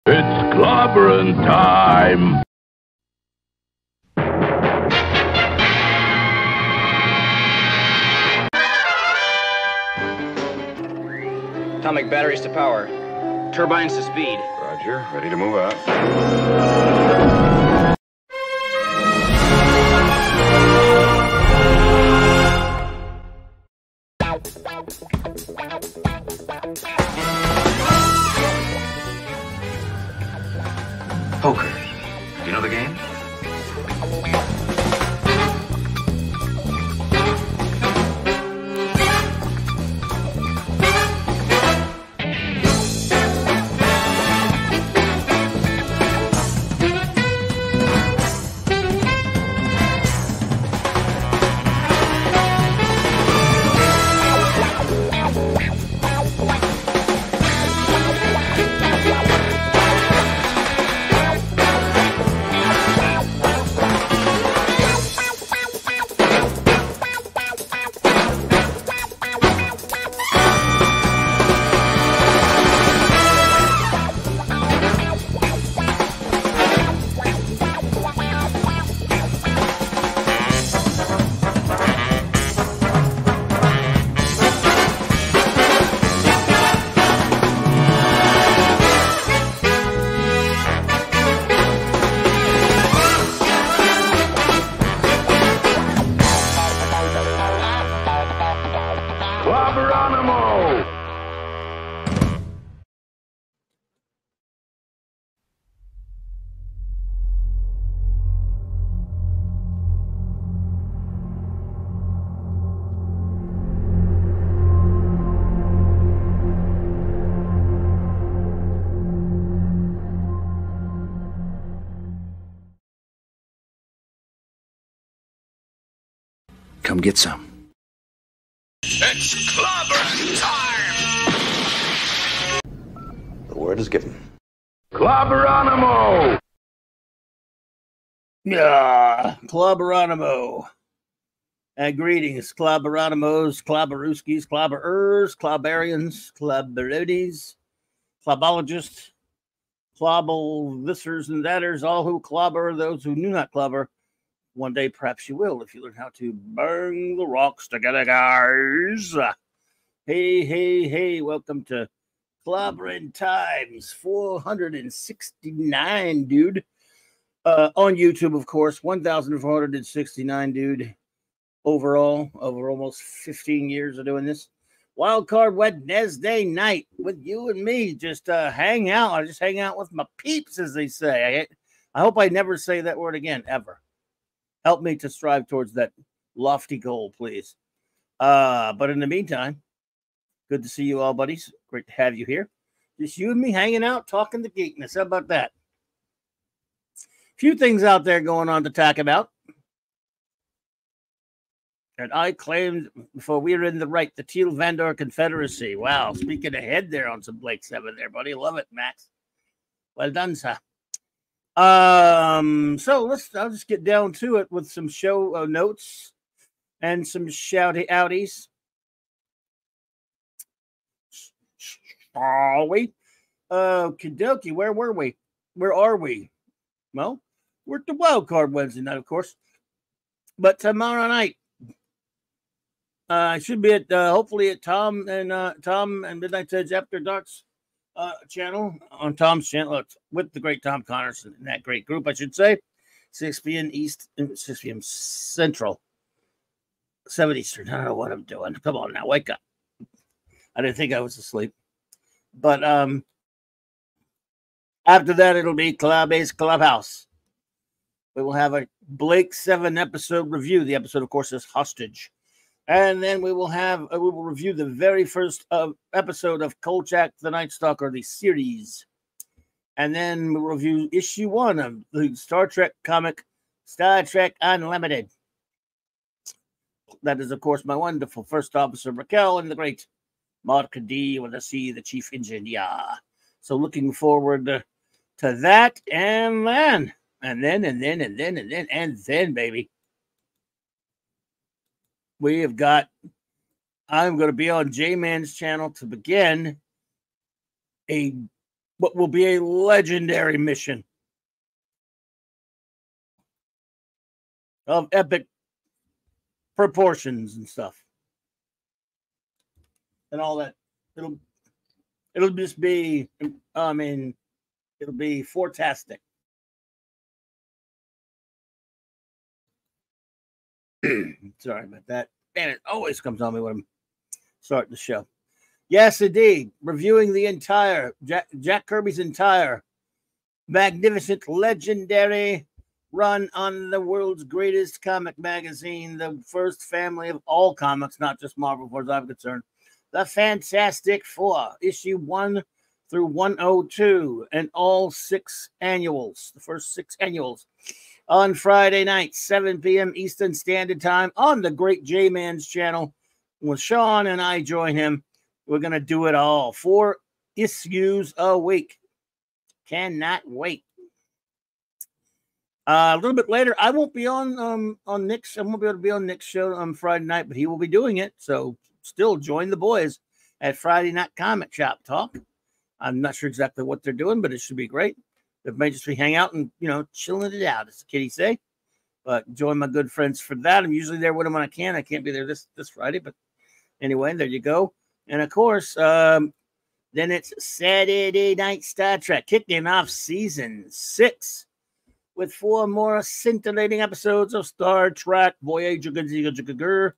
It's clobbering time! Atomic batteries to power. Turbines to speed. Roger. Ready to move out. Poker. You know the game? Clobberonimo! Come get some. It's clobbering time! The word is given. Clobberonimo! Yeah, Clobberonimo. And greetings, Clobberonimos, Clobberooskies, Clobberers, Clobberians, Clobberodes, Clobologists, Clobble thisers and thaters, all who clobber, those who do not clobber. One day, perhaps you will, if you learn how to bang the rocks together, guys. Hey, hey, hey, welcome to Clobbering Times 469, dude. On YouTube, of course, 1,469, dude. Overall, over almost 15 years of doing this. Wildcard Wednesday night with you and me. Just hang out. I just hang out with my peeps, as they say. I hope I never say that word again, ever. Help me to strive towards that lofty goal, please. But in the meantime, good to see you all, buddies. Great to have you here. Just you and me hanging out, talking the geekness. How about that? Few things out there going on to talk about. And I claimed before we were in the right, the Teal Vandor Confederacy. Wow, speaking ahead there on some Blake 7 there, buddy. Love it, Max. Well done, sir. So I'll just get down to it with some show notes and some shouty outies. Are we? Okie dokie, where were we? Where are we? Well, we're at the wild card Wednesday night, of course. But tomorrow night, I should be at hopefully at Tom and Midnight Edge After Dark's channel on Tom's channel with the great Tom Connors and that great group, I should say. 6 p.m. East, 6 p.m. Central, 7 Eastern. I don't know what I'm doing. Come on now, wake up. I didn't think I was asleep. But after that, it'll be Club-Based Clubhouse. We will have a Blake 7 episode review. The episode, of course, is Hostage. And then we will review the very first episode of Kolchak the Night Stalker, the series. And then we'll review issue 1 of the Star Trek comic, Star Trek Unlimited. That is, of course, my wonderful First Officer Raquel and the great Mark D with a C, the Chief Engineer. So looking forward to that, and then, baby. We have got, I'm going to be on J-Man's channel to begin a what will be a legendary mission of epic proportions and stuff and all that. It'll just be, I mean, it'll be fantastic. Sorry about that. Man, it always comes on me when I'm starting the show. Yes, indeed. Reviewing the entire Jack Kirby's entire magnificent, legendary run on the world's greatest comic magazine, the first family of all comics, not just Marvel, as far as I'm concerned. The Fantastic Four, issue 1 through 102, and all 6 annuals, the first 6 annuals, on Friday night, 7 p.m. Eastern Standard Time on the Great J-Man's channel. With Sean and I join him, we're going to do it all. 4 issues a week. Cannot wait. A little bit later, I won't be on Nick's. I won't be able to be on Nick's show on Friday night, but he will be doing it. So still join the boys at Friday Night Comic Shop Talk. I'm not sure exactly what they're doing, but it should be great. It may just be hang out and, you know, chilling it out, as the kiddies say. But join my good friends for that. I'm usually there with them when I can. I can't be there this Friday, but anyway, there you go. And of course, then it's Saturday Night Star Trek, kicking off season 6 with 4 more scintillating episodes of Star Trek Voyager.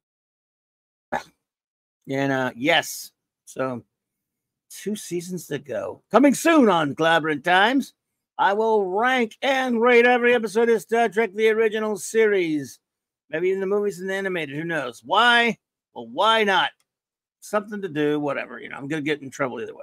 And yes, so 2 seasons to go. Coming soon on Clobbering Times, I will rank and rate every episode of Star Trek, the original series. Maybe in the movies and the animated, who knows? Why? Well, why not? Something to do, whatever. You know, I'm going to get in trouble either way.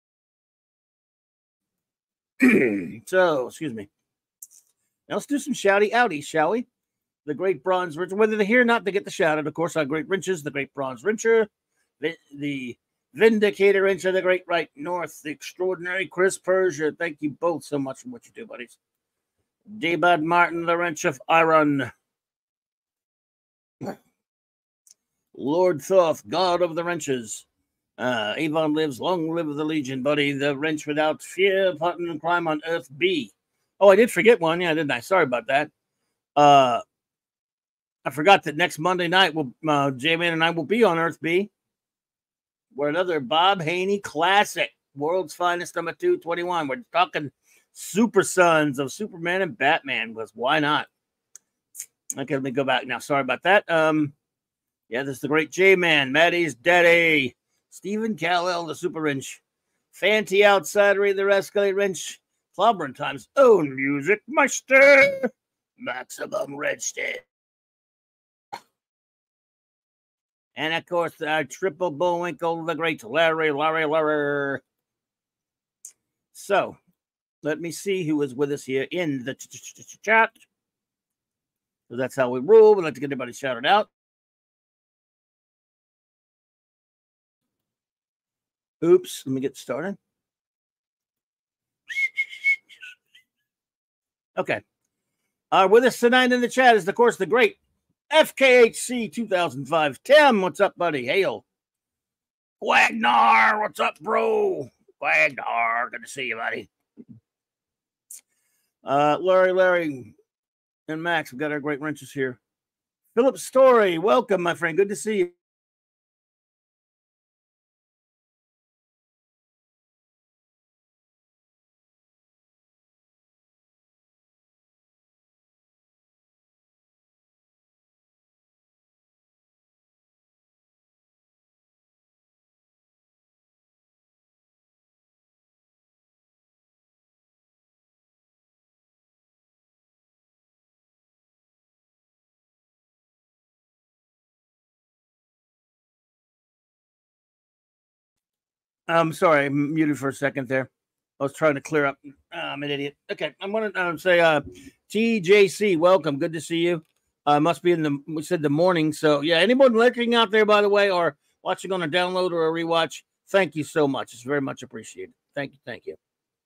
So, excuse me. Now let's do some shouty outies, shall we? The Great Bronze Wrencher. Whether they're here or not, they get the shout out. Of course, our Great Wrenches, the Great Bronze Wrencher, the Vindicator Wrencher, the Great Right North, the extraordinary Chris Persia. Thank you both so much for what you do, buddies. D-Bud Martin, the Wrench of Iron. Lord Thoth, God of the Wrenches. Avon lives, long live the Legion, buddy. The Wrench without fear, plotting and crime on Earth B. Oh, I did forget one. Yeah, didn't I? Sorry about that. I forgot that next Monday night, J-Man and I will be on Earth B. We're another Bob Haney classic, World's Finest number 221. We're talking Super Sons of Superman and Batman, because why not? Okay, let me go back now. Sorry about that. Yeah, this is the Great J-Man, Maddie's Daddy, Stephen Callell, the Super Wrench, Fanty Outsidery, the Rascally Wrench, Clobbering Time's own music master, Maximum Redstead. And, of course, our triple Bullwinkle, the Great Larry. So, let me see who is with us here in the chat. So that's how we rule. We'd like to get everybody shouted out. Oops, let me get started. Okay. With us tonight in the chat is, of course, the great FKHC 2005. Tim, what's up, buddy? Hail. Wagner, what's up, bro? Wagner, good to see you, buddy. Larry, and Max, we've got our great wrenches here. Philip Story, welcome, my friend. Good to see you. I'm sorry, I muted for a second there. I was trying to clear up. I'm an idiot. Okay, I'm going to say TJC, welcome. Good to see you. Must be we said the morning. So, yeah, anyone lurking out there, by the way, or watching on a download or a rewatch, thank you so much. It's very much appreciated. Thank you.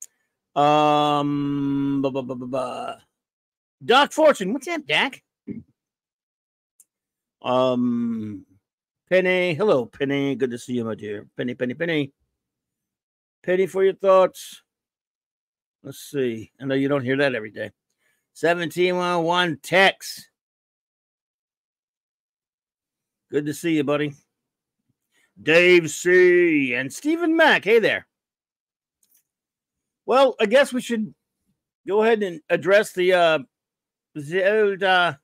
Doc Fortune, what's up, Doc? Penny, hello, Penny. Good to see you, my dear. Penny. Penny, for your thoughts. Let's see. I know you don't hear that every day. 17101 Tex. Good to see you, buddy. Dave C. and Stephen Mack. Hey there. Well, I guess we should go ahead and address the old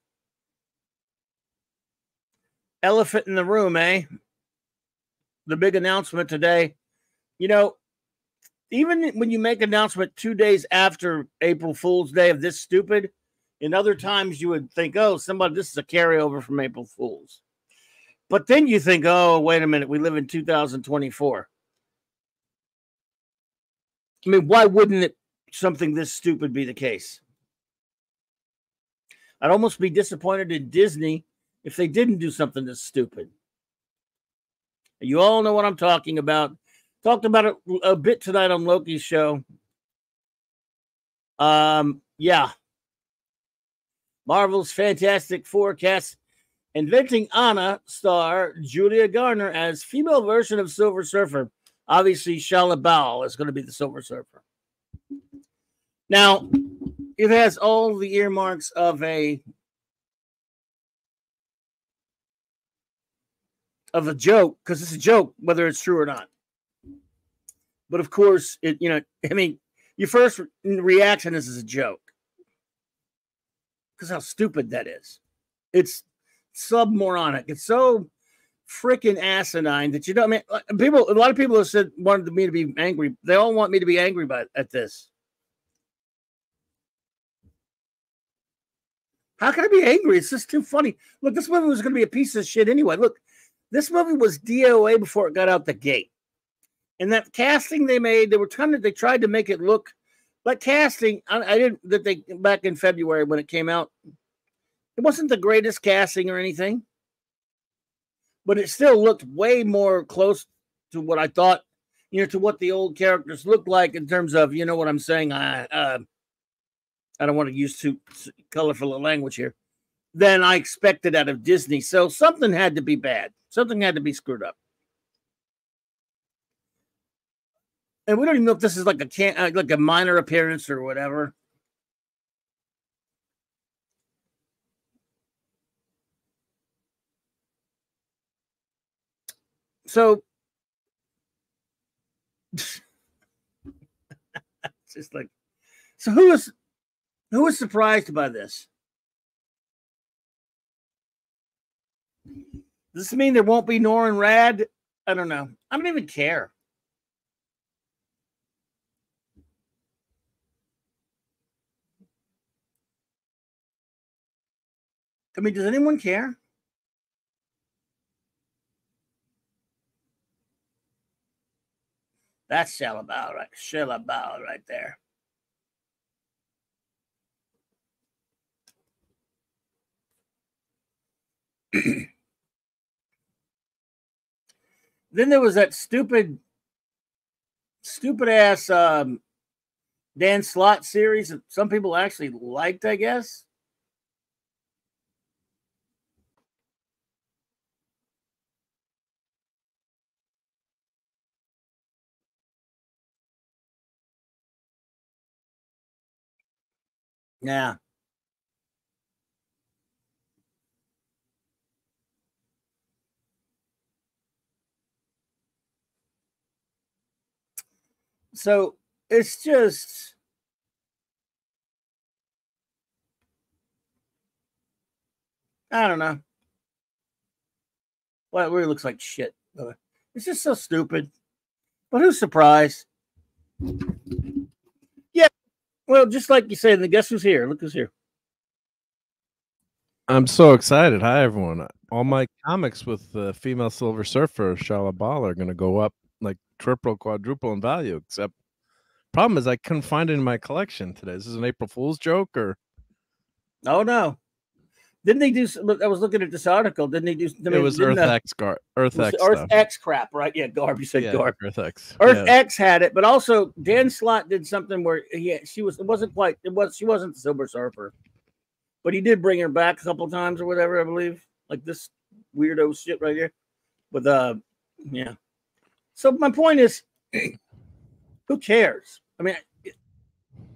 elephant in the room, eh? The big announcement today. You know, even when you make an announcement 2 days after April Fool's Day of this stupid, in other times you would think, oh, this is a carryover from April Fool's. But then you think, oh, wait a minute, we live in 2024. I mean, why wouldn't something this stupid be the case? I'd almost be disappointed in Disney if they didn't do something this stupid. You all know what I'm talking about. Talked about it a bit tonight on Loki's show. Yeah. Marvel's Fantastic Four cast Inventing Anna star Julia Garner as female version of Silver Surfer. Obviously, Shia LaBeouf is going to be the Silver Surfer. Now, it has all the earmarks of a joke, because it's a joke, whether it's true or not. But of course, your first reaction is a joke. Because how stupid that is. It's submoronic. It's so freaking asinine that a lot of people have said wanted me to be angry. They all want me to be angry at this. How can I be angry? It's just too funny. Look, this movie was going to be a piece of shit anyway. Look, this movie was DOA before it got out the gate. And that casting they made, they tried to make it look like casting. Back in February when it came out, it wasn't the greatest casting or anything, but it still looked way more close to what I thought, to what the old characters looked like in terms of, you know what I'm saying? I don't want to use too colorful a language here, than I expected out of Disney. So something had to be bad. Something had to be screwed up. And we don't even know if this is like a minor appearance or whatever. So it's just like, so who was surprised by this? Does this mean there won't be Norrin Rad? I don't know. I don't even care. I mean, does anyone care? That's Shia LaBeouf right there. Then there was that stupid ass Dan Slott series that some people actually liked, I guess. Yeah. So it's just, I don't know. Well, it really looks like shit. It's just so stupid. But who's surprised? Yeah. Well, just like you said, guess who's here? Look who's here. I'm so excited. Hi, everyone. All my comics with the female Silver Surfer, Shia LaBeouf, are going to go up like triple, quadruple in value. Except, problem is I couldn't find it in my collection today. Is this an April Fool's joke or? Oh no! Didn't they do? I was looking at this article. Didn't they do? It was Earth X Earth X crap, right? Yeah, Garb. You said Garb. Earth X. Earth X had it, but also Dan Slott did something where she wasn't the Silver Surfer, but he did bring her back a couple times or whatever, I believe. Like this weirdo shit right here. With yeah. So my point is, who cares? I mean,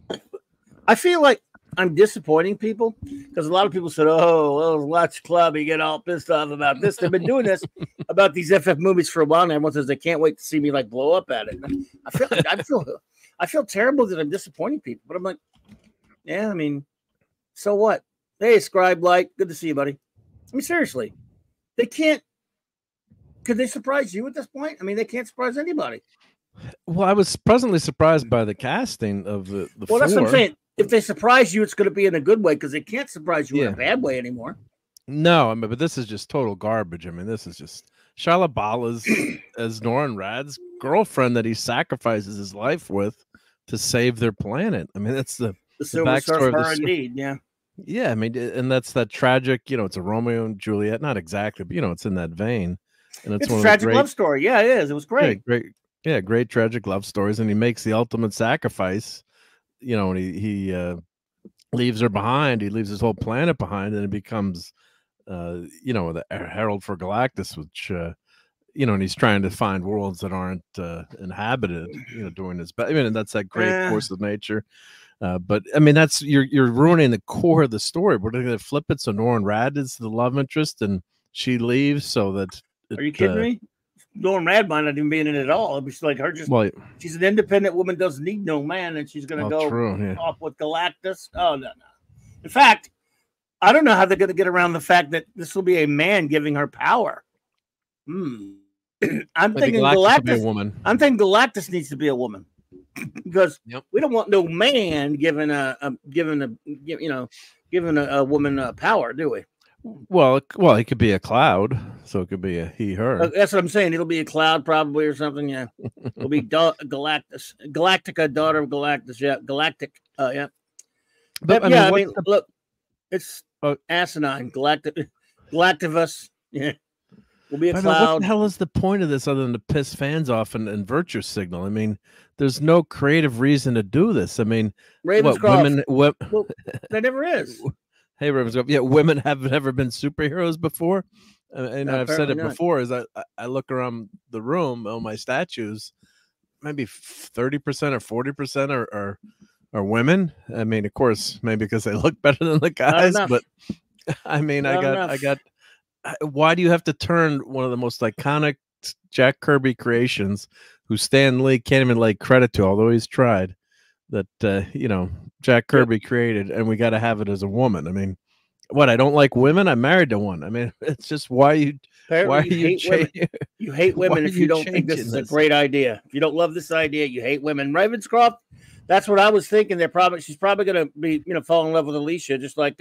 I feel like I'm disappointing people because a lot of people said, "Oh, well, watch club, you get all pissed off about this." They've been doing this about these FF movies for a while, and everyone says they can't wait to see me like blow up at it. I feel terrible that I'm disappointing people, but I'm like, yeah, I mean, so what? Hey, Scribe Light, good to see you, buddy. I mean, seriously, they can't. Could they surprise you at this point? I mean, they can't surprise anybody. Well, I was pleasantly surprised by the casting of the Well, that's what I'm four. saying. If they surprise you, it's going to be in a good way because they can't surprise you in a bad way anymore. No, I mean, but this is just total garbage. I mean, this is just Shia LaBeouf as Norrin Rad's girlfriend that he sacrifices his life with to save their planet. I mean, that's the Silver backstory Surfer, of the indeed, yeah. Yeah, I mean, and that's that tragic. It's a Romeo and Juliet, not exactly, but it's in that vein. And It's one a of the tragic great, love story. Yeah, it is. It was great. great tragic love stories, and he makes the ultimate sacrifice. And he leaves her behind. He leaves his whole planet behind, and it becomes, the herald for Galactus, which, and he's trying to find worlds that aren't inhabited. Doing his best. I mean, and that's that great force of nature. But I mean, that's you're ruining the core of the story. We're going to flip it so Norrin Rad is the love interest, and she leaves so that. Are you kidding me? Norrin Rad might not even be in it at all. It's like her just. Well, she's an independent woman, doesn't need no man, and she's going to go off with Galactus. Oh no. In fact, I don't know how they're going to get around the fact that this will be a man giving her power. I'm thinking Galactus. Woman. I'm thinking Galactus needs to be a woman. Because we don't want no man giving a woman power, do we? Well, it could be a cloud, so it could be a he, her. That's what I'm saying. It'll be a cloud, probably, or something. Yeah, it'll be Galactus, Galactica, daughter of Galactus. Yeah, Galactic. Yeah. But I mean, look, it's asinine. Galactivus. Yeah. Will be a cloud. What the hell is the point of this other than to piss fans off and virtue signal? I mean, there's no creative reason to do this. I mean, Ravenscroft. Well, there never is. Hey, Ravenscroft. Yeah, women have never been superheroes before. And I've said it before. Is I look around the room, all my statues, maybe 30% or 40% are women. I mean, of course, maybe because they look better than the guys, but I mean, I got. Why do you have to turn one of the most iconic Jack Kirby creations, who Stan Lee can't even lay credit to, although he's tried, that Jack Kirby created, and we got to have it as a woman? I mean, what? I don't like women. I'm married to one. I mean, it's just why you hate women. You hate women if you don't think this is a great idea. If you don't love this idea, you hate women. Ravenscroft. That's what I was thinking. She's probably going to be fall in love with Alicia, just like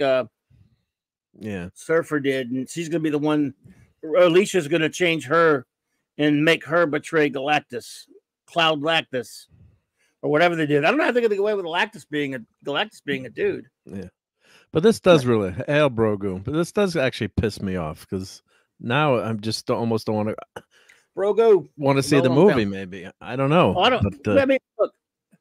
Surfer did, and she's going to be the one. Alicia's going to change her and make her betray Galactus, Cloud Lactus, or whatever they did. I don't know how they're going to get away with Galactus being a dude. Yeah, but this does really hail Brogu. But this does actually piss me off because now I'm just almost don't want to. Brogu want to see the movie? Maybe I don't know. I mean, look,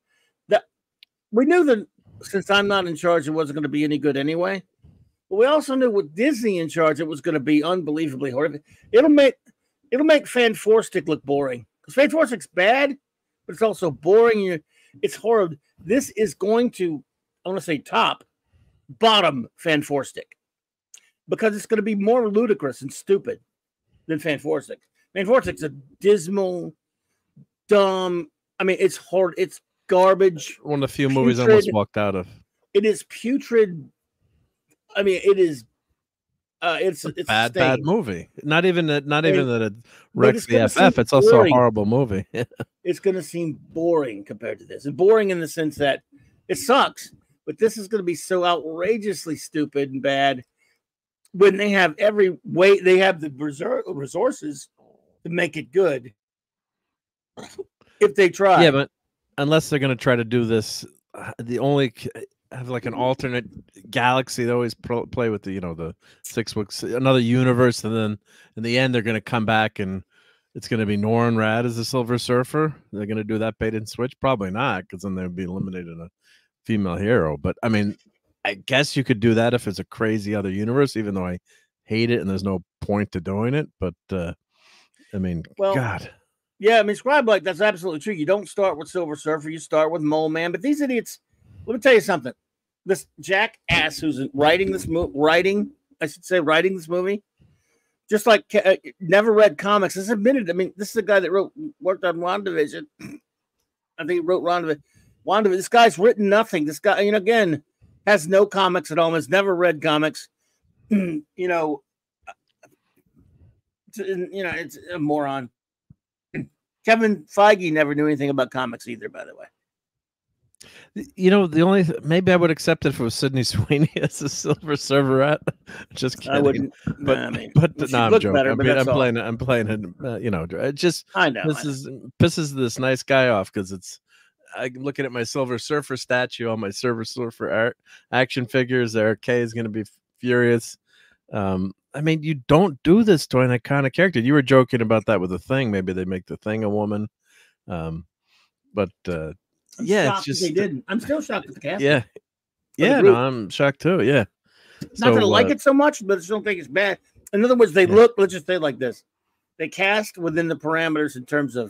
we knew that since I'm not in charge, it wasn't going to be any good anyway. But we also knew with Disney in charge, it was going to be unbelievably horrific. It'll make Fan Four Stick look boring because Fan Four Stick's bad, but it's also boring. It's horrible. This is going to, I want to say, bottom Fan Four Stick because it's going to be more ludicrous and stupid than Fan Four Stick. Fan Four Stick's a dismal, dumb. I mean, it's hard. It's garbage. One of the few movies I almost walked out of. It is putrid. I mean, it is. It's a bad movie. Not even that it wrecks the FF. It's also a horrible movie. It's going to seem boring compared to this, and boring in the sense that it sucks. But this is going to be so outrageously stupid and bad when they have every way. They have the resources to make it good if they try. Yeah, but unless they're going to try to do this, the only. Have like an alternate galaxy. They always play with the 6 books, another universe, and then in the end they're going to come back and it's going to be Norrin Rad as the Silver Surfer. They're going to do that bait and switch? Probably not, because then they'd be eliminating a female hero. But I mean, I guess you could do that if it's a crazy other universe, even though I hate it and there's no point to doing it. But I mean, God. Yeah, I mean, Scribe that's absolutely true. You don't start with Silver Surfer, you start with Mole Man. But these idiots, let me tell you something. this jackass who's writing this writing this movie, just like never read comics. This is admitted. I mean, this is the guy that worked on WandaVision. I think he wrote WandaVision. This guy's written nothing. This guy, again, has no comics at all. Has never read comics. It's a moron. Kevin Feige never knew anything about comics either, by the way. The only maybe I would accept it if it was Sydney Sweeney as a Silver Surferette. Just kidding. I wouldn't. But I'm joking. Better, I'm playing it. It just I know. Pisses this nice guy off because I'm looking at my Silver Surfer statue, all my Silver Surfer action figures. RK is going to be furious. I mean, you don't do this to an iconic character. You were joking about that with the Thing. Maybe they make the Thing a woman. It's just they didn't. I'm still shocked at the cast. Yeah. No, I'm shocked too. Yeah. Not gonna like it so much, but I just don't think it's bad. In other words, look. Let's just say like this: they cast within the parameters in terms of,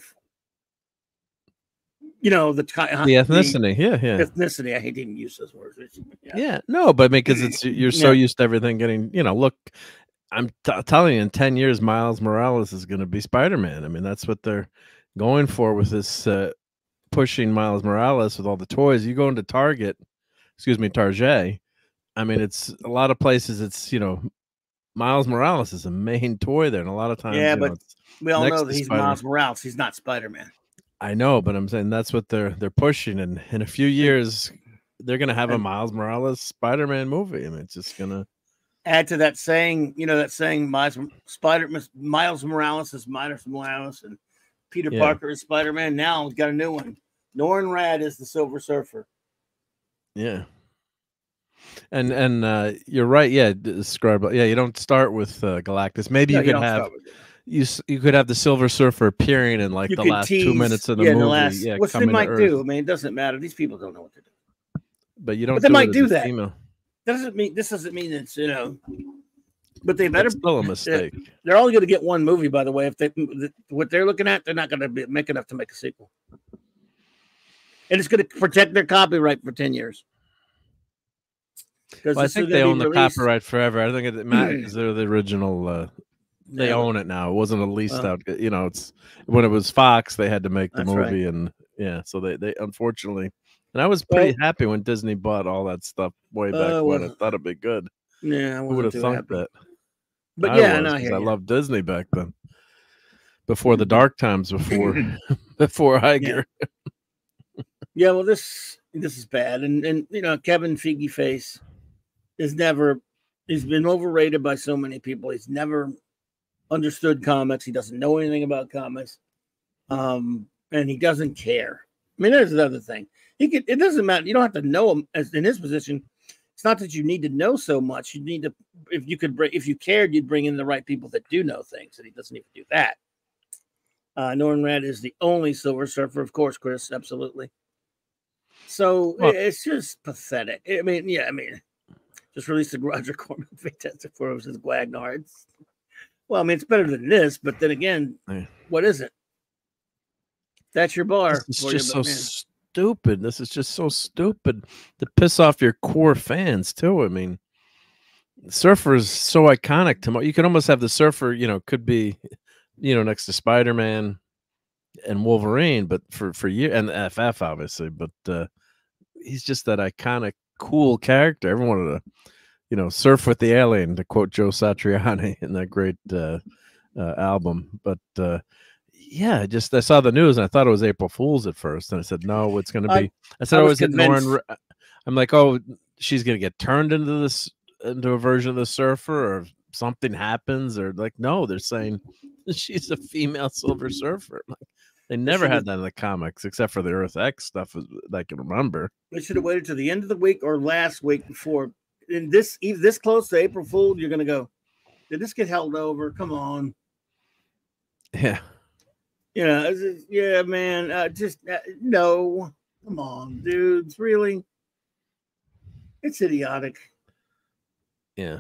the ethnicity. Yeah. Ethnicity. I hate to even use those words. Yeah. No, but because you're so used to everything getting. Look, I'm telling you, in 10 years, Miles Morales is going to be Spider-Man. I mean, that's what they're going for with this. Pushing Miles Morales with all the toys. You go into Target. I mean, it's a lot of places. It's Miles Morales is a main toy there, and a lot of times, but we all know that he's Miles Morales. He's not Spider-Man. I know, but I'm saying that's what they're pushing, and in a few years, they're gonna have a Miles Morales Spider-Man movie, and it's just gonna add to that saying. Miles Morales is Miles Morales, and Peter Parker is Spider-Man. Now we've got a new one. Norrin Radd is the Silver Surfer. Yeah. And you're right. Yeah, describe. Yeah, you don't start with Galactus. Maybe you could have you could have the Silver Surfer appearing in like the last 2 minutes of the movie. Which they might do. I mean, it doesn't matter. These people don't know what to do. But you don't. But they might do that. Female. This doesn't mean it's But they better. That's still a mistake. They're only going to get one movie, by the way. If what they're looking at, they're not going to make enough to make a sequel. And it's going to protect their copyright for 10 years. Well, I think they own the copyright forever. I think it matters because they're the original. They own it now. It wasn't a leased out. It's when it was Fox, they had to make the movie, and so they unfortunately. And I was pretty happy when Disney bought all that stuff way back when. I thought it'd be good. Yeah, I would have thought that. But I loved Disney back then. Before the dark times, before Iger. Yeah, well, this is bad, and Kevin Feige face he's been overrated by so many people. He's never understood comics. He doesn't know anything about comics, and he doesn't care. I mean, there's another thing. It doesn't matter. You don't have to know him as in his position. It's not that you need to know so much. You need to, if you cared, you'd bring in the right people that do know things, and he doesn't even do that. Norrin Radd is the only Silver Surfer, of course, Chris, absolutely. So it's just pathetic. I mean, just released the Roger Corman Fantastic Four versus Gwagnar. It's better than this, but then again, what is it? That's your bar. It's just so stupid. This is just so stupid to piss off your core fans too. I mean, Surfer is so iconic to you can almost have the Surfer, could be, next to Spider-Man and Wolverine, but for years, and FF obviously, but he's just that iconic, cool character. Everyone wanted to, surf with the alien, to quote Joe Satriani in that great album. But I saw the news and I thought it was April Fool's at first, and I said no, it's going to be. I said I was ignoring. I'm like, oh, she's going to get turned into a version of the Surfer, or something happens, or like, no, they're saying she's a female Silver Surfer. Like, they never had that in the comics, except for the Earth X stuff that I can remember. They should have waited to the end of the week or last week before. In this close to April Fool, you're going to go, did this get held over? Come on. Yeah. Man. No. Come on, dudes. Really? It's idiotic. Yeah.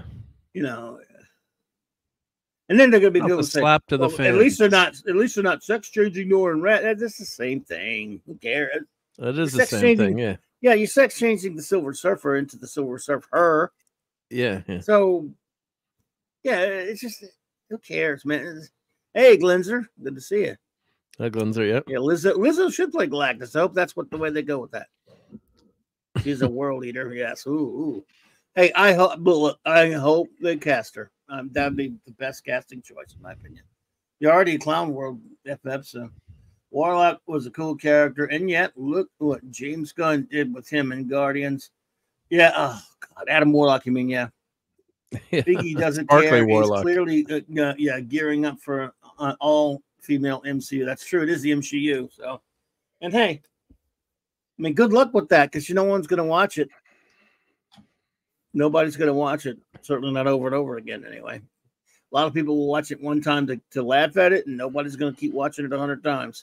And then they're going to be doing slap to the fans. At least they're not sex changing Norrin Radd. That's the same thing. Who cares? That is the same thing. Yeah. Yeah, you're sex changing the Silver Surfer into the Silver Surfer. Yeah, yeah. So, yeah, it's just who cares, man? Hey, Glenzer, good to see you. Glenzer, yep. Yeah, Lizzo should play Galactus. I hope that's the way they go with that. She's a world eater. Yes. Ooh. Hey, I hope they cast her. That'd be the best casting choice, in my opinion. You're already Clown World FF, so Warlock was a cool character, and yet look what James Gunn did with him in Guardians. Yeah, oh God, Adam Warlock. You mean yeah? Biggie doesn't care. Warlock. He's clearly gearing up for all female MCU. That's true. It is the MCU. So, and hey, I mean, good luck with that because no one's going to watch it. Nobody's going to watch it. Certainly not over and over again. Anyway, a lot of people will watch it one time to laugh at it, and nobody's going to keep watching it 100 times.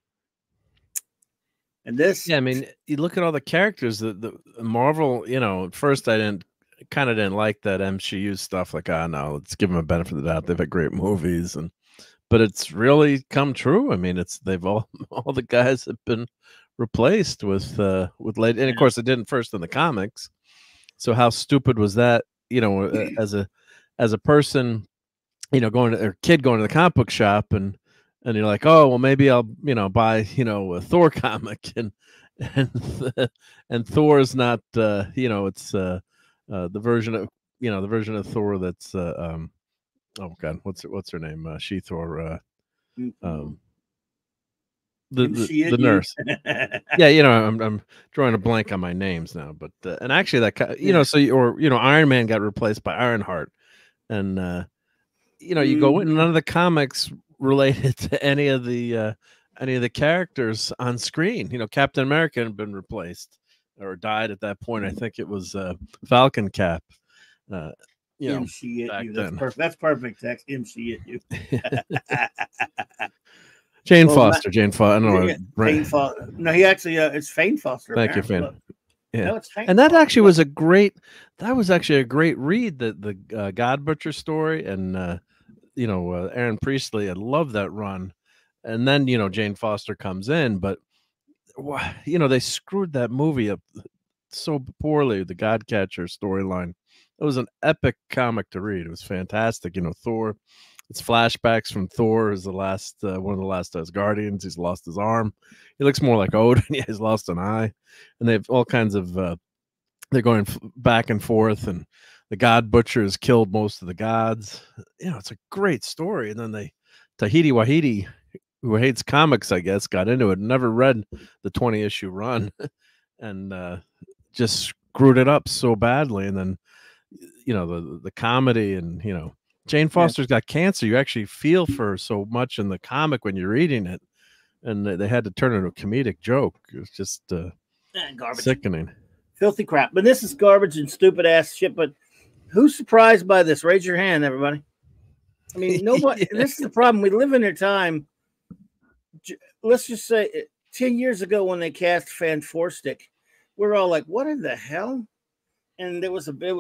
And this, yeah, I mean, you look at all the characters. The Marvel, at first I didn't like that MCU stuff. Like, no, let's give them a benefit of the doubt. They've had great movies, but it's really come true. I mean, they've all the guys have been replaced with late, and of course it didn't first in the comics. So how stupid was that? As a person, going to the comic book shop and you're like, oh well, maybe I'll buy a Thor comic and Thor's not it's the version of Thor that's oh God, what's her name? She-Thor. The nurse. Yeah, I'm drawing a blank on my names now, but and actually that so Iron Man got replaced by Ironheart, and you go in, none of the comics related to any of the characters on screen. Captain America had been replaced or died at that point. I think it was Falcon Cap. MCU. That's perfect. Text MCU. Jane Foster. I don't know. Fane Foster. No, he actually it's Fane Foster. Thank you, Fane. Yeah, no, it's Fane and that Foster. actually was a great. That was actually a great read. The God Butcher story, and Aaron Priestley. I love that run. And then Jane Foster comes in, but they screwed that movie up so poorly. The Godcatcher storyline. It was an epic comic to read. It was fantastic. Thor. It's flashbacks from Thor as the last one of the last Asgardians. He's lost his arm. He looks more like Odin. Yeah, he's lost an eye, and they have all kinds of. They're going back and forth, and the God Butcher has killed most of the gods. It's a great story. And then Tahiti Wahiti, who hates comics, I guess, got into it. Never read the 20-issue run, and just screwed it up so badly. And then the comedy and Jane Foster's got cancer. You actually feel for her so much in the comic when you're reading it, and they had to turn it into a comedic joke. It was just garbage, sickening, filthy crap. But this is garbage and stupid ass shit. But who's surprised by this? Raise your hand, everybody. I mean, nobody. This is the problem. We live in a time. Let's just say 10 years ago when they cast Fan Four Stick, we're all like, "What in the hell?" And there was a bit,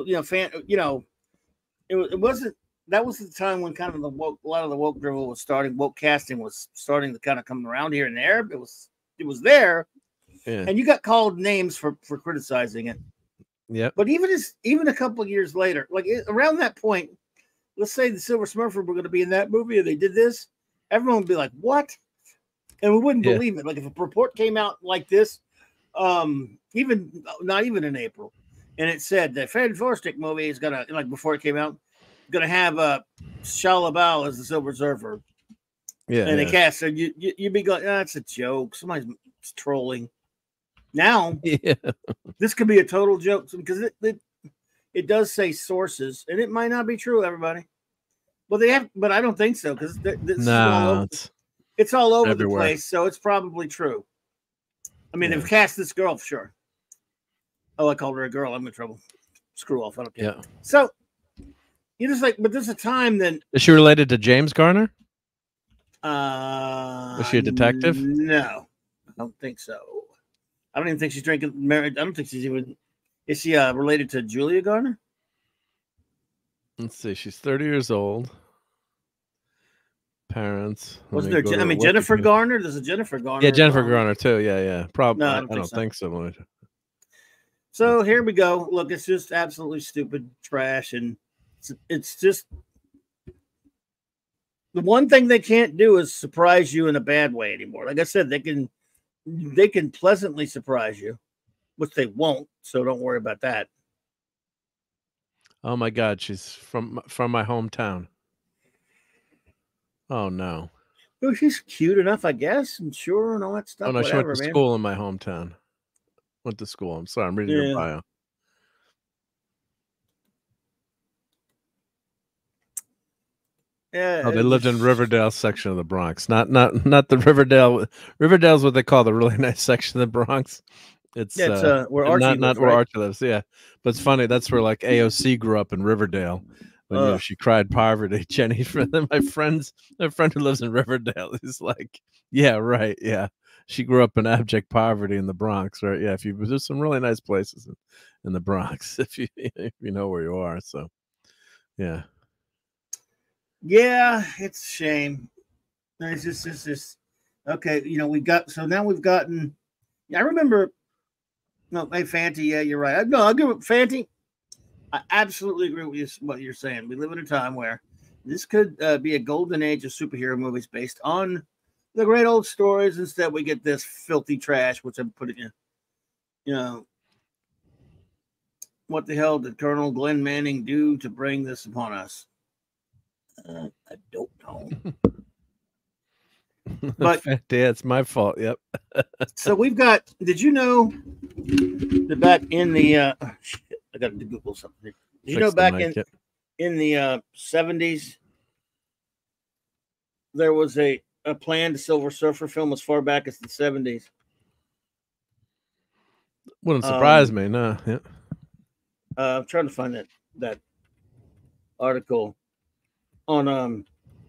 it wasn't. That was the time when kind of a lot of the woke drivel was starting. Woke casting was starting to kind of come around here and there. It was there, and you got called names for criticizing it. Yeah. But even a couple of years later, like around that point, let's say the Silver Smurfer were going to be in that movie, and they did this, everyone would be like, "What?" And we wouldn't believe it. Like if a report came out like this, even not even in April, and it said the Fan Four Stick movie is gonna, like before it came out, gonna have Shia LaBeouf as the Silver Surfer. Yeah, and they cast so you'd be going, that's a joke. Somebody's trolling. Now, this could be a total joke because it does say sources, and it might not be true, everybody. Well, but I don't think so because it's all over the place, so it's probably true. I mean, they've cast this girl for sure. Oh, I called her a girl. I'm in trouble. Screw off. I don't care. Yeah. So you're just like, but there's a time then. Is she related to James Garner? Was she a detective? No, I don't think so. I don't even think she's drinking married. I don't think she's even. Is she related to Julia Garner? Let's see. She's 30 years old. Parents. Wasn't there? I mean, Jennifer Garner. There's a Jennifer Garner. Yeah, Jennifer Garner too. Yeah. Probably. No, I don't think so. So here we go. Look, it's just absolutely stupid trash, and it's just the one thing they can't do is surprise you in a bad way anymore. Like I said, they can pleasantly surprise you, which they won't. So don't worry about that. Oh my God, she's from my hometown. Oh no. Oh, she's cute enough, I guess, and sure, and all that stuff. Oh no, whatever, she went to man. school in my hometown. Went to school. I'm sorry, I'm reading your bio. Yeah. Oh, they lived in Riverdale section of the Bronx. Not the Riverdale. Riverdale's what they call the really nice section of the Bronx. It's where Archie lives, not where right? Archie lives. Yeah, but it's funny. That's where like AOC grew up in Riverdale. When she cried poverty, Jenny. My friend who lives in Riverdale is like, yeah, right, yeah. She grew up in abject poverty in the Bronx, right? Yeah, there's some really nice places in the Bronx if you know where you are. So, yeah. Yeah, it's a shame. It's just okay. Now we've gotten. Yeah, I remember. No, hey Fanty, yeah, you're right. No, I'll give it Fanty. I absolutely agree with what you're saying. We live in a time where this could be a golden age of superhero movies based on the great old stories. Instead, we get this filthy trash, which I'm putting in. You know, what the hell did Colonel Glenn Manning do to bring this upon us? I don't know. But yeah, it's my fault. Yep. So we've got. Did you know that back in the? Shit, I got to Google something. Did you know back in the 70s there was a planned Silver Surfer film as far back as the 70s? Wouldn't surprise me. No. Yeah. I'm trying to find that article on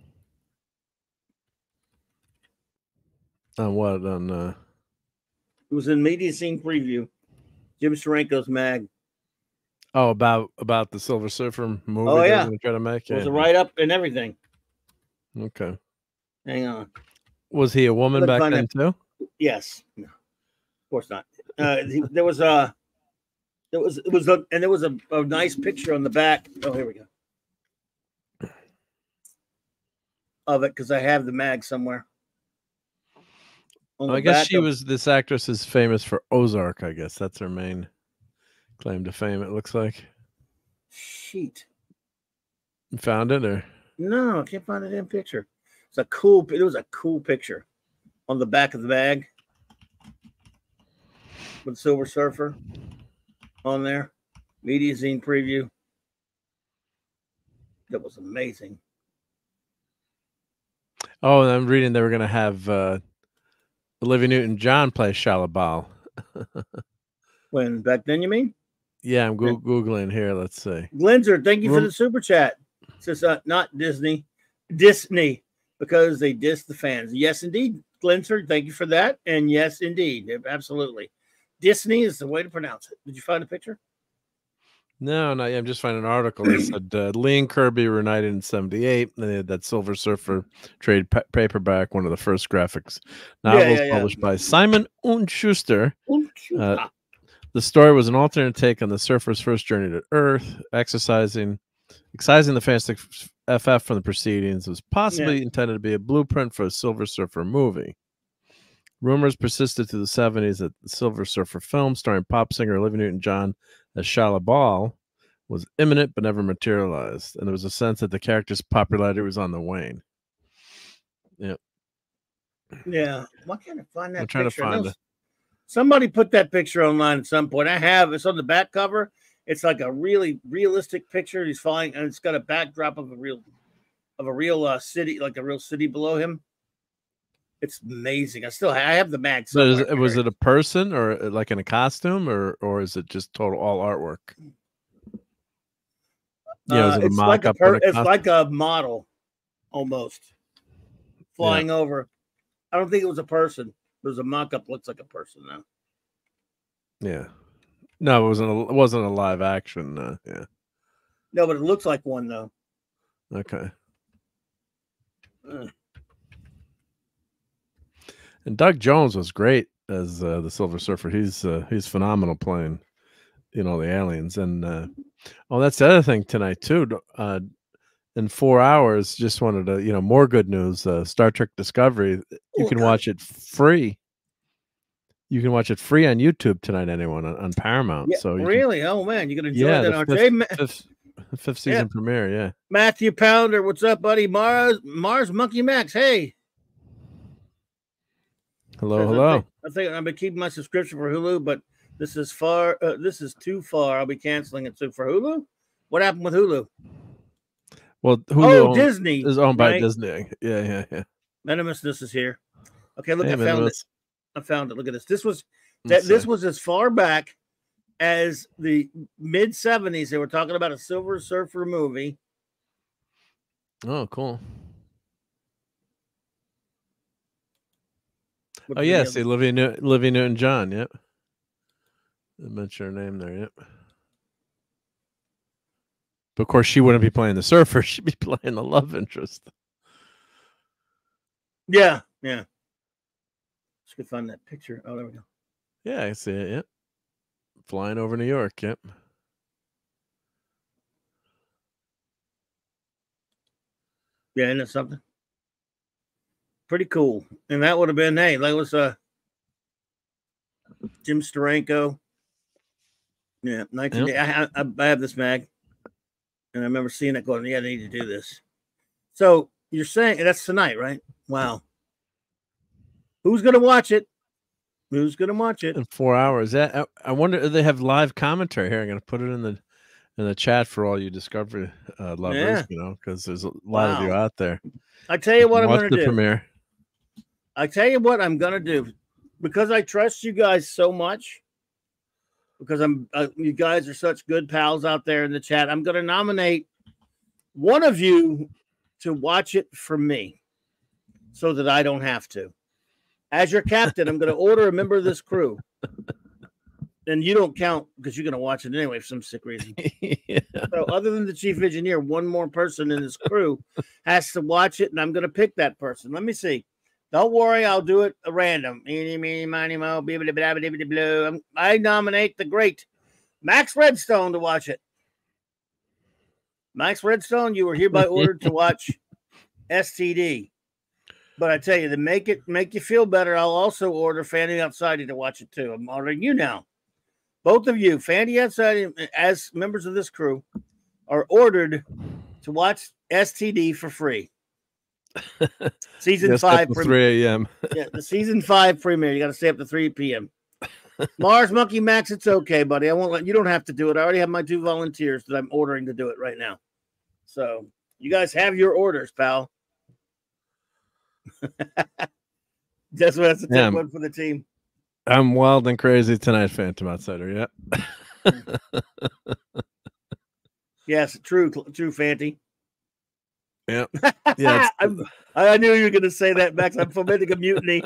what it was in Media Scene Preview, Jim Steranko's mag. Oh, about the Silver Surfer movie. Oh yeah, they're gonna try to make. It was a write up and everything. Okay. Hang on. Was he a woman back then too? Yes. No, of course not. There was a nice picture on the back. Oh, here we go. Of it, because I have the mag somewhere. I guess this actress is famous for Ozark. I guess that's her main claim to fame. It looks like. Sheet. You found it or? No, I can't find it in picture. It was a cool picture on the back of the bag with Silver Surfer on there. Media Scene Preview. That was amazing. Oh, and I'm reading they were going to have Olivia Newton-John play Shalabal. When? Back then, you mean? Yeah, I'm Googling here. Let's see. Glenzer, thank you for the super chat. It says not Disney, because they dissed the fans. Yes, indeed. Glenzer, thank you for that. And yes, indeed. Absolutely. Disney is the way to pronounce it. Did you find a picture? No, not yet. I'm just finding an article that said Lee and Kirby were united in 1978. And they had that Silver Surfer trade paperback, one of the first graphics novels published by Simon und Schuster. The story was an alternate take on the Surfer's first journey to Earth, excising the Fantastic FF from the proceedings. It was possibly intended to be a blueprint for a Silver Surfer movie. Rumors persisted through the 1970s that the Silver Surfer film, starring pop singer Olivia Newton-John as Shalabal, was imminent but never materialized, and there was a sense that the character's popularity was on the wane. Yeah. Yeah. Why can't I find that? I'm trying picture? to find it. Somebody put that picture online at some point. I have. It's on the back cover. It's like a really realistic picture. He's flying, and it's got a backdrop of a real city, like a real city below him. It's amazing. I have the mag. So was it a person or like in a costume or is it just total all artwork? Yeah, is it a mock-up? It's like a model almost flying over. I don't think it was a person. It was a mock-up. Looks like a person now. Yeah. No, it wasn't a live action. Yeah. No, but it looks like one though. Okay. And Doug Jones was great as the Silver Surfer. He's phenomenal playing the aliens. And that's the other thing tonight too. In 4 hours, just wanted to, more good news. Star Trek Discovery, you can watch it free. You can watch it free on YouTube tonight, anyone, on Paramount. Yeah, so really? Oh, man. You're going to enjoy that, aren't you? Fifth season premiere, yeah. Matthew Pounder, what's up, buddy? Mars Monkey Max, hey. Hello. I think I've been keeping my subscription for Hulu, but this is far. This is too far. I'll be canceling it. So for Hulu, what happened with Hulu? Well, Hulu Disney is owned by right? Disney. Yeah. Venomous is here. Okay, look, Hey, I found it. I found it. Look at this. This was as far back as the mid 70s. They were talking about a Silver Surfer movie. Oh, cool. Oh, yeah. See, Olivia Newton-John. Yep. I mentioned her name there. Yep. But of course, she wouldn't be playing the surfer. She'd be playing the love interest. Yeah. Just could find that picture. Oh, there we go. Yeah, I see it. Yep. Flying over New York. Yep. Yeah, isn't it something? Pretty cool. And that would have been, that was Jim Steranko. Yeah, 19. Yep. I have this mag. And I remember seeing it going, I need to do this. So you're saying that's tonight, right? Wow. Who's going to watch it? In 4 hours. I wonder if they have live commentary here. I'm going to put it in the chat for all you Discovery lovers, because there's a lot of you out there. I tell you what I'm going to do. Premiere. I tell you what I'm going to do. Because I trust you guys so much, because you guys are such good pals out there in the chat, I'm going to nominate one of you to watch it for me so that I don't have to. As your captain, I'm going to order a member of this crew. And you don't count because you're going to watch it anyway for some sick reason. Yeah. So other than the chief engineer, one more person in this crew has to watch it, and I'm going to pick that person. Let me see. Don't worry, I'll do it random. Eeny, meeny, miny, mo, blue. I nominate the great Max Redstone to watch it. Max Redstone, you were hereby ordered to watch STD. But I tell you, to make you feel better, I'll also order Fanny Outside to watch it too. I'm ordering you now. Both of you, Fanny Outside, as members of this crew, are ordered to watch STD for free. Season 5 3 a.m. Yeah, the season 5 premiere. You got to stay up to 3 p.m. Mars Monkey Max, it's okay, buddy. I won't you don't have to do it. I already have my 2 volunteers that I'm ordering to do it right now. So you guys have your orders, pal. That's what has to take one for the team. I'm wild and crazy tonight, Phantom Outsider. Yep. Yes, true, Fanty. Yep. Yeah. I knew you were going to say that, Max. I'm fomenting a mutiny.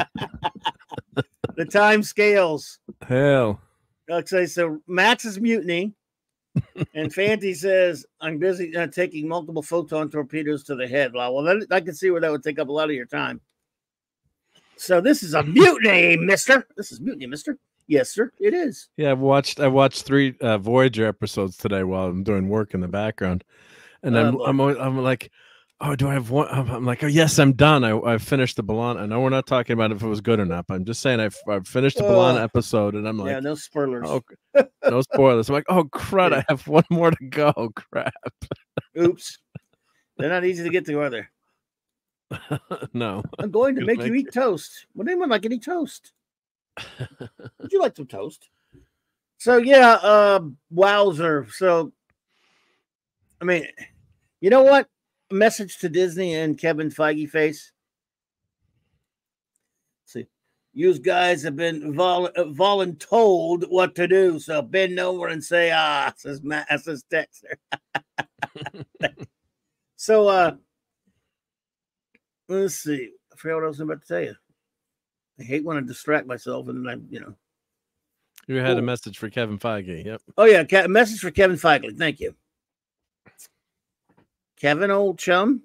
The time scales. Hell. Okay, so Max is mutiny, and Fanty says, I'm busy taking multiple photon torpedoes to the head. Well, I can see where that would take up a lot of your time. So this is a mutiny, mister. This is mutiny, mister. Yes, sir, it is. Yeah, I watched 3 Voyager episodes today while I'm doing work in the background. And I'm like, oh, do I have one? I'm like, oh, yes, I'm done. I finished the B'Elanna. I know we're not talking about if it was good or not, but I'm just saying I've finished the B'Elanna episode, and I'm like, yeah, no spoilers. Oh, no spoilers. I'm like, oh, crud, I have one more to go. Crap. Oops. They're not easy to get to, are they? No. I'm going to make you eat toast. Would anyone like any toast? Would you like some toast? So, yeah, wowzer. So, I mean, you know what? A message to Disney and Kevin Feige face. See, you guys have been voluntold what to do, so bend over and say, says Dexter. So, let's see. I forgot what I was about to tell you. I hate when I distract myself, and then You had a message for Kevin Feige. Yep. Oh, yeah. A message for Kevin Feige. Thank you. Kevin, old chum.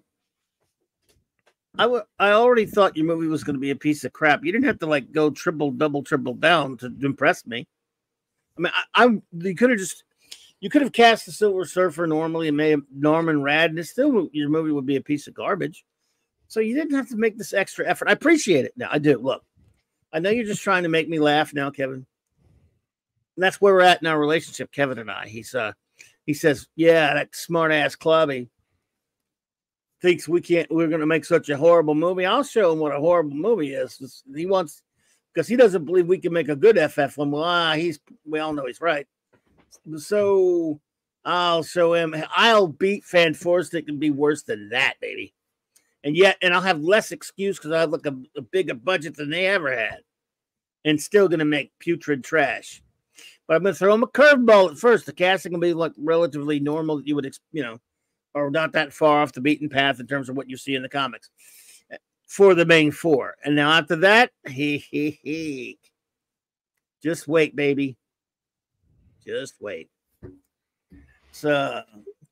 I already thought your movie was going to be a piece of crap. You didn't have to go triple down to impress me. I mean, you could have cast the Silver Surfer normally and made Norman Rad, and still your movie would be a piece of garbage. So you didn't have to make this extra effort. I appreciate it. Now I do. Look, I know you're just trying to make me laugh now, Kevin. And that's where we're at in our relationship, Kevin and I. He says, yeah, that smart ass Clubby thinks we're going to make such a horrible movie. I'll show him what a horrible movie is. He wants, because he doesn't believe we can make a good FF one. Well, we all know he's right. So I'll show him. I'll beat Fan Force. It can be worse than that, baby. And I'll have less excuse because I have like a bigger budget than they ever had, and still going to make putrid trash. But I'm going to throw him a curveball at first. The casting will be like relatively normal that you would, or not that far off the beaten path in terms of what you see in the comics for the main four. And now after that, just wait, baby. Just wait. So,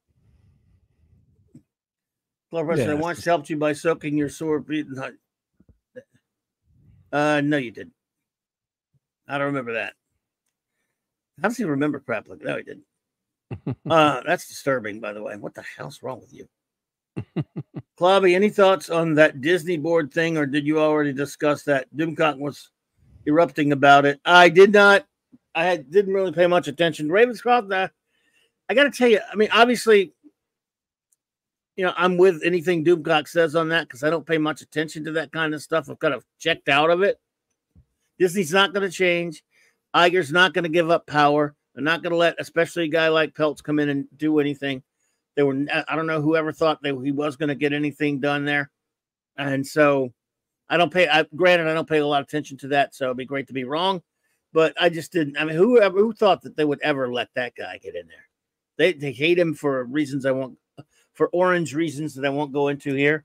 I once helped you by soaking your sore feet. No, you didn't. I don't remember that. How does he remember crap like that? No, he didn't. That's disturbing, by the way. What the hell's wrong with you? Clobby, any thoughts on that Disney board thing, or did you already discuss that? Doomcock was erupting about it. I did not. Didn't really pay much attention. Ravenscroft, I got to tell you, I mean, obviously, I'm with anything Doomcock says on that because I don't pay much attention to that kind of stuff. I've kind of checked out of it. Disney's not going to change. Iger's not going to give up power. They're not going to let, especially a guy like Peltz, come in and do anything. I don't know whoever thought that he was going to get anything done there. And so granted, I don't pay a lot of attention to that. So it'd be great to be wrong. But I just didn't. I mean, who thought that they would ever let that guy get in there? They hate him for reasons for orange reasons that I won't go into here.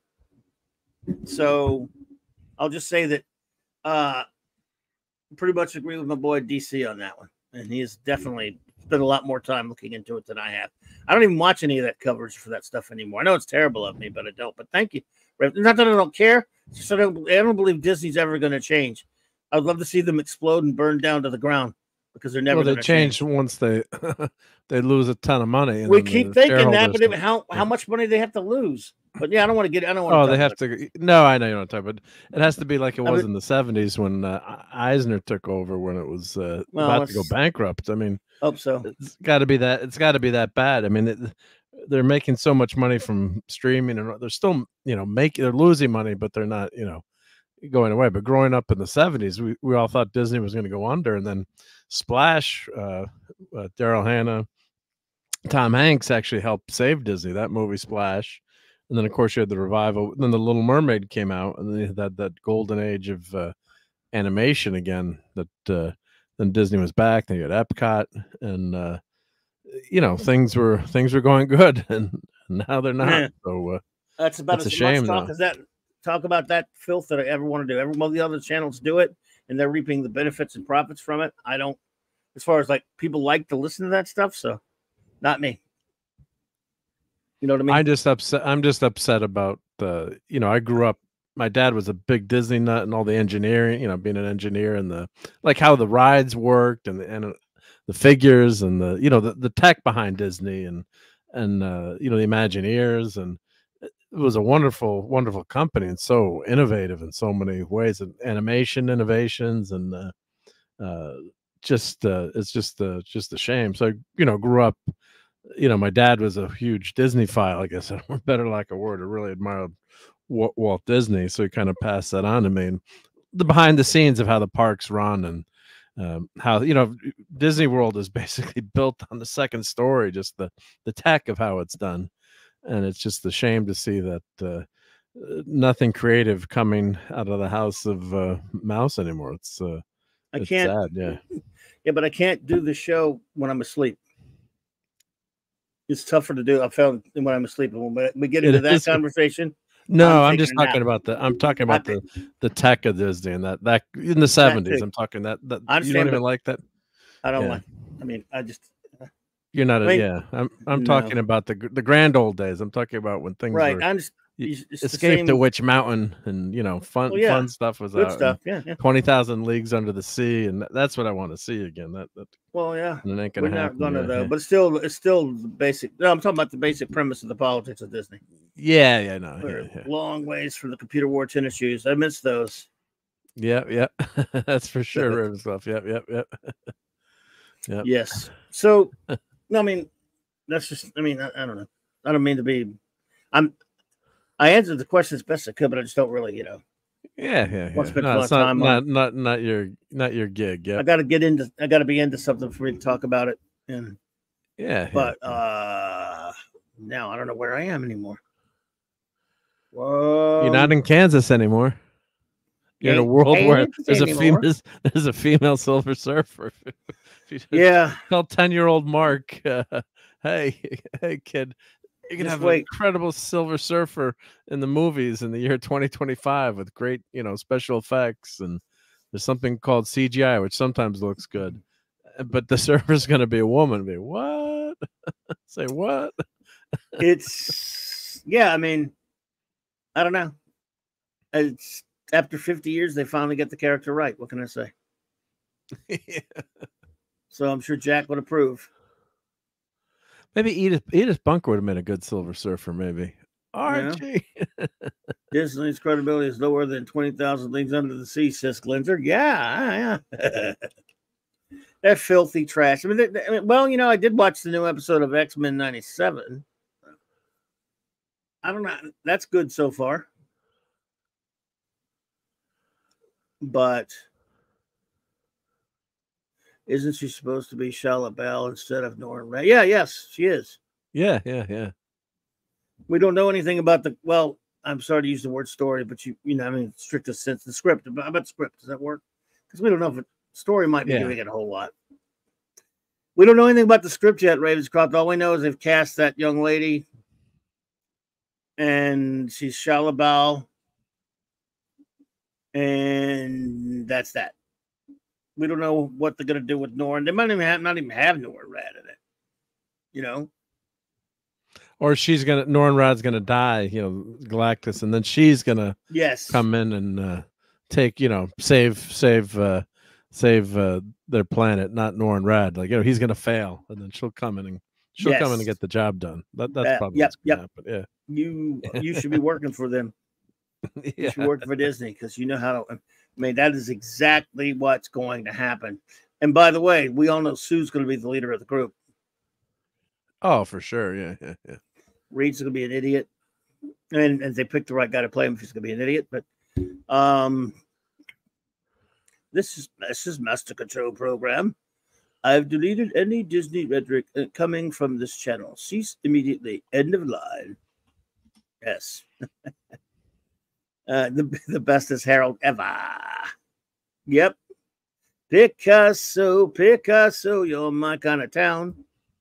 So I'll just say that pretty much agree with my boy DC on that one. And he has definitely spent a lot more time looking into it than I have. I don't even watch any of that coverage for that stuff anymore. I know it's terrible of me, but I don't. But thank you. Not that I don't care. Just I don't believe Disney's ever going to change. I'd love to see them explode and burn down to the ground because they're never going to change once they lose a ton of money. And we keep thinking that, but how much money they have to lose? But yeah, I don't want to. They have to. No, I know you don't talk, but it has to be like it was in the 70s when Eisner took over, when it was about to go bankrupt. I mean, hope so. It's got to be that. It's got to be that bad. I mean, they're making so much money from streaming, and they're still, they're losing money, but they're not, going away. But growing up in the 70s, we all thought Disney was going to go under, and then Splash, Daryl Hannah, Tom Hanks actually helped save Disney. That movie Splash. And then, of course, you had the revival. Then The Little Mermaid came out, and then you had that golden age of animation again. That then Disney was back. Then you had Epcot, and things were going good, and now they're not. Yeah. So that's about as much talk as that. Talk about that filth that I ever want to do. All the other channels do it, and they're reaping the benefits and profits from it. I don't. As far as like people like to listen to that stuff, so not me. You know what I mean? I'm just upset about the, I grew up, my dad was a big Disney nut, and all the engineering, being an engineer, and how the rides worked, and the figures, and the tech behind Disney, and the Imagineers, and it was a wonderful, wonderful company, and so innovative in so many ways, and animation innovations, and it's just a shame. So grew up. My dad was a huge Disney file, I guess. Better lack of word. I really admired Walt Disney, so he kind of passed that on to me. And the behind the scenes of how the parks run, and how Disney World is basically built on the second story, just the tech of how it's done. And it's just a shame to see that nothing creative coming out of the house of Mouse anymore. It's sad, yeah. Yeah, but I can't do the show when I'm asleep. It's tougher to do. I found when I'm asleep. But we get into that conversation. No, I'm just talking about the tech of Disney, and that in the 70s. I'm talking that you don't even like that. I don't like. I mean, I just. You're not I'm talking about the grand old days. I'm talking about when things right. were It's the Escape same- the Witch Mountain, and fun Well, yeah. fun stuff was Good out. stuff. Yeah, yeah. 20,000 Leagues Under the Sea, and that's what I want to see again. That Well, yeah. and it ain't We're gonna not happen. gonna yeah, though, yeah. but it's still the basic. No, I'm talking about the basic premise of the politics of Disney. Yeah, no, We're yeah. long ways from the computer wore tennis shoes. I miss those. Yeah. That's for sure. River stuff. Yep. Yep. Yes. So, no, I mean, that's just. I mean, I don't know. I don't mean to be. I answered the question as best I could, but I just don't really, Yeah. Want to spend a No, lot it's of time on not your gig. I Yeah. got to get into. I got to be into something for me to talk about it. And Yeah. but now I don't know where I am anymore. Whoa. You're not in Kansas anymore. You're in a Ain't world where Kansas there's anymore. there's a female Silver Surfer. If you just Yeah. tell 10-year-old Mark, hey kid, you can Just have wait. an incredible Silver Surfer in the movies in the year 2025 with great, special effects, and there's something called CGI, which sometimes looks good, but the surfer's going to be a woman. Be what? Say what? It's yeah. I mean, I don't know. It's after 50 years they finally get the character right. What can I say? Yeah. So I'm sure Jack would approve. Maybe Edith Bunker would have been a good Silver Surfer. Maybe Archie. Disney's credibility is lower than 20,000 Leagues Under the Sea, says Glinzer. Yeah. That filthy trash. I mean, well, I did watch the new episode of X-Men 97. I don't know. That's good so far. But isn't she supposed to be Charlotte Bell instead of Norrin Ray? Yeah, yes, she is. Yeah. We don't know anything about well, I'm sorry to use the word story, but I mean, strictest sense, the script. About the script, does that work? Because we don't know if the story might be doing it a whole lot. We don't know anything about the script yet, Ravenscroft. All we know is they've cast that young lady, and she's Charlotte Bell, and that's that. We don't know what they're going to do with Norrin. They might not even have Norrin Rad in it, Or Norrin Rad's gonna die, Galactus, and then she's gonna come in and take, save their planet, not Norrin Rad. Like, he's gonna fail, and then she'll come in and get the job done. That's probably what's gonna happen. Yeah. You should be working for them. You Yeah. should work for Disney because you know how to. I mean, that is exactly what's going to happen. And by the way, we all know Sue's going to be the leader of the group. Oh, for sure. Yeah. Reed's going to be an idiot, and they picked the right guy to play him if he's going to be an idiot. But this is Master Control Program. I've deleted any Disney rhetoric coming from this channel. Cease immediately. End of line. Yes. The best is Harold ever. Yep. Picasso, you're my kind of town.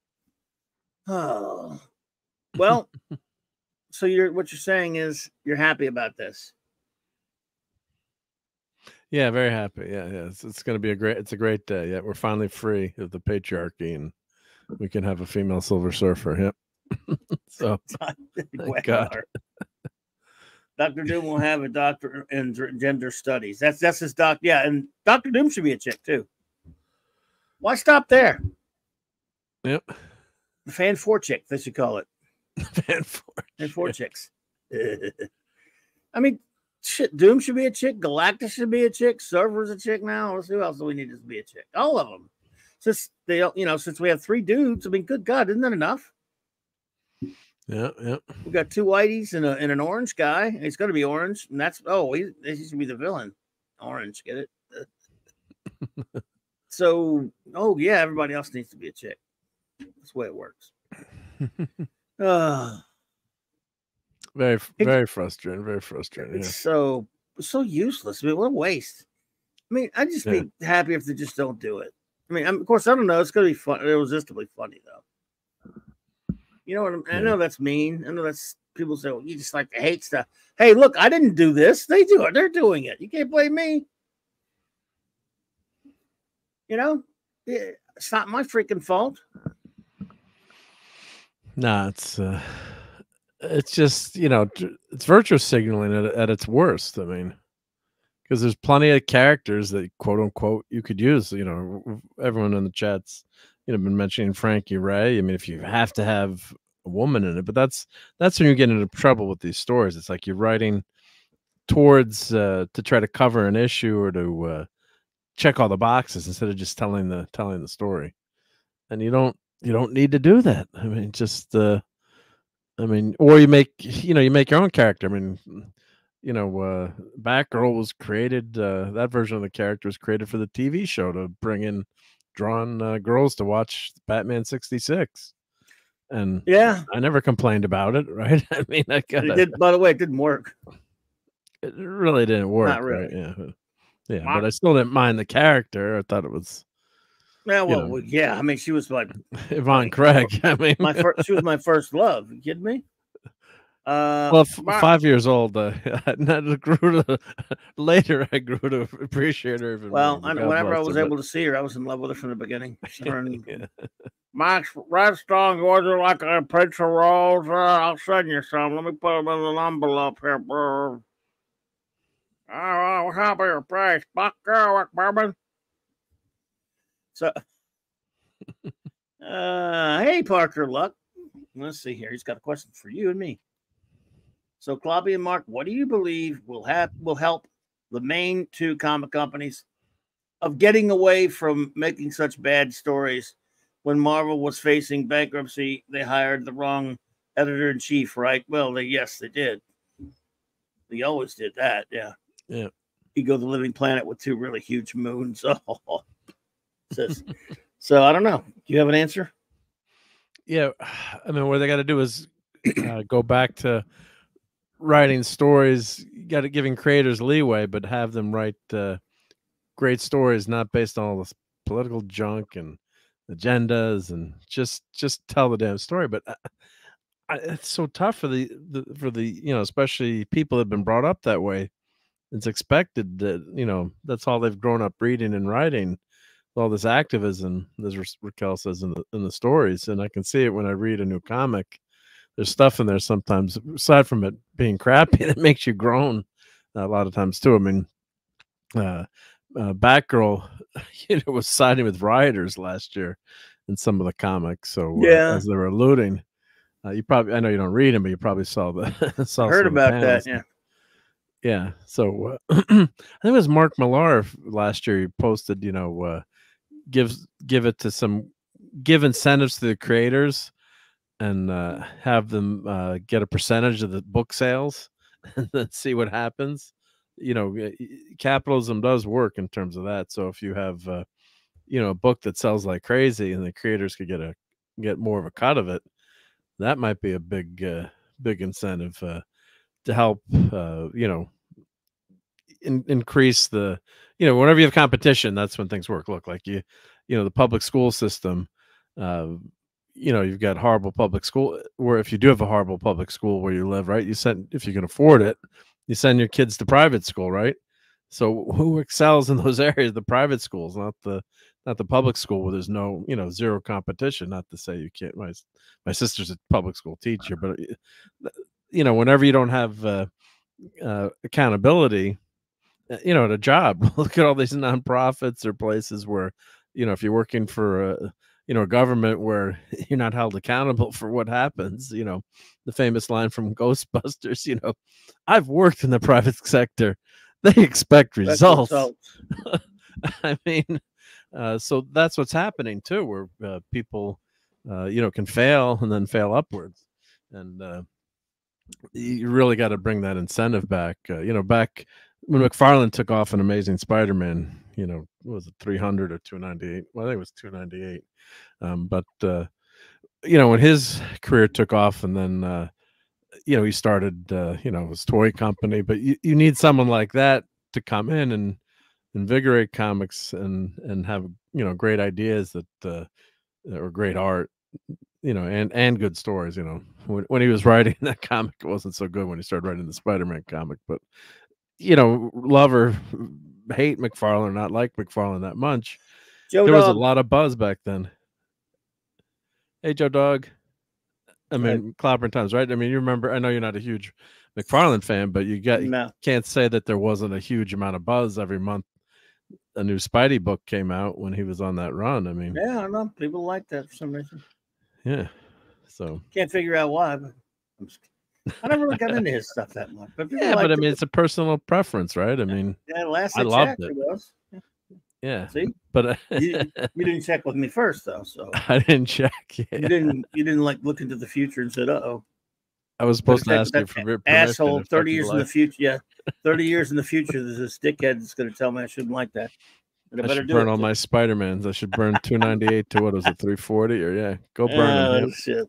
Oh. Well, so what you're saying is you're happy about this. Yeah, very happy. Yeah. It's gonna be a great day. Yeah, we're finally free of the patriarchy, and we can have a female Silver Surfer. Yep. So, thank God. Dr. Doom will have a doctor in gender studies. That's his doc. Yeah, and Dr. Doom should be a chick too. Why stop there? Yep. The fan four chick, they should call it. Fan four chicks. I mean, shit. Doom should be a chick. Galactus should be a chick. Server's a chick now. Let's see who else do we need to be a chick. All of them. Since since we have 3 dudes. I mean, good God, isn't that enough? Yeah. We got 2 whiteys and an orange guy. He's going to be orange, and that's he should be the villain. Orange, get it? So, yeah, everybody else needs to be a chick. That's the way it works. Very frustrating. Very frustrating. It's so useless. I mean, what a waste. I mean, I'd just be happy if they just don't do it. I mean, of course, I don't know. It's going to be fun, irresistibly funny, though. You know what I know that's mean. I know that's people say, well, you just like to hate stuff. Hey, look, I didn't do this. They do it. They're doing it. You can't blame me. It's not my freaking fault. Nah, it's it's just, you know, it's virtue signaling at its worst. I mean, because there's plenty of characters that quote unquote you could use. You know, everyone in the chats, you know, been mentioning Frankie Ray. I mean, if you have to have a woman in it, but that's when you get into trouble with these stories. It's like you're writing towards to try to cover an issue or to check all the boxes instead of just telling the story. And you don't need to do that. I mean, just I mean, or you make your own character. I mean, you know, Batgirl was created. That version of the character was created for the TV show to bring in drawn girls to watch Batman 66. And Yeah, I never complained about it, right? I mean, it did. By the way, it didn't work. It really didn't work. Not really. Right? Yeah, but I still didn't mind the character. I thought it was. Yeah, well, yeah. I mean, she was like Yvonne Craig. I mean, she was my first love. You kidding me? Well, 5 years old. Later, I grew to appreciate her even well, more. whenever I was able to see her, I was in love with her from the beginning. Max Red Strong, would you like a pizza rolls? I'll send you some. Let me put them in an envelope here, bro. Oh, how about your price? Buck, bourbon. So, hey, Parker Luck. Let's see here. He's got a question for you and me. So, Clobby and Mark, what do you believe will help the main two comic companies of getting away from making such bad stories? When Marvel was facing bankruptcy, they hired the wrong editor-in-chief, right? Well, they did. They always did that, yeah. Yeah. Ego the Living Planet with two really huge moons. Oh, so I don't know. Do you have an answer? Yeah, I mean, what they got to do is go back to writing stories. You got to giving creators leeway, but have them write great stories, not based on all this political junk and agendas, and just tell the damn story. But it's so tough for the you know, especially people that have been brought up that way. It's expected that, you know, that's all they've grown up reading and writing, all this activism, as Raquel says in the stories. And I can see it when I read a new comic. There's stuff in there sometimes, aside from it being crappy, that makes you groan a lot of times too. I mean, Batgirl, you know, was siding with rioters last year in some of the comics. So as they were alluding, you probably, I know you don't read them, but you probably saw heard about that. Yeah. Yeah. So I think it was Mark Millar last year. He posted, you know, give incentives to the creators and have them get a percentage of the book sales and then see what happens. You know, capitalism does work in terms of that. So if you have, you know, a book that sells like crazy and the creators could get more of a cut of it, that might be a big incentive to help, you know, increase the, you know, whenever you have competition, that's when things work. Look, like you know, the public school system, you know, you've got horrible public school, where if you do have a horrible public school where you live, right, if you can afford it, you send your kids to private school, right? So who excels in those areas? The private schools, not the public school where there's no, you know, zero competition. Not to say you can't. My sister's a public school teacher, but you know, whenever you don't have accountability, you know, at a job, look at all these nonprofits or places where, you know, if you're working for you know, a government where you're not held accountable for what happens, you know, the famous line from Ghostbusters, you know, I've worked in the private sector. They expect results. I mean, so that's what's happening too, where people, you know, can fail and then fail upwards. And you really got to bring that incentive back. You know, back when McFarlane took off an Amazing Spider-Man, you know, what was it, 300 or 298? Well, I think it was 298. But you know, when his career took off, and then you know, he started you know, his toy company. But you need someone like that to come in and invigorate comics and have, you know, great ideas that or great art, you know, and good stories. You know, when he was writing that comic, it wasn't so good when he started writing the Spider-Man comic. But you know, love or hate McFarlane, not like McFarlane that much, there was a lot of buzz back then. Hey, Joe Dog. I mean, clobbering times, right? I mean, you remember, I know you're not a huge McFarlane fan, but you can't say that there wasn't a huge amount of buzz every month. A new Spidey book came out when he was on that run. I mean, yeah, I don't know. People like that for some reason. Yeah. So can't figure out why, but I never really got into his stuff that much. But yeah, but I mean, it's a personal preference, right? I mean, last I loved it. Yeah. See, but you didn't check with me first, though. So I didn't check. Yeah. You didn't like look into the future and said, "Uh-oh." I was supposed to ask you for permission. Asshole. 30 years in the future. Yeah, 30 years in the future, there's this dickhead that's going to tell me I shouldn't like that. I should burn all my Spider-Mans. I should burn 298 to what was it, 340? Or go burn them. Shit.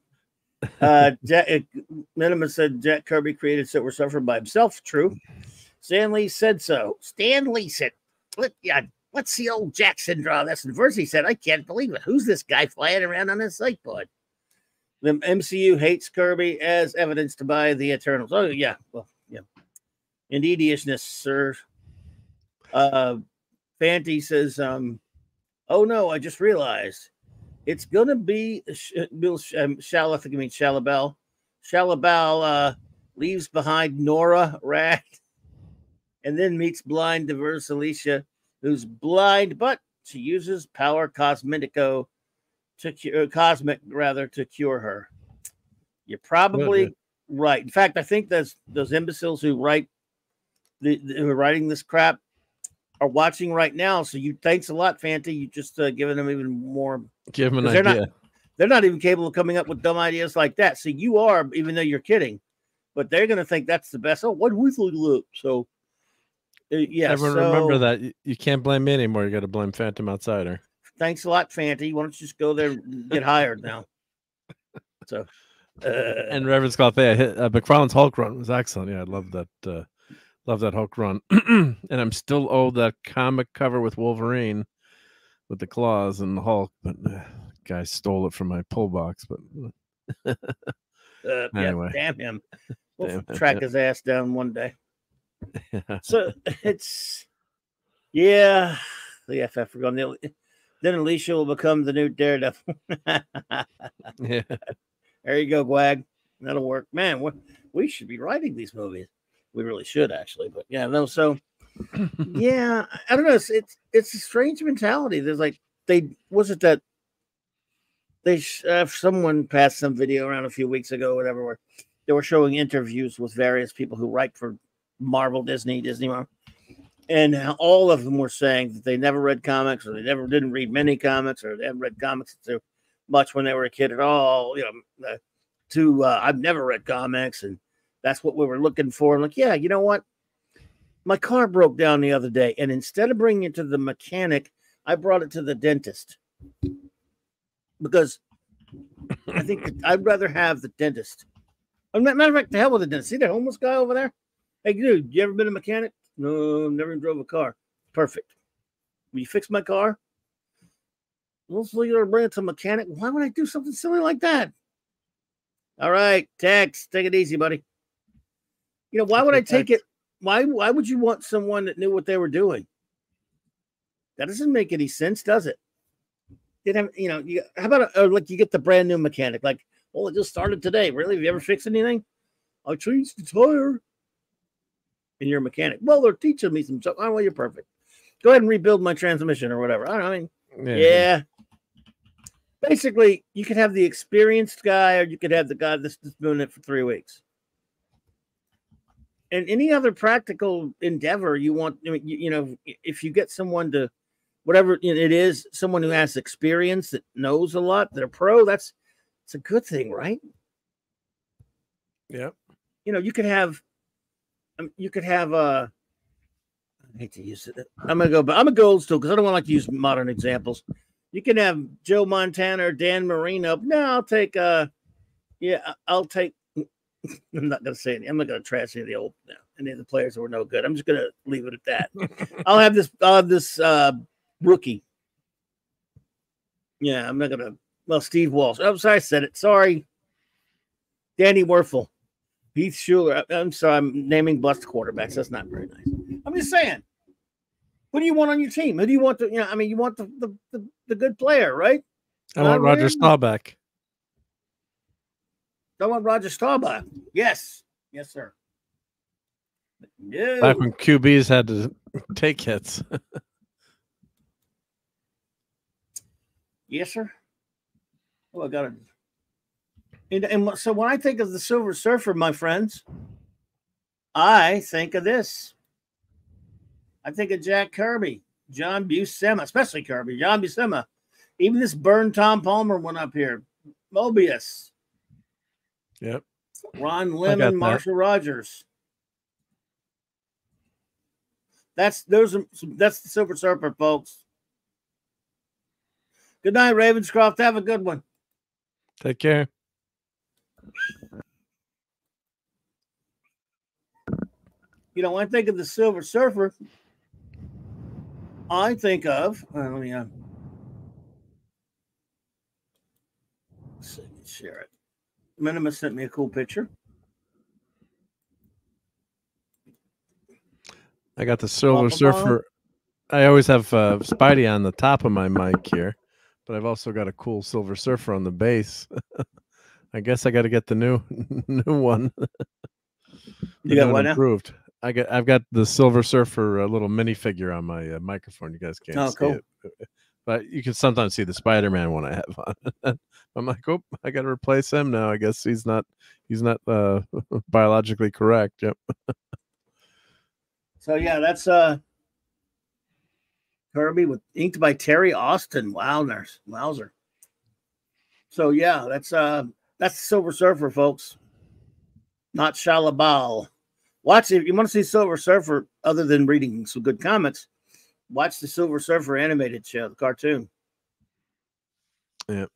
Minima said Jack Kirby created Silver Surfer by himself. True. Stan Lee said so. Stan Lee said, "What's the old Jackson draw this?" And Versi said, "I can't believe it. Who's this guy flying around on his sideboard?" The MCU hates Kirby as evidenced by the Eternals. Oh, yeah. Well, yeah. Indeediousness, sir. Fanty says, "Oh, no, I just realized. It's going to be Bill Shalabal. Shalabal leaves behind Nora Rad and then meets blind diverse Alicia, who's blind, but she uses power cosmic to cure her." You're probably right. In fact, I think those imbeciles who write who are writing this crap are watching right now. So thanks a lot, Fanty. You just given them even more. Give them an idea. They're not even capable of coming up with dumb ideas like that. So you are, even though you're kidding, but they're going to think that's the best. Oh, what do we look? So yeah. Everyone remember that you can't blame me anymore. You got to blame Phantom Outsider. Thanks a lot, Fanty. Why don't you just go there and get hired now? So, and Reverend Scott, McFarlane's Hulk run was excellent. Yeah, I love that. Love that Hulk run. And I'm still owed that comic cover with Wolverine with the claws and the Hulk, but guy stole it from my pull box. But anyway, yeah, damn him. We'll track his ass down one day. So it's the FF are going. Then Alicia will become the new Daredevil. Yeah. There you go, Gwag. That'll work. Man, we should be writing these movies. We really should, actually. But yeah, no. So yeah, I don't know. It's a strange mentality. There's like someone passed some video around a few weeks ago, whatever, where they were showing interviews with various people who write for Marvel, Disney Marvel. And all of them were saying that they never read comics, or they didn't read many comics, or they haven't read comics too much when they were a kid at all. I've never read comics, and that's what we were looking for. I'm like, yeah, you know what? My car broke down the other day, and instead of bringing it to the mechanic, I brought it to the dentist because I think I'd rather have the dentist. Matter of fact, the hell with the dentist. See that homeless guy over there? Hey, dude, you ever been a mechanic? No, never even drove a car. Perfect. Will you fix my car? Well, so you're going to bring it to a mechanic? Why would I do something silly like that? All right, Tex, take it easy, buddy. Why would I take it? Why would you want someone that knew what they were doing? That doesn't make any sense, does it? How about you get the brand new mechanic? Like, well, it just started today. Really? Have you ever fixed anything? I changed the tire. And you're a mechanic. Well, they're teaching me some stuff. Oh, well, you're perfect. Go ahead and rebuild my transmission or whatever. I don't know. Yeah. Basically, you could have the experienced guy, or you could have the guy that's just doing it for 3 weeks. And any other practical endeavor you want, if you get someone to, whatever it is, someone who has experience, that knows a lot, they're pro, it's a good thing, right? Yeah. You could have, I hate to use it. I'm going to go old school because I don't want to use modern examples. You can have Joe Montana or Dan Marino. No, I'll take, I'm not going to say anything. I'm not going to trash any of the old now. Any of the players that were no good. I'm just going to leave it at that. I'll have this rookie. Yeah, I'm not going to. Well, Steve Walsh. I'm sorry I said it. Sorry. Danny Werfel. Heath Schuler. I'm sorry. I'm naming bust quarterbacks. That's not very nice. I'm just saying. Who do you want on your team? Who do you want to? You want the good player, right? I want Roger Staubach. Don't want Roger Staubach. Yes. Yes, sir. No. Back when QBs had to take hits. Yes, sir. Oh, I got it. And so when I think of the Silver Surfer, my friends, I think of this. I think of Jack Kirby, John Buscema, especially Kirby, John Buscema. Even this burned Tom Palmer one up here. Mobius. Yep. Ron Lemon, Marshall Rogers. That's the Silver Surfer, folks. Good night, Ravenscroft. Have a good one. Take care. You know, when I think of the Silver Surfer, I think of let me share it. Minima sent me a cool picture. I got the Silver Surfer. I always have Spidey on the top of my mic here, but I've also got a cool Silver Surfer on the base. I guess I got to get the new one. You got what now? Improved. I've got the Silver Surfer little minifigure on my microphone. You guys can't see it, but you can sometimes see the Spider-Man one I have on. I'm like, oh, I got to replace him now. I guess he's not biologically correct. Yep. So yeah, that's Kirby with inked by Terry Austin. Wowzer. So yeah, that's the Silver Surfer, folks. Not Shalabal. Watch if you want to see Silver Surfer other than reading some good comics. Watch the Silver Surfer animated show, the cartoon. Yep.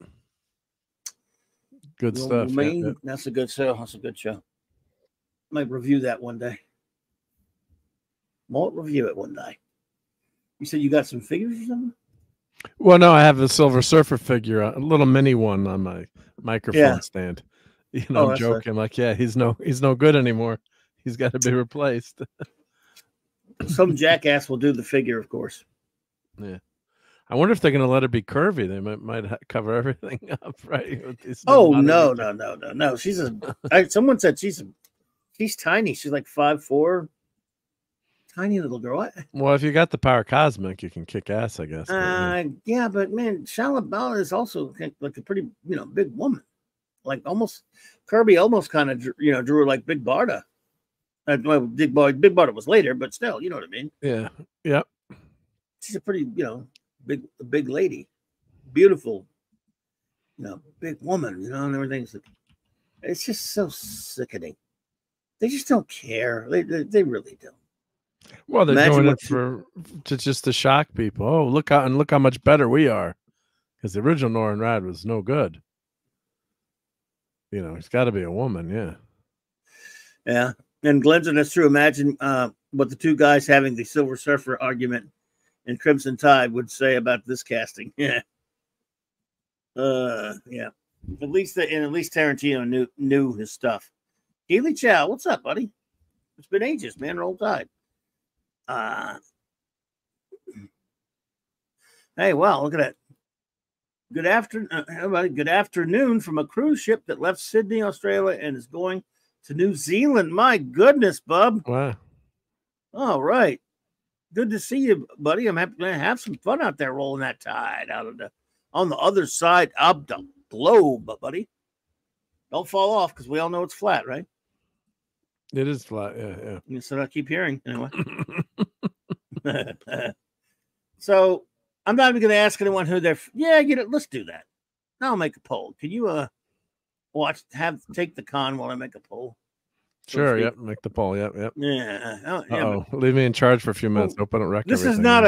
Good stuff. Yep. That's a good show. That's a good show. Might review that one day. Won't review it one day. You said you got some figures or something? Well, no, I have the Silver Surfer figure, a little mini one on my microphone stand. You know, I'm joking. Like, yeah, he's no good anymore. He's got to be replaced. Some jackass will do the figure, of course. Yeah. I wonder if they're going to let her be curvy. They might cover everything up, right? Oh, no. Someone said she's tiny. She's like 5'4". Tiny little girl. What? Well, if you got the power cosmic, you can kick ass, I guess. Yeah, but man, Shalabala is also like a pretty, big woman. Like Kirby almost kind of, drew her like Big Barda. Well, Big Barda was later, but still, you know what I mean? Yeah. Yep. She's a pretty, big lady, beautiful, big woman, and everything's. It's just so sickening. They just don't care. They really don't. Well, they're doing it just to shock people. Oh, look how much better we are, because the original Norrin Radd was no good. It's got to be a woman, yeah. Yeah, and Glenson, that's true. Imagine what the two guys having the Silver Surfer argument in Crimson Tide would say about this casting. Yeah, yeah. At least Tarantino knew his stuff. Healy Chow, what's up, buddy? It's been ages, man. Roll Tide. Hey, wow, look at that. Good afternoon from a cruise ship that left Sydney, Australia, and is going to New Zealand. My goodness, bub. Wow. All right. Good to see you, buddy. I'm happy to have some fun out there rolling that tide on the other side of the globe, buddy. Don't fall off because we all know it's flat, right? It is flat, yeah. That's what I keep hearing, anyway. So I'm not even going to ask anyone who they're. Yeah, let's do that. I'll make a poll. Can you take the con while I make a poll? Sure. Yep. Make the poll. Yep. Yeah. Oh, leave me in charge for a few minutes. Hope I don't wreck This is not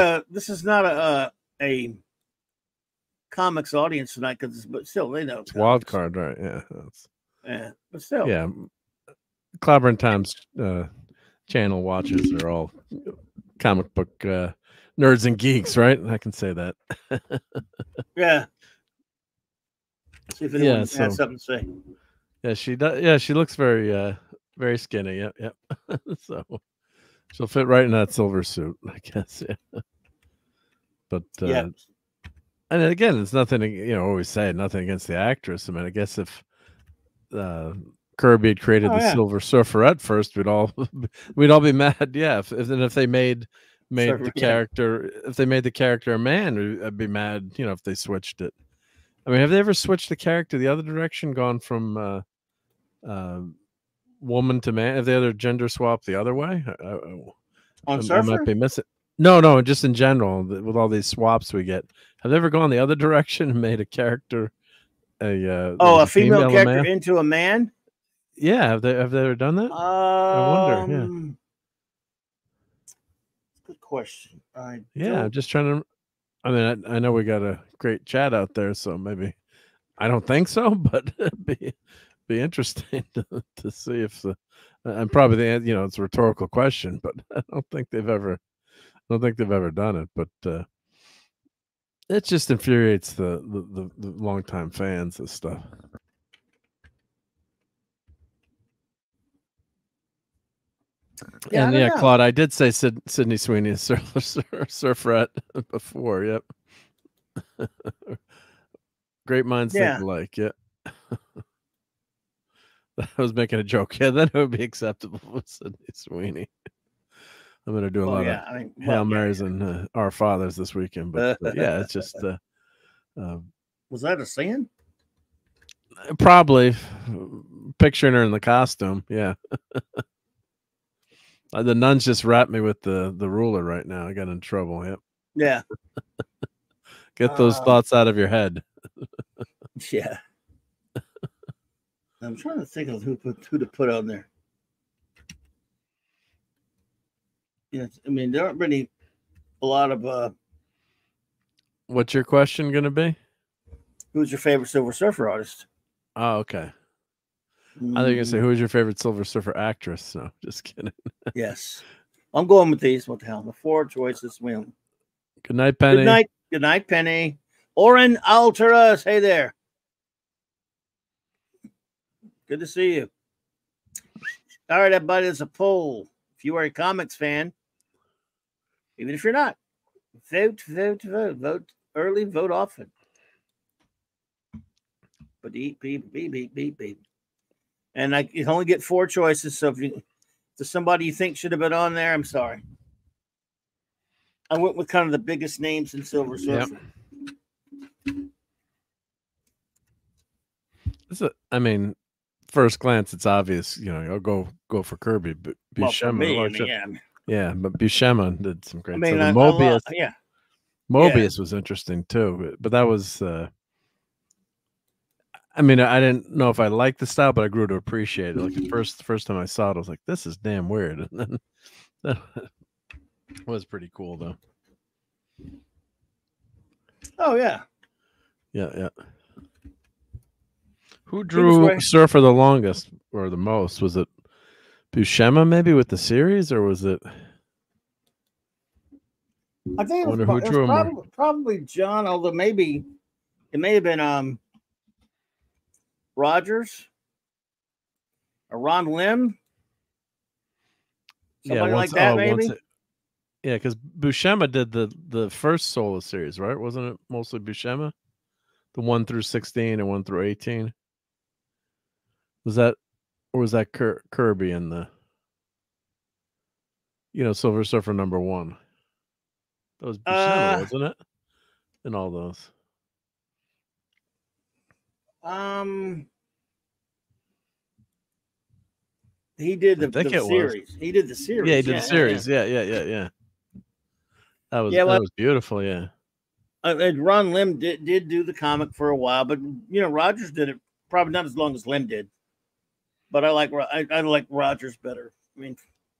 a comics audience tonight, but still they know it's wild card, right? Yeah. Yeah, but still. Yeah. Clobber and Tom's channel watchers are all comic book nerds and geeks, right? I can say that. Yeah. See if anyone has something to say. Yeah, she does. Yeah, she looks very, very skinny. Yep. So she'll fit right in that silver suit, I guess. Yeah. But yeah. And again, it's nothing. Always say nothing against the actress. I mean, I guess if Kirby had created Oh, the yeah. Silver Surfer at first, we'd all be mad. Yeah, if they made Surfer, the yeah. character, if they made the character a man, I'd be mad. You know, if they switched it. I mean, have they ever switched the character the other direction, gone from woman to man? Have they ever gender swapped the other way? On I Surfer? might be missing. No, just in general with all these swaps we get. Have they ever gone the other direction and made a character a female a character man? into a man? Yeah, have they ever done that? I wonder. Yeah. Good question. I'm just trying to. I mean, I know we got a great chat out there, so maybe I don't think so, but it'd be interesting to see if the and probably the it's a rhetorical question, but I don't think they've ever done it. But it just infuriates the longtime fans and stuff. Yeah, and I don't know. Claude, I did say Sydney Sweeney is Surfette before. Yep. Great minds think alike. Yeah. I was making a joke. Yeah, then it would be acceptable with Sydney Sweeney. I'm going to do a lot of Hail Marys and Our Fathers this weekend. But yeah, it's just. Was that a sin? Probably. Picturing her in the costume. Yeah. The nuns just wrapped me with the ruler right now. I got in trouble. Yep. Yeah. Get those thoughts out of your head. Yeah. I'm trying to think of who to put on there. Yeah, I mean, there aren't really a lot of. What's your question going to be? Who's your favorite Silver Surfer artist? Oh, okay. I think you're going to say, who's your favorite Silver Surfer actress? No, just kidding. Yes. I'm going with these. What the hell? The 4 choices win. Good night, Penny. Good night, Penny. Oren Alteras. Hey there. Good to see you. All right, everybody. There's a poll. If you are a comics fan, even if you're not, vote early, vote often. But beep, beep, beep, beep, beep, beep. And you only get 4 choices. So if there's somebody you think should have been on there, I'm sorry. I went with kind of the biggest names in Silver Surfer. Yep. I mean, first glance, it's obvious. I'll go for Kirby, but Buscema. Yeah, but Buscema did some great. Mobius. Mobius was interesting too, but that was. I mean, I didn't know if I liked the style, but I grew to appreciate it. Like the first time I saw it, I was like, "This is damn weird," and then that was pretty cool, though. Oh yeah. Yeah. Who drew Surfer the longest or the most? Was it Buscema maybe with the series, or was it? I think it was probably John, although maybe it may have been Rogers or Ron Lim. Somebody like that, maybe. Yeah, because Buscema did the first solo series, right? Wasn't it mostly Buscema? The 1 through 16 and 1 through 18. Was that Kirby in the Silver Surfer #1? That was Buscema, wasn't it? In all those. He did the series. He did the series. Yeah, he did the series. Yeah. That was beautiful. Yeah. Ron Lim did do the comic for a while, but Rogers did it probably not as long as Lim did. But I like Rogers better. I mean,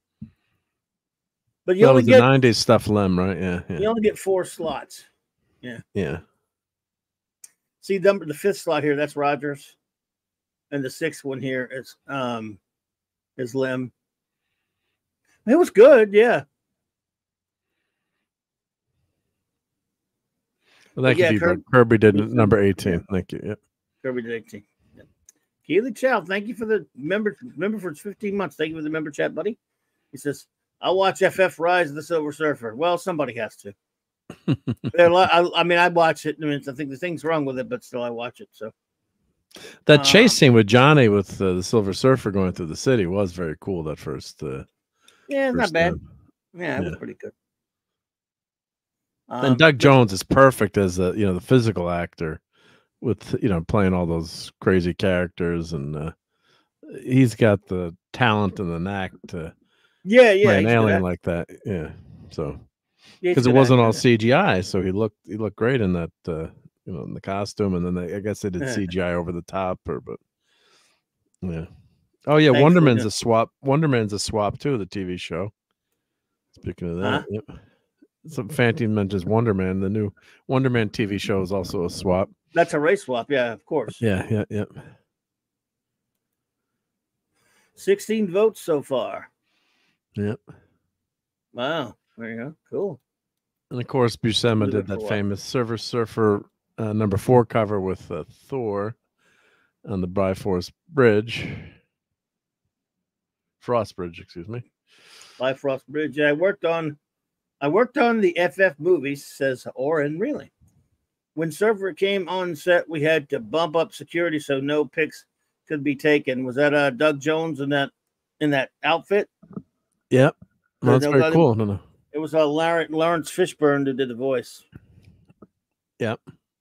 but you only get the 90s stuff, Lim, right? Yeah. You only get 4 slots. Yeah. Yeah. See, the 5th slot here, that's Rogers, and the 6th one here is Lim. It was good, yeah. Well, thank you. Kirby did number 18. Yeah. Thank you. Yep. Kirby did 18. Yep. Keely Chow, thank you for the member for 15 months. Thank you for the member chat, buddy. He says, I'll watch FF Rise of the Silver Surfer. Well, somebody has to. I watch it. I mean, I think the thing's wrong with it, but still I watch it. So That chase scene with Johnny with the Silver Surfer going through the city was very cool. That first, Yeah, it's not first bad. time. Yeah, it was Yeah. pretty good. And Doug Jones is perfect as the the physical actor with playing all those crazy characters, and he's got the talent and the knack to yeah, play an he's good alien at- like that. Yeah, so yeah, he's because it good wasn't actor. all CGI, so he looked great in that in the costume, and then I guess they did Yeah. CGI over the top, but yeah. Oh yeah, Thankfully, Wonderman's no. a swap. Wonderman's a swap too. The TV show. Speaking of that, Huh? yep. Some Phantom mentions Wonder Man. The new Wonder Man TV show is also a swap. That's a race swap. Yeah, of course. Yeah. 16 votes so far. Yep. Wow. There you go. Cool. And of course, Buscema Really did good that for famous Silver Surfer number 4 cover with Thor on the Bifrost Bridge. Frost Bridge, excuse me. Bifrost Bridge. Yeah, I worked on the FF movies, says Oren. Really? When Surfer came on set, we had to bump up security so no pics could be taken. Was that Doug Jones in that outfit? Yep. Well, that's no very other- cool. No. It was Lawrence Fishburne who did the voice. Yep.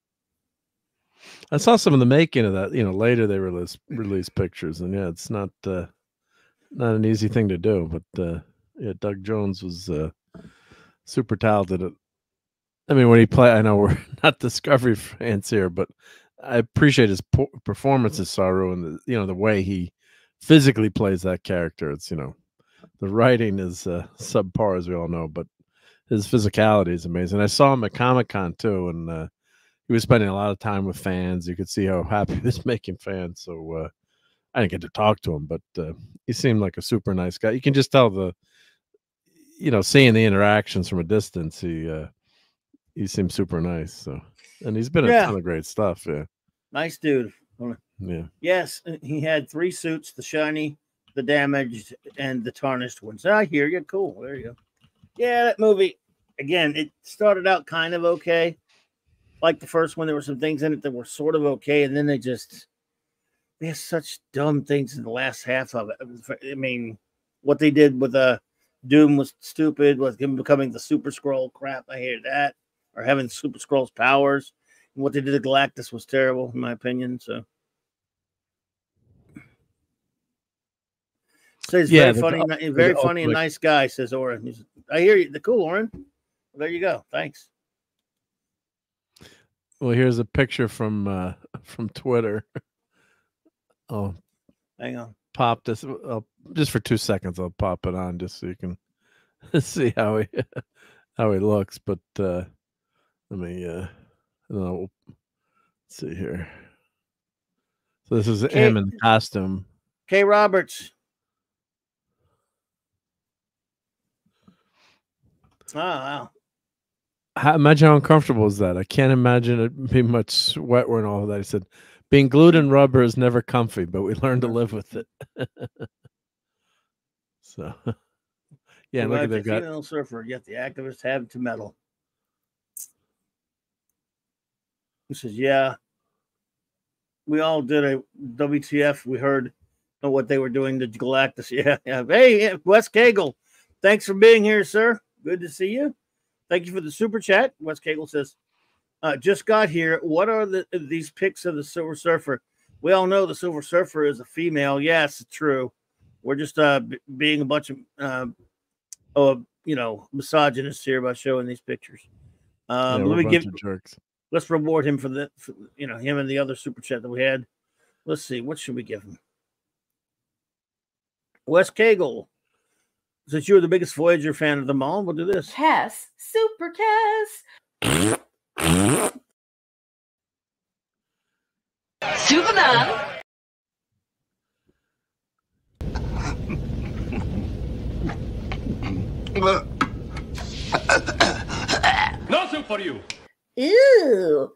I saw some of the making of that. Later they released pictures, and yeah, it's not an easy thing to do. But yeah, Doug Jones was super talented. I mean, when he played, I know we're not Discovery fans here, but I appreciate his performance as Saru, and the way he physically plays that character. It's the writing is subpar, as we all know, but his physicality is amazing. I saw him at Comic-Con too, and he was spending a lot of time with fans. You could see how happy he was making fans. So I didn't get to talk to him, but he seemed like a super nice guy. You can just tell seeing the interactions from a distance, he seems super nice. So, and he's been in a ton of great stuff. Yeah, Nice dude. yeah. Yes, he had 3 suits: the shiny, the damaged, and the tarnished ones. I hear you. Cool. There you go. Yeah, that movie, again, it started out kind of okay. Like the first one, there were some things in it that were sort of okay, and then they have such dumb things in the last half of it. I mean, what they did with Doom was stupid, with him becoming the Super Skrull crap. I hated that. Or having Super Skrull's powers. And what they did to Galactus was terrible, in my opinion. So he's Yeah, very funny and nice guy, says Oren. I hear you. The cool, Oren. Well, there you go. Thanks. Well, here's a picture from Twitter. I'll Hang on. pop this just for 2 seconds. I'll pop it on just so you can see how he looks. But let me let's see here. So this is him in the costume. Kay Roberts. Oh, wow. Imagine how uncomfortable is that? I can't imagine it being much sweat and all of that. He said, being glued in rubber is never comfy, but we learn to live with it. So, yeah, look at they've got female surfer, yet the activists have to meddle. He says, yeah, we all did a WTF. We heard what they were doing to Galactus. Yeah. Hey, Wes Cagle, thanks for being here, sir. Good to see you. Thank you for the super chat. Wes Cagle says, just got here. What are these pics of the Silver Surfer? We all know the Silver Surfer is a female. Yes, true. We're just being a bunch of misogynists here by showing these pictures. Let's reward him for him and the other super chat that we had. Let's see, what should we give him? Wes Cagle, since you're the biggest Voyager fan of them all, we'll do this. Cass, Super Cass. Superman. Nothing for you. Ew.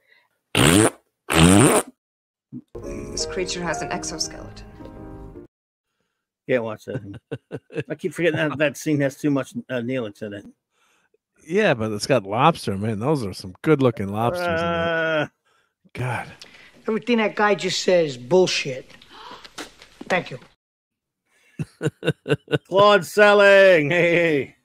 This creature has an exoskeleton. Can't watch that. I keep forgetting that scene has too much Neelix in it. Yeah, but it's got lobster, man. Those are some good looking lobsters in there. God. Everything that guy just says, bullshit. Thank you. Claude Selling. Hey.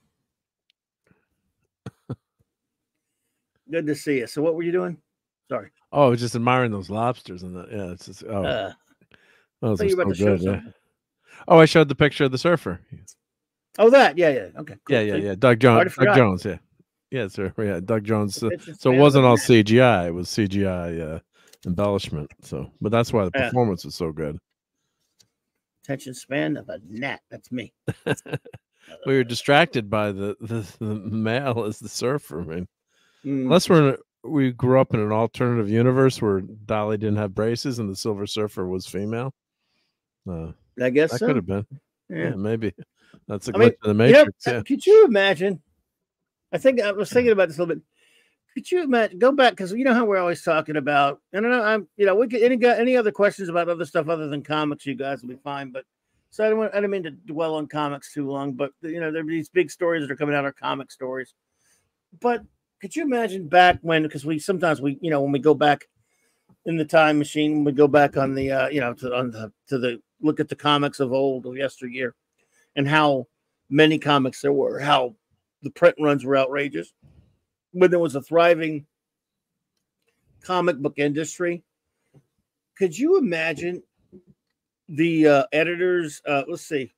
Good to see you. So what were you doing? Sorry. Oh, I was just admiring those lobsters and yeah, it's just those thought are you were about so to show good. Yeah. something. Oh, I showed the picture of the surfer. Oh, that. Yeah. Okay. Cool. Yeah. Doug Jones. Already Doug forgot. Jones. Yeah, sir. Yeah, Doug Jones. So Attention it span wasn't of a all gnat. CGI. It was CGI embellishment. So, but that's why the Yeah. performance was so good. Attention span of a gnat. That's me. We were distracted by the male as the surfer. I mean, Mm. unless we grew up in an alternative universe where Dolly didn't have braces and the Silver Surfer was female. I guess That so. could have been. Yeah. Yeah, maybe. That's a I glitch mean, in the Matrix. Yeah. Could you imagine? I was thinking about this a little bit. Could you imagine? Go back because you know how we're always talking about. I don't know. We could any other questions about other stuff other than comics. You guys will be fine. But so I don't mean to dwell on comics too long. But there are these big stories that are coming out are comic stories. But could you imagine back when? Because sometimes when we go back in the time machine, when we go back on the to the look at the comics of old of yesteryear, and how many comics there were, how the print runs were outrageous. When there was a thriving comic book industry, could you imagine the editors? Let's see,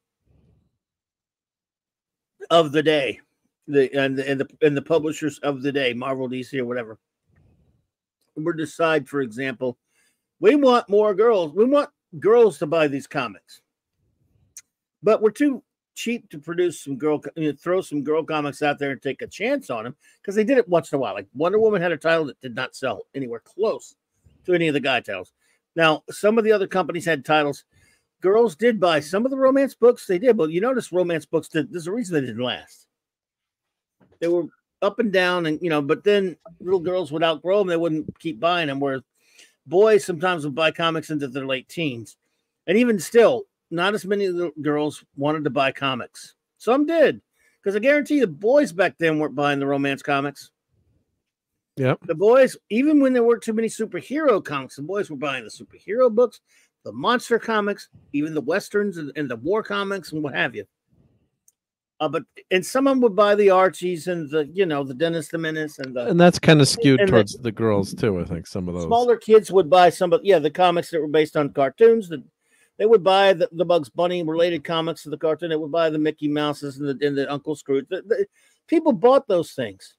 of the day, and the publishers of the day, Marvel, DC, or whatever, would decide, for example, we want more girls. We want girls to buy these comics, but we're too cheap to produce some throw some girl comics out there and take a chance on them because they did it once in a while. Like Wonder Woman had a title that did not sell anywhere close to any of the guy titles. Now, some of the other companies had titles. Girls did buy some of the romance books. They did, but you notice romance books there's a reason they didn't last. They were up and down, and but then little girls would outgrow them. They wouldn't keep buying them. Where boys sometimes would buy comics into their late teens, and even still, not as many little girls wanted to buy comics. Some did, because I guarantee the boys back then weren't buying the romance comics. Yep. The boys, even when there weren't too many superhero comics, the boys were buying the superhero books, the monster comics, even the westerns and the war comics and what have you. And some of them would buy the Archies and the Dennis the Menace and that's kind of skewed towards the girls too. I think some of those smaller kids would buy the comics that were based on cartoons. They would buy the Bugs Bunny related comics to the cartoon. They would buy the Mickey Mouses and the Uncle Scrooge. People bought those things.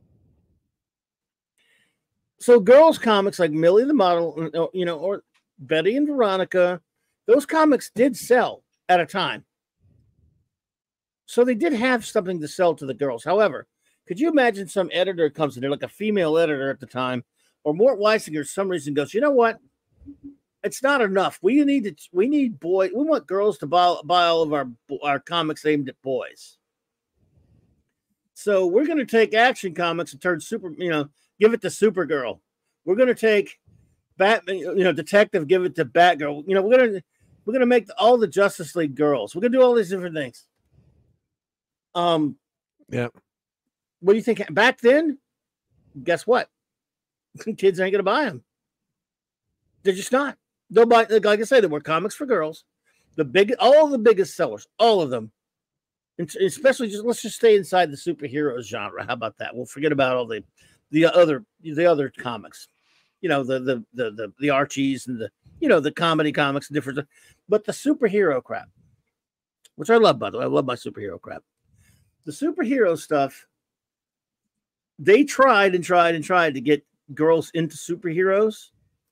So girls' comics like Millie the Model, or Betty and Veronica, those comics did sell at a time. So they did have something to sell to the girls. However, could you imagine some editor comes in there, like a female editor at the time, or Mort Weisinger, for some reason goes, you know what? It's not enough. We need boys. We want girls to buy all of our comics aimed at boys. So we're going to take Action Comics and turn give it to Supergirl. We're going to take Batman, Detective, give it to Batgirl. We're going to make all the Justice League girls. We're going to do all these different things. Yeah. What do you think? Back then, guess what? Kids ain't going to buy them. They're just not. They'll buy, like I say, there were comics for girls. All the biggest sellers, all of them. And especially let's just stay inside the superhero genre. How about that? We'll forget about all the other comics. The Archies and the comedy comics and different, but the superhero crap, which I love, by the way. I love my superhero crap. The superhero stuff, they tried to get girls into superheroes.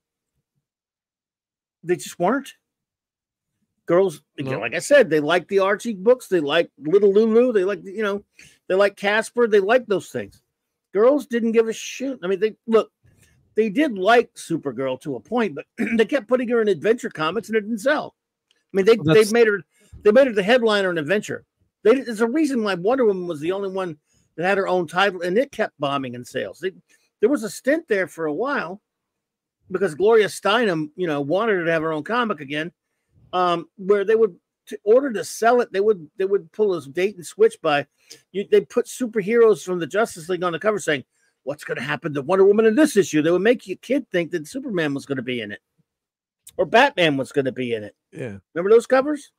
They just weren't. Girls, like I said, they like the Archie books. They like Little Lulu. They like, they like Casper. They like those things. Girls didn't give a shit. I mean, they did like Supergirl to a point, but they kept putting her in adventure comics and it didn't sell. I mean, they made her the headliner in Adventure. There's a reason why Wonder Woman was the only one that had her own title, and it kept bombing in sales. There was a stint there for a while because Gloria Steinem, wanted her to have her own comic again, where they would, in order to sell it, they would pull a date and switch by. They put superheroes from the Justice League on the cover saying, what's going to happen to Wonder Woman in this issue? They would make your kid think that Superman was going to be in it or Batman was going to be in it. Yeah. Remember those covers?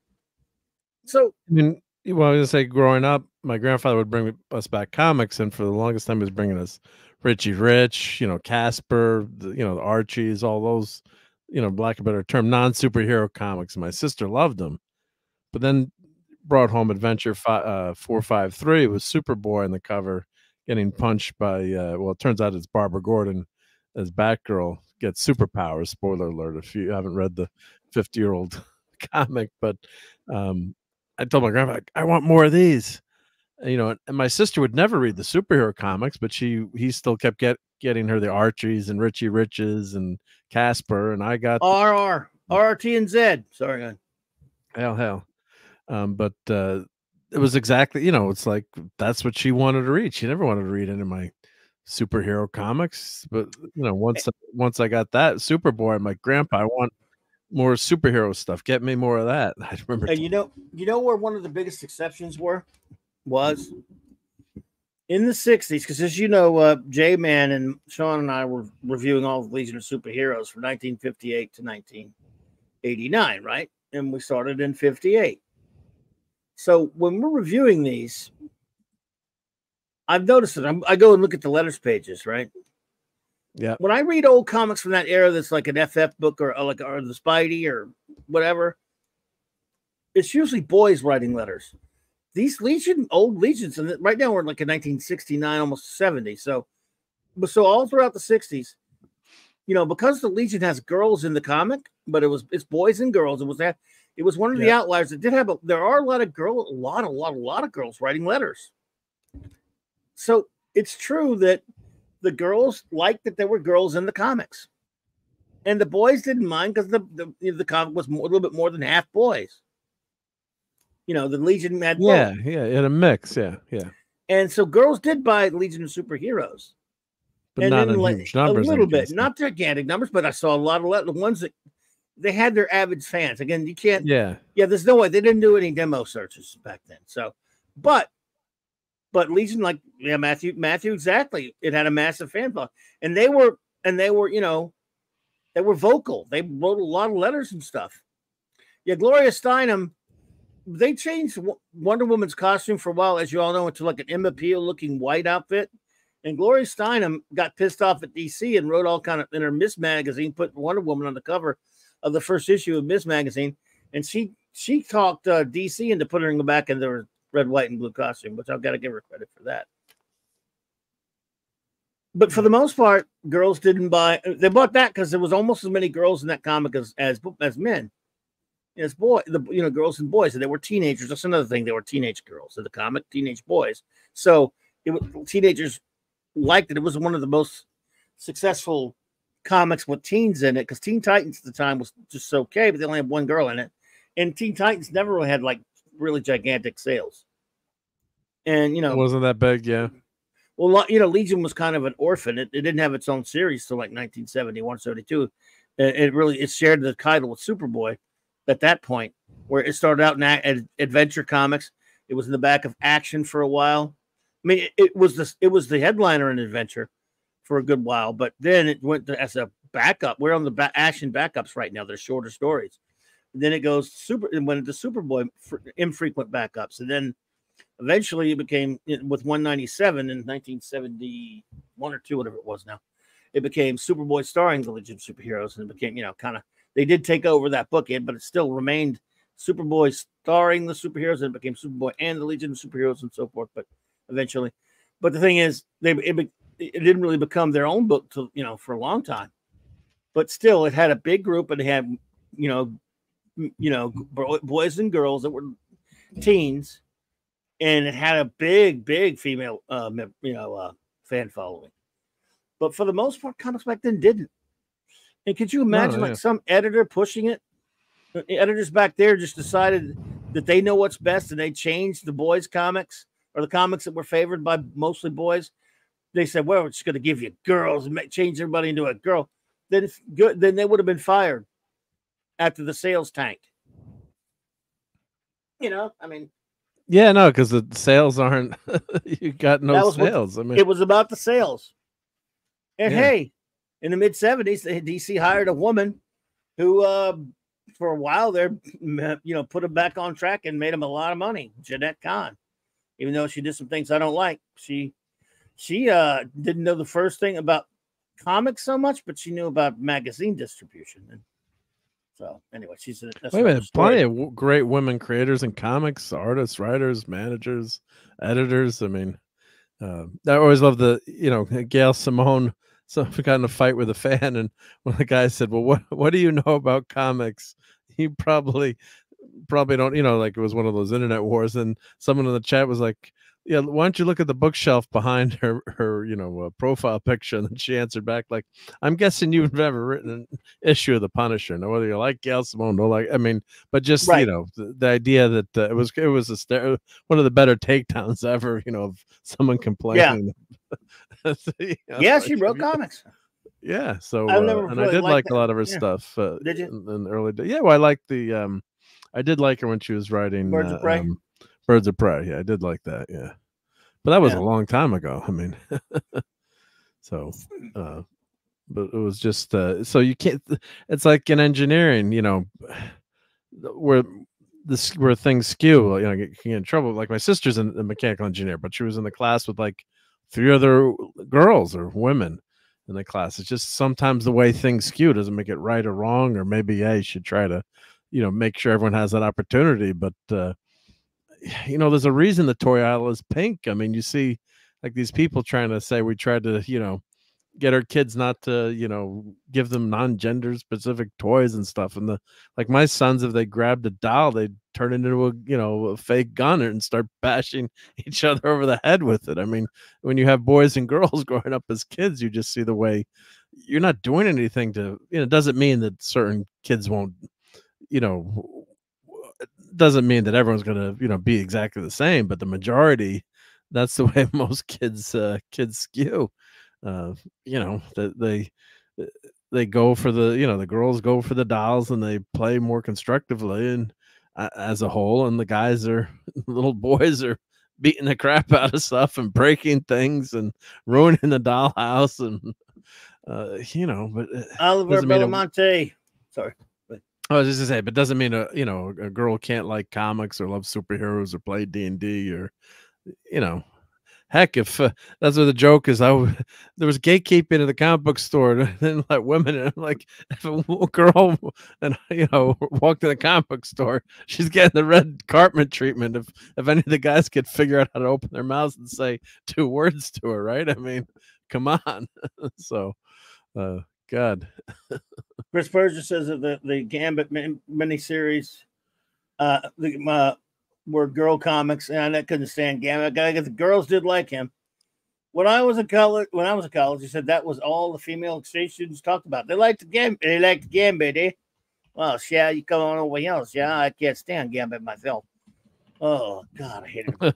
So, I mean, well, I was going to say, growing up, my grandfather would bring us back comics, and for the longest time, he was bringing us Richie Rich, Casper, the Archies, all those, lack of a better term, non-superhero comics. And my sister loved them, but then brought home Adventure 453 with Superboy on the cover, getting punched by, it turns out it's Barbara Gordon as Batgirl gets superpowers. Spoiler alert if you haven't read the 50-year-old comic, but I told my grandpa, I want more of these. And my sister would never read the superhero comics, but he still kept getting her the Archies and Richie Riches and Casper, and I got RRT and Z. Sorry, man. Hell. But it was exactly, it's like that's what she wanted to read. She never wanted to read any of my superhero comics, but once I got that Superboy, I'm like, Grandpa, I want more superhero stuff. Get me more of that. I remember. And you know where one of the biggest exceptions was in the 60s, because as you know, J-Man and Sean and I were reviewing all the Legion of Superheroes from 1958 to 1989, right? And we started in 58. So when we're reviewing these, I've noticed it. I go and look at the letters pages, right? Yeah. When I read old comics from that era, that's like an FF book or the Spidey or whatever, it's usually boys writing letters. These old Legions, and right now we're like in 1969, almost 70. So all throughout the 60s, because the Legion has girls in the comic, but it's boys and girls. It was one of the outliers that did have there are a lot of girls writing letters. So it's true that the girls liked that there were girls in the comics, and the boys didn't mind because the comic was a little bit more than half boys. The Legion had both. in a mix, yeah. And so girls did buy Legion of Superheroes, but not in huge numbers. A little bit, not gigantic numbers, but I saw a lot of the ones that they had their avid fans. Again, you can't. Yeah. There's no way they didn't do any demo searches back then. So, but Legion, Matthew, exactly. It had a massive fan following, and they were, they were vocal. They wrote a lot of letters and stuff. Yeah, Gloria Steinem. They changed Wonder Woman's costume for a while, as you all know, into like an Emma Peel-looking white outfit. And Gloria Steinem got pissed off at DC and wrote all kind of in her Miss magazine, put Wonder Woman on the cover of the first issue of Miss magazine, and she talked DC into putting her back in their red, white, and blue costume, which I've got to give her credit for that. But for the most part, girls didn't buy. They bought that because there was almost as many girls in that comic as men. As girls and boys, and they were teenagers. That's another thing. They were teenage girls in the comic, teenage boys. So teenagers liked it. It was one of the most successful comics with teens in it, because Teen Titans at the time was just okay, but they only had one girl in it, and Teen Titans never really had like really gigantic sales. And it wasn't that big, yeah. Well, Legion was kind of an orphan. It didn't have its own series till like 1971, 72. It shared the title with Superboy at that point, where it started out in Adventure Comics. It was in the back of Action for a while. I mean, it was the headliner in Adventure for a good while, but then it went as a backup. We're on the Action backups right now. They're shorter stories. And then it went into Superboy for infrequent backups, and then eventually it became, with 197 in 1971 or 2, whatever it was now, it became Superboy starring the Legion of Superheroes, and it became kind of. They did take over that book, but it still remained Superboy starring the superheroes, and it became Superboy and the Legion of Superheroes and so forth. But eventually, the thing is, it didn't really become their own book for a long time. But still, it had a big group, and it had boys and girls that were teens, and it had a big female fan following. But for the most part, comics back then didn't. And could you imagine some editor pushing it? The editors back there just decided that they know what's best, and they changed the boys' comics, or the comics that were favored by mostly boys. They said, well, we're just going to give you girls and change everybody into a girl. Then it's good. Then they would have been fired after the sales tanked. I mean, Yeah, no, because the sales aren't. You got no That was what- sales. I mean, It was about the sales. And Yeah. hey, in the mid 70s, DC hired a woman who, for a while there, put him back on track and made him a lot of money. Jeanette Kahn, even though she did some things I don't like, she didn't know the first thing about comics so much, but she knew about magazine distribution. And so anyway, that's wait a another minute, story. plenty of great women creators in comics, artists, writers, managers, editors. I mean, I always love Gail Simone. So we got in a fight with a fan, and one of the guys said, "Well, what do you know about comics? You probably don't, like it was one of those internet wars." And someone in the chat was like, "Yeah, why don't you look at the bookshelf behind her profile picture?" And then she answered back like, "I'm guessing you've never written an issue of the Punisher. Now, whether you like Gail Simone or like, I mean, but just Right. the idea that it was one of the better takedowns ever, of someone complaining." Yeah, she wrote comics. Yeah, so I've never and I really did like liked a lot of her yeah. stuff. Did you? In the early days? Yeah, well, I liked the I did like her when she was writing Birds of Prey? Birds of Prey. Yeah, I did like that. Yeah, but that was Yeah. a long time ago. I mean, so but it was just so you can't. It's like in engineering, where where things skew. You can get in trouble. Like my sister's a mechanical engineer, but she was in the class with like 3 other girls or women in the class. It's just sometimes the way things skew doesn't make it right or wrong, or maybe you should try to, make sure everyone has that opportunity. But there's a reason the toy aisle is pink. I mean, you see like these people trying to say we tried to, get our kids not to, give them non-gender specific toys and stuff. And like my sons, if they grabbed a doll, they'd turn it into a fake gun and start bashing each other over the head with it. I mean, when you have boys and girls growing up as kids, you just see the way you're not doing anything to, it doesn't mean that certain kids won't, it doesn't mean that everyone's going to, be exactly the same, but the majority, that's the way most kids skew. That they go for the girls go for the dolls and they play more constructively and as a whole, and the guys little boys are beating the crap out of stuff and breaking things and ruining the dollhouse and but Oliver doesn't mean Belamonte. Sorry. I was just to say, but doesn't mean a girl can't like comics or love superheroes or play D&D or heck, if that's what the joke is, there was gatekeeping in the comic book store and then like women, and like if a girl and walked in the comic book store, she's getting the red carpet treatment. If any of the guys could figure out how to open their mouths and say 2 words to her, right? I mean, come on. So, God. Chris Persia says that the Gambit miniseries, were girl comics, and I couldn't stand Gambit. I guess the girls did like him. When I was in college, he said that was all the female exchange students talked about. They liked the Gambit. They liked Gambit, eh? Well, yeah, you come on over here. Yeah, I can't stand Gambit myself. Oh God, I hate him.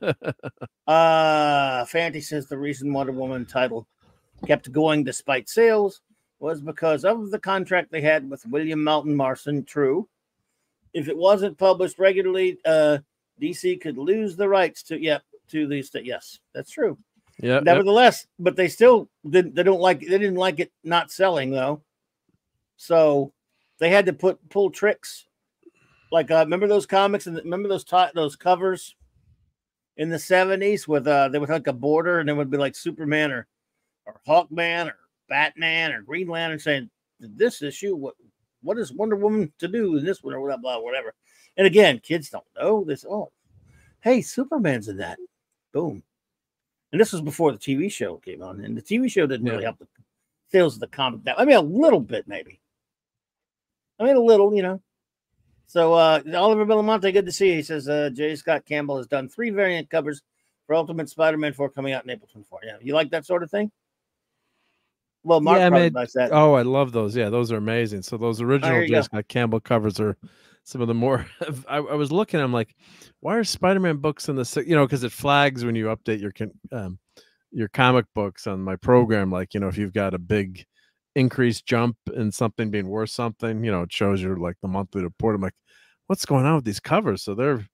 Fanty says the reason Wonder Woman title kept going despite sales was because of the contract they had with William Moulton Marston. True. If it wasn't published regularly, DC could lose the rights to these. Yes, that's true. Yeah. Nevertheless, but they still didn't. They didn't like it not selling though. So they had to pull tricks. Like remember those comics and remember those covers in the 70s with they would have like a border and there would be like Superman or Hawkman or Batman or Green Lantern saying this issue what is Wonder Woman to do in this one or blah whatever. And again, kids don't know this. Oh, hey, Superman's in that. Boom. And this was before the TV show came on, and the TV show didn't really help the sales of the comic. I mean, a little bit maybe. I mean, a little, So Oliver Belamonte, good to see you. He says J. Scott Campbell has done 3 variant covers for Ultimate Spider-Man 4 coming out in April 24. Yeah, you like that sort of thing? Well, Mark probably likes that. Oh, I love those. Yeah, those are amazing. So those original J. Scott Campbell covers are some of the more. I was looking. I'm like, why are Spider-Man books in the because it flags when you update your comic books on my program. Like if you've got a big increased jump in something being worth something, it shows you like the monthly report. I'm like, what's going on with these covers? So they're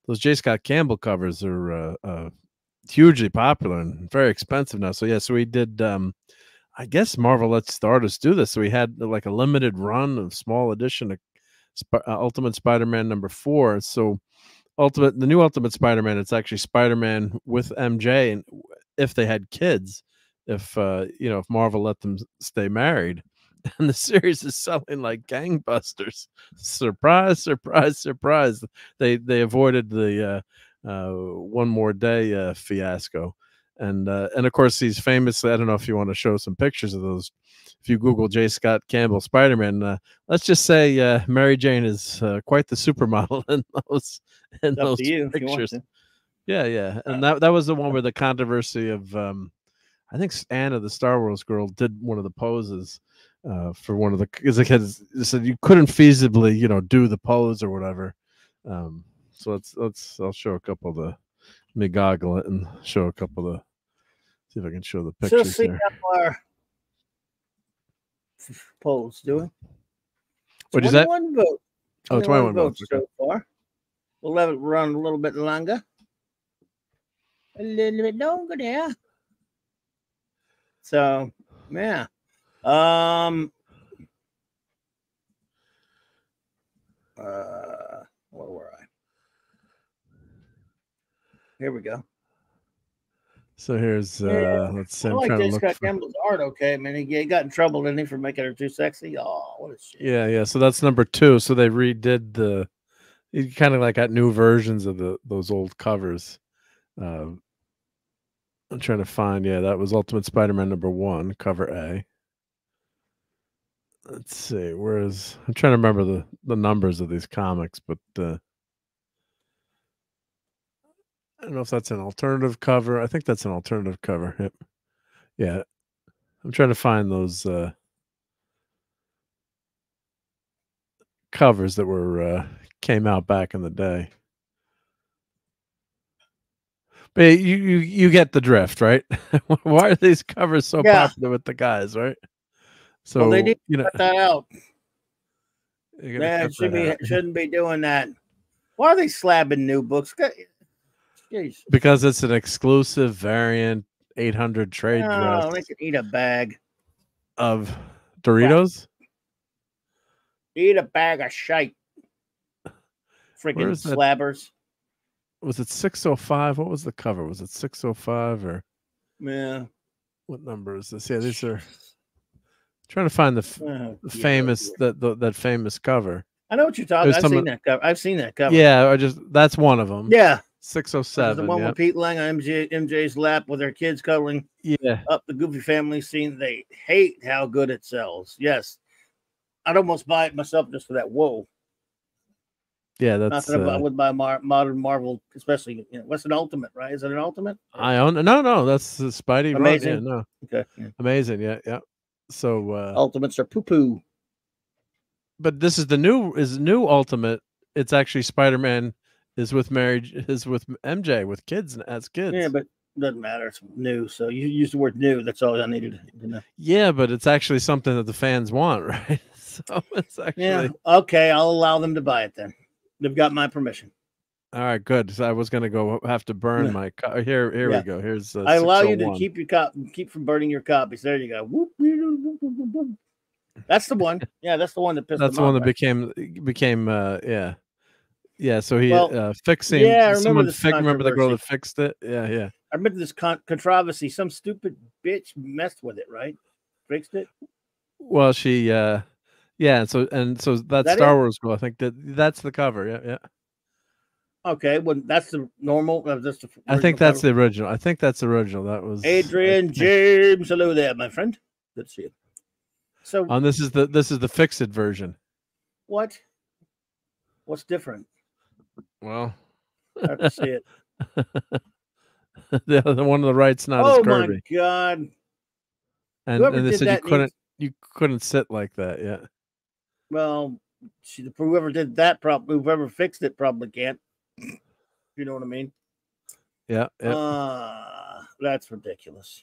those J. Scott Campbell covers are hugely popular and very expensive now. So yeah, so we did. I guess Marvel let Stardust do this. So we had like a limited run of small edition of Ultimate Spider-Man #4. So the new Ultimate Spider-Man, it's actually Spider-Man with MJ, and if they had kids, if if Marvel let them stay married, and the series is selling like gangbusters. Surprise, surprise, surprise! They avoided the One More Day fiasco. And of course, he's famous. I don't know if you want to show some pictures of those. If you Google J. Scott Campbell Spider-Man, let's just say Mary Jane is quite the supermodel in those pictures. Yeah, and that was the one where the controversy of I think Anna, the Star Wars girl, did one of the poses for one of the kids said you couldn't feasibly do the pose or whatever. So I'll show a couple of the. Let me goggle it and show a couple of. See if I can show the pictures see here. how our polls doing. What is that? 21 votes. 21 votes so far. We'll let it run a little bit longer. A little bit longer there. So, yeah. Where were I? Here we go. So here's let's see. I I'm like trying to J. look Scott for... Campbell's art. Okay, I mean, he got in trouble, didn't he, for making her too sexy? Oh, what a shit. Yeah. So that's #2. So they redid you kind of like got new versions of those old covers. I'm trying to find. Yeah, that was Ultimate Spider-Man #1, cover A. Let's see. Where's I'm trying to remember the numbers of these comics, but. I don't know if that's an alternative cover. I think that's an alternative cover. Yep. Yeah. I'm trying to find those covers that were came out back in the day. But you get the drift, right? Why are these covers so popular with the guys, right? So they need to cut that out. Shouldn't be doing that. Why are they slabbing new books? Jeez. Because it's an exclusive variant 800 trade dress. They can eat a bag of Doritos. Eat a bag of shite. Freaking slabbers. Was it 605? What was the cover? Was it 605 or? Yeah. What number is this? Yeah, these are. Trying to find the famous that famous cover. I know what you're talking. I've seen that cover. Yeah, that's one of them. Yeah. 607. The one with Pete Lang on MJ's lap with their kids cuddling up the Goofy Family scene. They hate how good it sells. Yes. I'd almost buy it myself just for that. Whoa. Yeah, that's. Not that I would buy modern Marvel, especially. What's an Ultimate, right? Is it an Ultimate? I own. No, that's the Spidey. Amazing. Yeah, no. Okay. Yeah. Amazing. Yeah. So Ultimates are poo-poo. But this is the new Ultimate. It's actually Spider-Man is with MJ with kids as kids. Yeah, but it doesn't matter. It's new. So you use the word new. That's all I needed to know. Yeah, but it's actually something that the fans want, right? So it's actually okay. I'll allow them to buy it then. They've got my permission. All right, good. So I was going to have to burn my here. We go. Here's. I allow you to keep your keep from burning your copies. There you go. That's the one. Yeah, that's the one that pissed. That's the one that became. Yeah. So he fixing. Yeah, remember the girl that fixed it. Yeah. I remember this controversy. Some stupid bitch messed with it, right? Fixed it. Well, she. Yeah. So that Star Wars girl. I think that's the cover. Yeah. Okay, well, that's the normal. I think that's the original. That was Adrian James. Hello there, my friend. Good to see you. So, this is the fixed version. What? What's different? Well, I have to see it. The one on the right's not as curvy. Oh my god! And they said you couldn't sit like that. Yeah. Well, whoever did that, whoever fixed it, probably can't. You know what I mean? Yeah. That's ridiculous.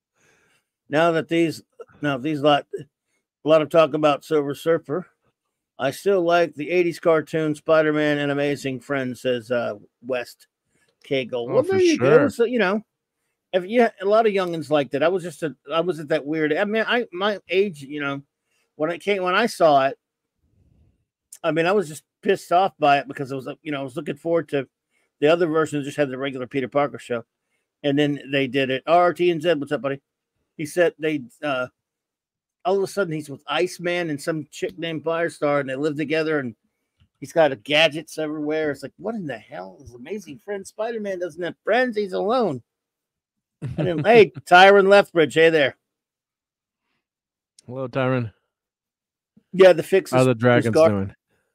A lot of talk about Silver Surfer. I still like the 80s cartoon Spider-Man and Amazing Friends, says West Kegel. Well, there for you sure. go. So, you know, if a lot of youngins liked it. I was at that weird. I mean, my age, you know, when I saw it, I mean, I was just pissed off by it because I was looking forward to the other version. Just had the regular Peter Parker show, and then they did it. RRT and Zed, what's up, buddy? He said they all of a sudden he's with Iceman and some chick named Firestar, and they live together, and he's got gadgets everywhere. It's like, what in the hell is Amazing Friend? Spider-Man doesn't have friends; he's alone. And then, hey, Tyron Lethbridge, hey there. Hello, Tyron. Yeah, the fix. How are the Dragons doing?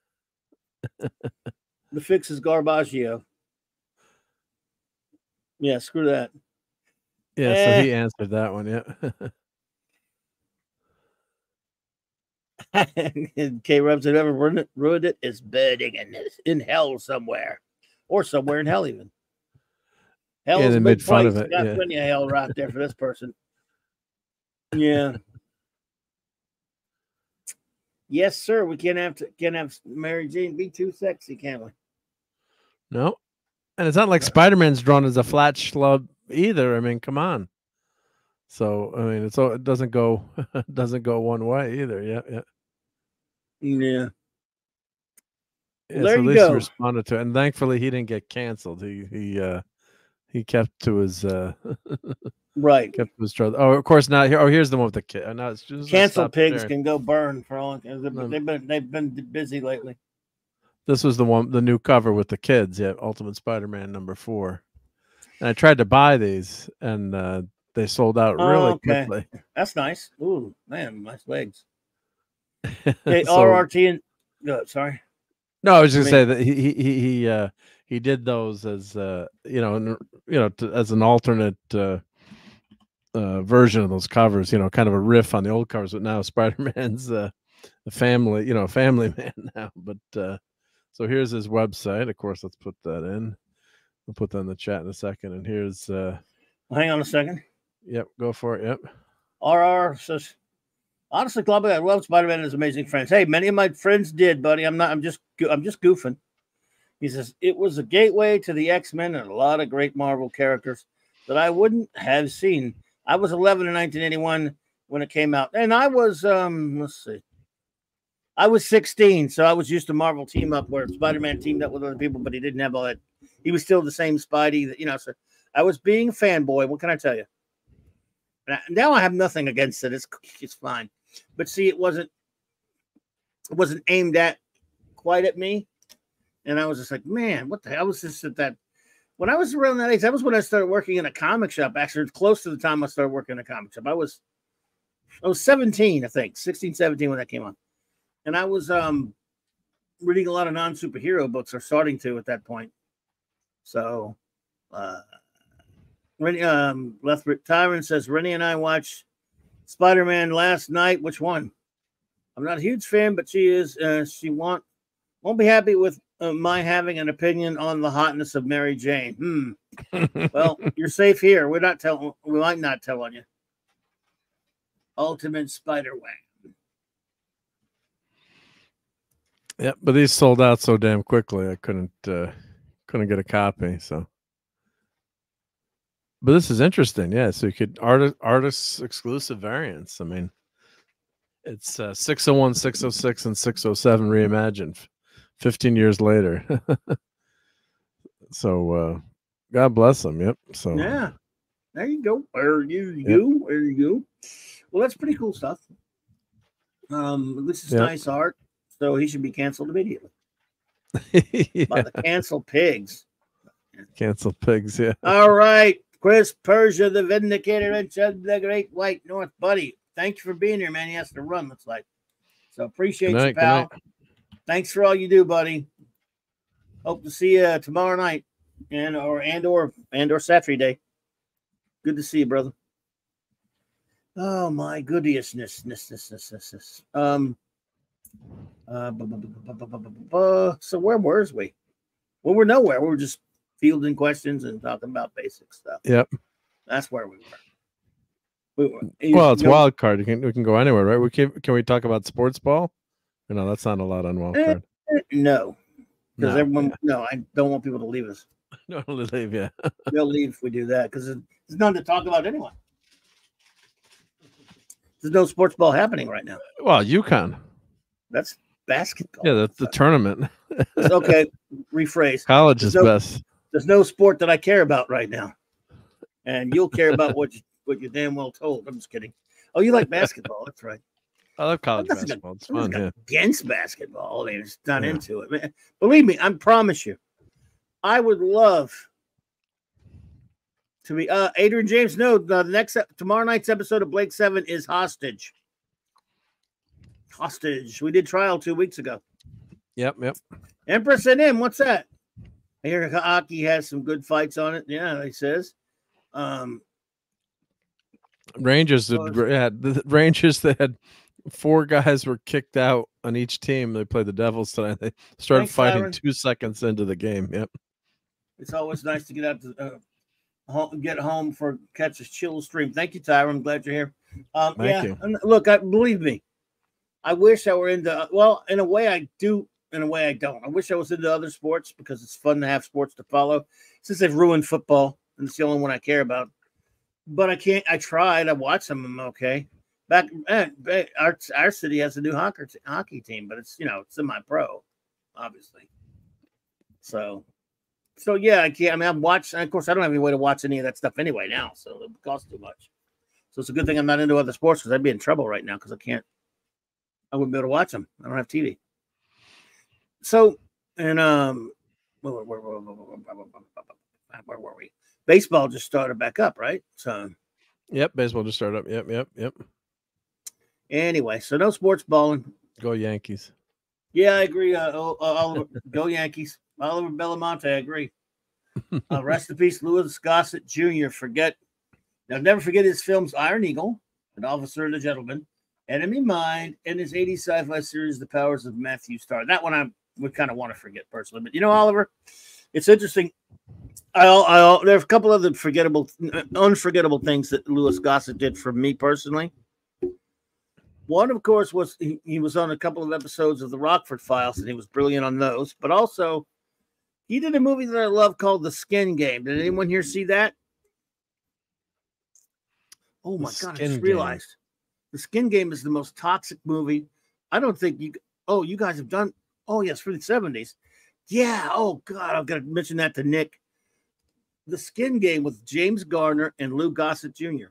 The fix is Garbaggio. Yeah, screw that. Yeah, so he answered that one. Yeah. K Rubs, whoever ruined it is burning in hell somewhere, or somewhere in hell even. Hell is they a made big fun place. of it. Got Yeah. plenty of hell right there for this person. Yeah. Yes, sir. We can't have Mary Jane be too sexy, can we? No, and it's not like Spider-Man's drawn as a flat schlub either. I mean, come on. So I mean, it doesn't go one way either. Yeah. Yeah. Yeah, There so at you least go. he responded to it, and thankfully he didn't get canceled. He kept to his right. Kept to his trust. Oh, of course now. Here's the one with the kid. Now it's just Cancel pigs can go burn for all. No. They've been busy lately. This was the new cover with the kids. Yeah, Ultimate Spider-Man #4. And I tried to buy these, and they sold out really quickly. That's nice. Ooh, man, nice legs. Okay, So- RRT and sorry. No, I was just say that he did those as as an alternate version of those covers. You know, kind of a riff on the old covers. But now Spider-Man's a family man now. But so here's his website. Of course, let's put that in. We'll put that in the chat in a second. And here's Hang on a second. Yep, go for it. Yep. RR says, honestly, Club, I love Spider-Man and his Amazing Friends. Hey, many of my friends did, buddy. I'm just goofing. He says it was a gateway to the X-Men and a lot of great Marvel characters that I wouldn't have seen. I was 11 in 1981 when it came out, and I was I was 16, so I was used to Marvel team up where Spider-Man teamed up with other people, but he didn't have all that. He was still the same Spidey, So I was being a fanboy. What can I tell you? Now I have nothing against it. It's fine. But see, it wasn't aimed at quite at me. And I was just like, man, what the hell? I was just at that. When I was around that age, that was when I started working in a comic shop. Actually, close to the time I started working in a comic shop. I was 17, I think, 16, 17 when that came on. And I was reading a lot of non-superhero books, or starting to at that point. So Tyron says, Rennie and I watched Spider-Man last night. Which one? I'm not a huge fan, but she is. She won't be happy with my having an opinion on the hotness of Mary Jane. Well, you're safe here. We might not tell on you. Ultimate Spider-Wang. Yeah, but these sold out so damn quickly. I couldn't get a copy. So, but this is interesting. Yeah, so you could artist exclusive variants. I mean, it's 601, 606, and 607 reimagined 15 years later. So, God bless them. Yep. So yeah, there you go. There you go. Well, that's pretty cool stuff. This is nice art. So he should be canceled immediately. By the cancel pigs. Cancel pigs, yeah. All right. Chris Persia, the Vindicator, and Chud, the Great White North. Buddy, thank you for being here, man. He has to run, looks like. So appreciate you, pal. Thanks for all you do, buddy. Hope to see you tomorrow night or Saturday day. Good to see you, brother. Oh my goodness. So where was we? Well, we're nowhere. We were just fielding questions and talking about basic stuff. Yep. That's where we were. Well, it's wild card. We can go anywhere, right? Can we talk about sports ball? No, that's not allowed on Wildcard. No, because No, everyone. No, I don't want people to leave us. No, leave. Yeah. They'll leave if we do that because there's nothing to talk about anyway. There's no sports ball happening right now. Well, UConn. That's basketball. Yeah, that's the tournament. Okay, rephrase. College is best. There's no sport that I care about right now, and you'll care about what you're damn well told. I'm just kidding. Oh, you like basketball? That's right. I love college basketball. It's fun. Yeah. Against basketball, they're just not into it. Man, believe me, I promise you, I would love to be. Adrian James, no, tomorrow night's episode of Blake 7 is Hostage. Hostage. We did Trial 2 weeks ago. Yep. Empress and him. What's that? I hear Aki has some good fights on it. Yeah, he says. Rangers. The Rangers that had 4 guys were kicked out on each team. They played the Devils tonight. They started fighting Tyron. 2 seconds into the game. Yep. It's always nice to get out to get home for catch a chill stream. Thank you, Tyron. I'm glad you're here. Thank you. Look, believe me, I wish I were into. Well, in a way, I do. In a way, I don't. I wish I was into other sports because it's fun to have sports to follow. Since they've ruined football, and it's the only one I care about. But I can't. I tried. I watched some of them. Okay. Back, our city has a new hockey team, but it's semi-pro, obviously. So yeah, I can't. I mean, I've watched. Of course, I don't have any way to watch any of that stuff anyway now, so it costs too much. So it's a good thing I'm not into other sports because I'd be in trouble right now because I wouldn't be able to watch them. I don't have TV. So, and where were we? Baseball just started back up, right? So, yep, baseball just started up. Yep. Anyway, so no sports balling. Go Yankees. Yeah, I agree. Oliver, go Yankees. Oliver Belamonte, I agree. Rest in peace, Louis Gossett Jr. Never forget his films Iron Eagle, An Officer and a Gentleman, Enemy Mine, and his 80s sci-fi series, The Powers of Matthew Starr. That one I would kind of want to forget personally. But Oliver, it's interesting. There are a couple other unforgettable things that Louis Gossett did for me personally. One, of course, was he was on a couple of episodes of the Rockford Files, and he was brilliant on those. But also, he did a movie that I love called The Skin Game. Did anyone here see that? Oh, my God, I just realized. The Skin Game is the most toxic movie. I don't think you guys have done. Oh, yes, for the 70s. Yeah. Oh, God, I've got to mention that to Nick. The Skin Game with James Garner and Lou Gossett Jr.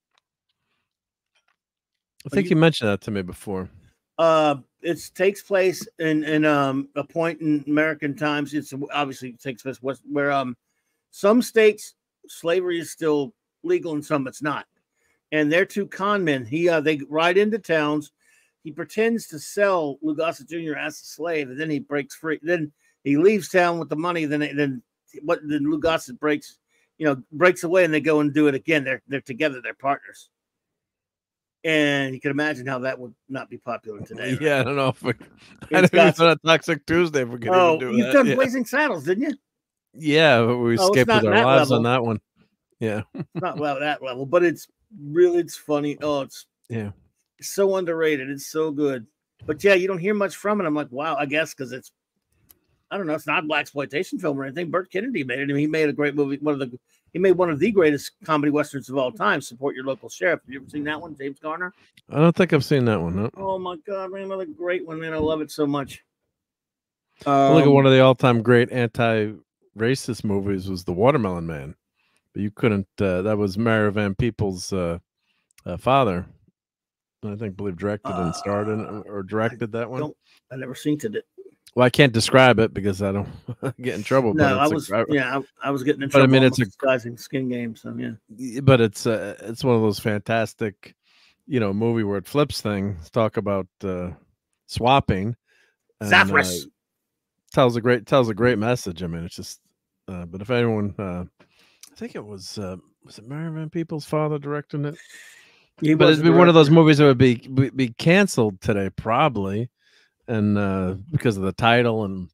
I think you mentioned that to me before. It takes place in a point in American times. It's obviously takes place where some states slavery is still legal and some it's not. And they're 2 con men. They ride into towns. He pretends to sell Lou Gossett Jr. as a slave, and then he breaks free. Then he leaves town with the money. Then Lou Gossett breaks away, and they go and do it again. They're together. They're partners. And you can imagine how that would not be popular today. Yeah, I don't know if I didn't even a Toxic Tuesday if we could even do that. You've done Blazing Saddles, didn't you? Yeah, but we skipped with our lives on that one. Yeah. It's not that level, but it's funny. Oh, it's so underrated. It's so good. But yeah, you don't hear much from it. I'm like, wow, I guess because it's not a blaxploitation film or anything. Burt Kennedy made it. I mean, he made a great movie. He made one of the greatest comedy westerns of all time, Support Your Local Sheriff. Have you ever seen that one, James Garner? I don't think I've seen that one. No. Oh my God, man, another great one, man. I love it so much. Look at one of the all-time great anti-racist movies was The Watermelon Man, but you couldn't. That was Mario Van Peebles' father. I believe directed and starred in or directed that one. I never seen it. Well, I can't describe it because I don't get in trouble. No, I was getting in trouble. But I mean, it's disguising Skin Game, so yeah. But it's one of those fantastic, movie where it flips things. Talk about swapping. Zathras tells a great message. I mean, it's just. But if anyone, I think it was it Mario Van Peebles' father directing it? But it'd be one of those movies that would be canceled today, probably. And because of the title and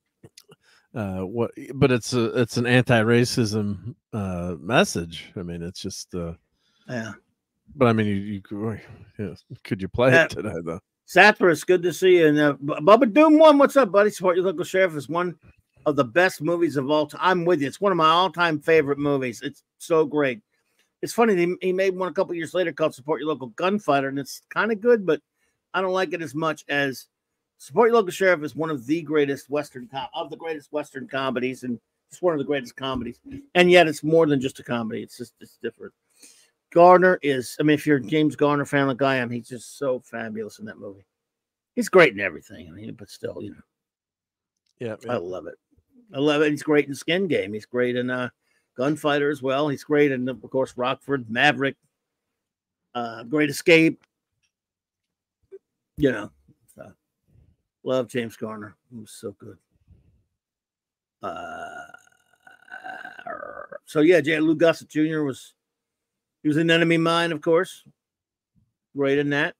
but it's an anti-racism message. I mean, it's just yeah. But I mean, could you play it today though? Sathras, good to see you. And Bubba Doom 1, what's up, buddy? Support Your Local Sheriff is one of the best movies of all time. I'm with you. It's one of my all-time favorite movies. It's so great. It's funny, he made one a couple years later called Support Your Local Gunfighter, and it's kind of good, but I don't like it as much as Support Your Local Sheriff is one of the greatest Western comedies, and it's one of the greatest comedies. And yet it's more than just a comedy. It's different. Garner is, I mean, if you're a James Garner fan like I am, he's just so fabulous in that movie. He's great in everything. I mean, but still, you know. Yeah. I love it. I love it. He's great in Skin Game. He's great in Gunfighter as well. He's great in, of course, Rockford, Maverick, Great Escape. You know, love James Garner. He was so good. So yeah, Lou Gossett Jr. was in Enemy Mine, of course. Great in that.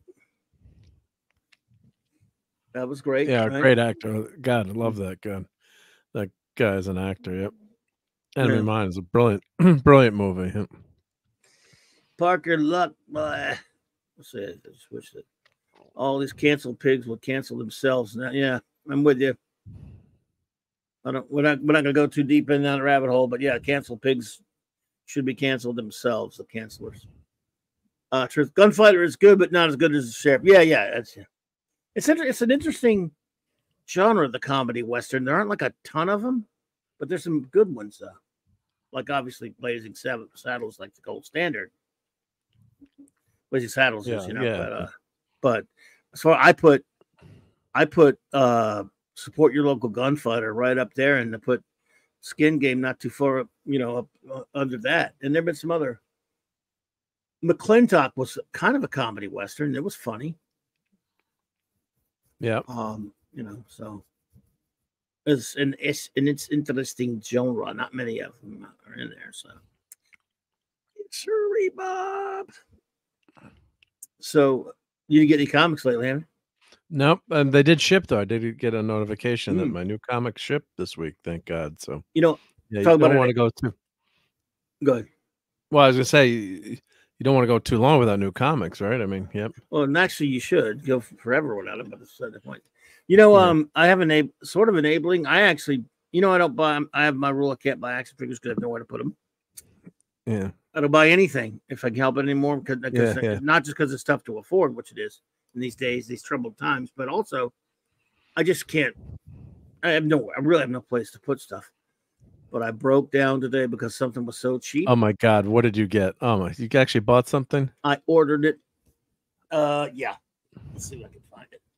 That was great. Yeah, right? great actor. God, I love that guy. That guy is an actor. Yep. Enemy Mine is a brilliant, brilliant movie. Yep. Parker Luck. Let's see. I just wish that all these canceled pigs would cancel themselves. Now, yeah, I'm with you. We're not gonna go too deep in that rabbit hole, but yeah, canceled pigs should be canceled themselves. The cancelers. Truth. Gunfighter is good, but not as good as the Sheriff. Yeah. It's an interesting genre, the comedy western. There aren't like a ton of them, but there's some good ones. Like obviously Blazing Saddles, like the gold standard. Blazing Saddles is, you know. Yeah. But so I put Support Your Local Gunfighter right up there, and to put Skin Game not too far up, you know, up under that. And there've been some other. McClintock was kind of a comedy western. It was funny. Yeah. You know, so it's an interesting genre. Not many of them are in there. So sorry, Bob. So you didn't get any comics lately, have you? Nope. They did ship though. I did get a notification that my new comic shipped this week. Thank God. So you know, yeah, you don't want to go too. Go ahead. Well, I was gonna say you don't want to go too long without new comics, right? I mean, yep. Well, and actually, you should go forever without it. But that's the point. You know, I have sort of enabling. I actually, you know, I don't buy. I have my rule. I can't buy action figures because I have nowhere to put them. Yeah. I don't buy anything if I can help it anymore. Because not just because it's tough to afford, which it is in these days, these troubled times, but also I just can't. I really have no place to put stuff. But I broke down today because something was so cheap. Oh my God, what did you get? Oh my, you actually bought something? I ordered it. Yeah. Let's see if I can find it.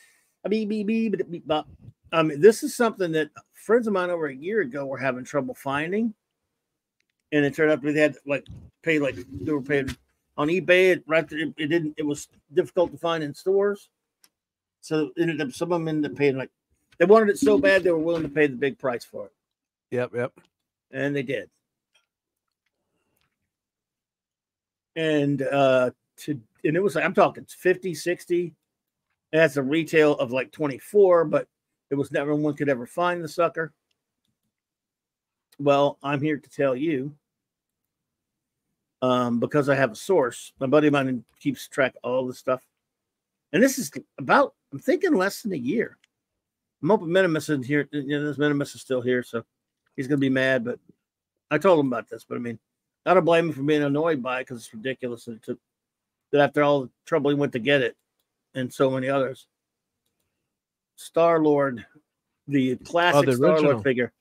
This is something that friends of mine over a year ago were having trouble finding. And it turned out they had they were paying on eBay. It was difficult to find in stores. So some of them ended up paying they wanted it so bad they were willing to pay the big price for it. Yep. And they did. And it was I'm talking 50, 60. It has a retail of 24, but it was never one could ever find the sucker. Well, I'm here to tell you, because I have a source. My buddy of mine keeps track of all this stuff. And this is I'm thinking less than a year. I'm hoping Minimus isn't here. This Minimus is still here, so he's going to be mad. But I told him about this. But I mean, I don't blame him for being annoyed by it because it's ridiculous that after all the trouble he went to get it and so many others. Star-Lord, the classic Star-Lord figure,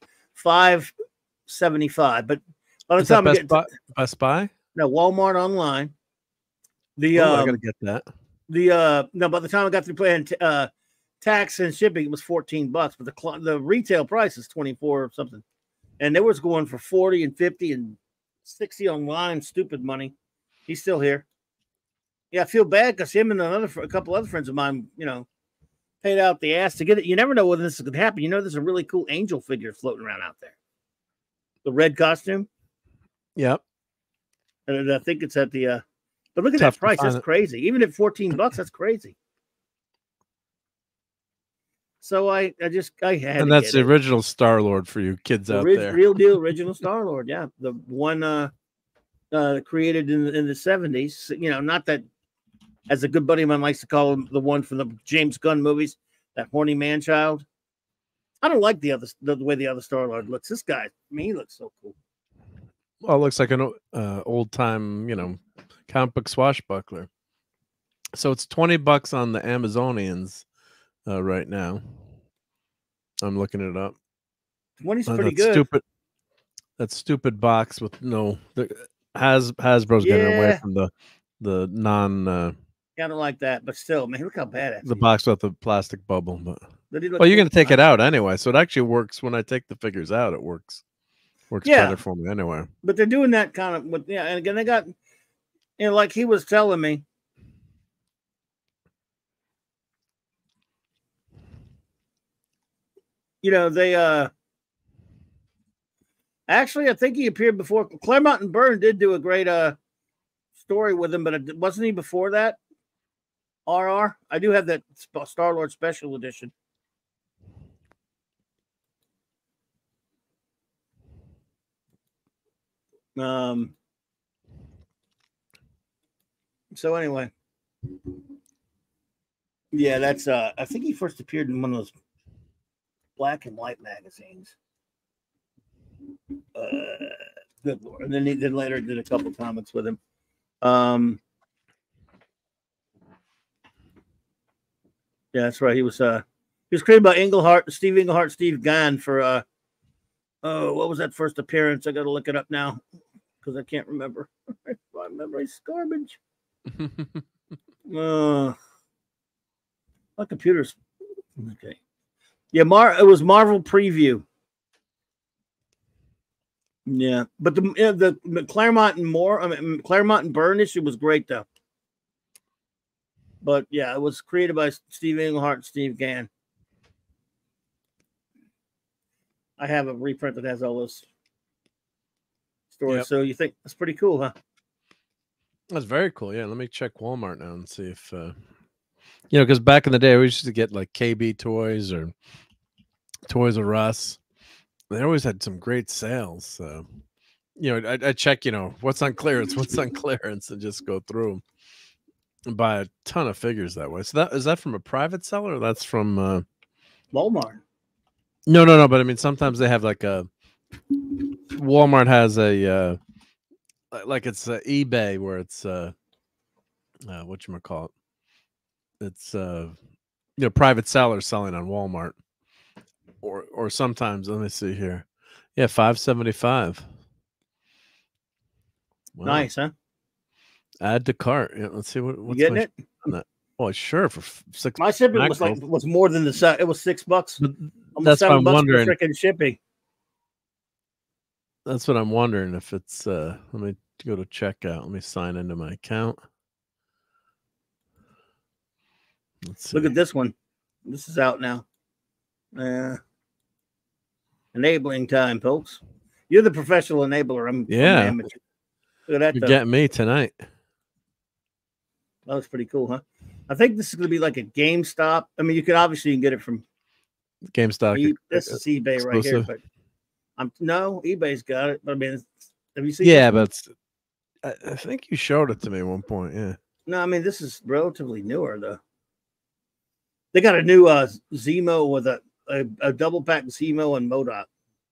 $5.75. But by the time I get Best Buy? No, Walmart online. I gotta get that. By the time I got through paying tax and shipping, it was $14, but the retail price is $24 or something, and they was going for $40 and $50 and $60 online. Stupid money. He's still here. Yeah, I feel bad because him and a couple other friends of mine, paid out the ass to get it. You never know when this is going to happen. There's a really cool angel figure floating around out there. The red costume. Yep. And I think it's at the. But look at that price. That's crazy. Even at $14, that's crazy. So I had. And that's the original Star-Lord for you kids out there. Real deal, original Star-Lord. Yeah, the one created in the 70s. Not that as a good buddy of mine likes to call him, the one from the James Gunn movies, that horny man child. I don't like the way the other Star-Lord looks. This guy, I mean, he looks so cool. Well, it looks like an old time, comic book swashbuckler. So it's $20 on the Amazonians right now. I'm looking it up. 20's pretty good. That stupid box with Hasbro's getting away from the non. I don't like that, but still, man, look how badass. The box with the plastic bubble, but you're going to take it out anyway, so it actually works when I take the figures out. It works better for me anyway. But they're doing that kind of with and again they got, like he was telling me. They actually, I think he appeared before. Claremont and Byrne did do a great story with him, but wasn't he before that? RR? I do have that Star-Lord special edition. So anyway. Yeah, that's I think he first appeared in one of those black and white magazines. Good Lord. And then later did a couple comics with him. Yeah, that's right. He was created by Steve Englehart, Steve Gahn for what was that first appearance? I gotta look it up now because I can't remember. My memory's garbage. My computer's okay. Yeah, it was Marvel Preview. Yeah, but the Claremont and Claremont and Byrne issue was great though. But yeah, it was created by Steve Englehart and Steve Gahn. I have a reprint that has all those stories. Yep. So you think that's pretty cool, huh? That's very cool. Yeah, let me check Walmart now and see if because back in the day we used to get like KB Toys or Toys R Us. They always had some great sales. So, I check, what's on clearance, and just go through them and buy a ton of figures that way. So is that from a private seller or that's from Walmart? No. But I mean, sometimes they have like Walmart has a like it's eBay where it's whatchamacallit. It's private sellers selling on Walmart. Or sometimes, let me see here. Yeah, $5.75. Wow. Nice, huh? Add to cart. Yeah, let's see what's you getting it. On that. Oh, sure, for $6. My shipping was more than the set. It was $6. That's what I'm wondering. For freaking shipping. That's what I'm wondering if it's. Let me go to checkout. Let me sign into my account. Let's see. Look at this one. This is out now. Enabling time, folks. You're the professional enabler. I'm the amateur. Look at that. You're getting me tonight. That was pretty cool, huh? I think this is going to be like a GameStop. I mean, you can get it from GameStop. This is eBay exclusive. Right here, but eBay's got it. But I mean, have you seen? Yeah, but I think you showed it to me at one point. Yeah. No, I mean this is relatively newer though. They got a new Zemo with a double pack Zemo and MODOK.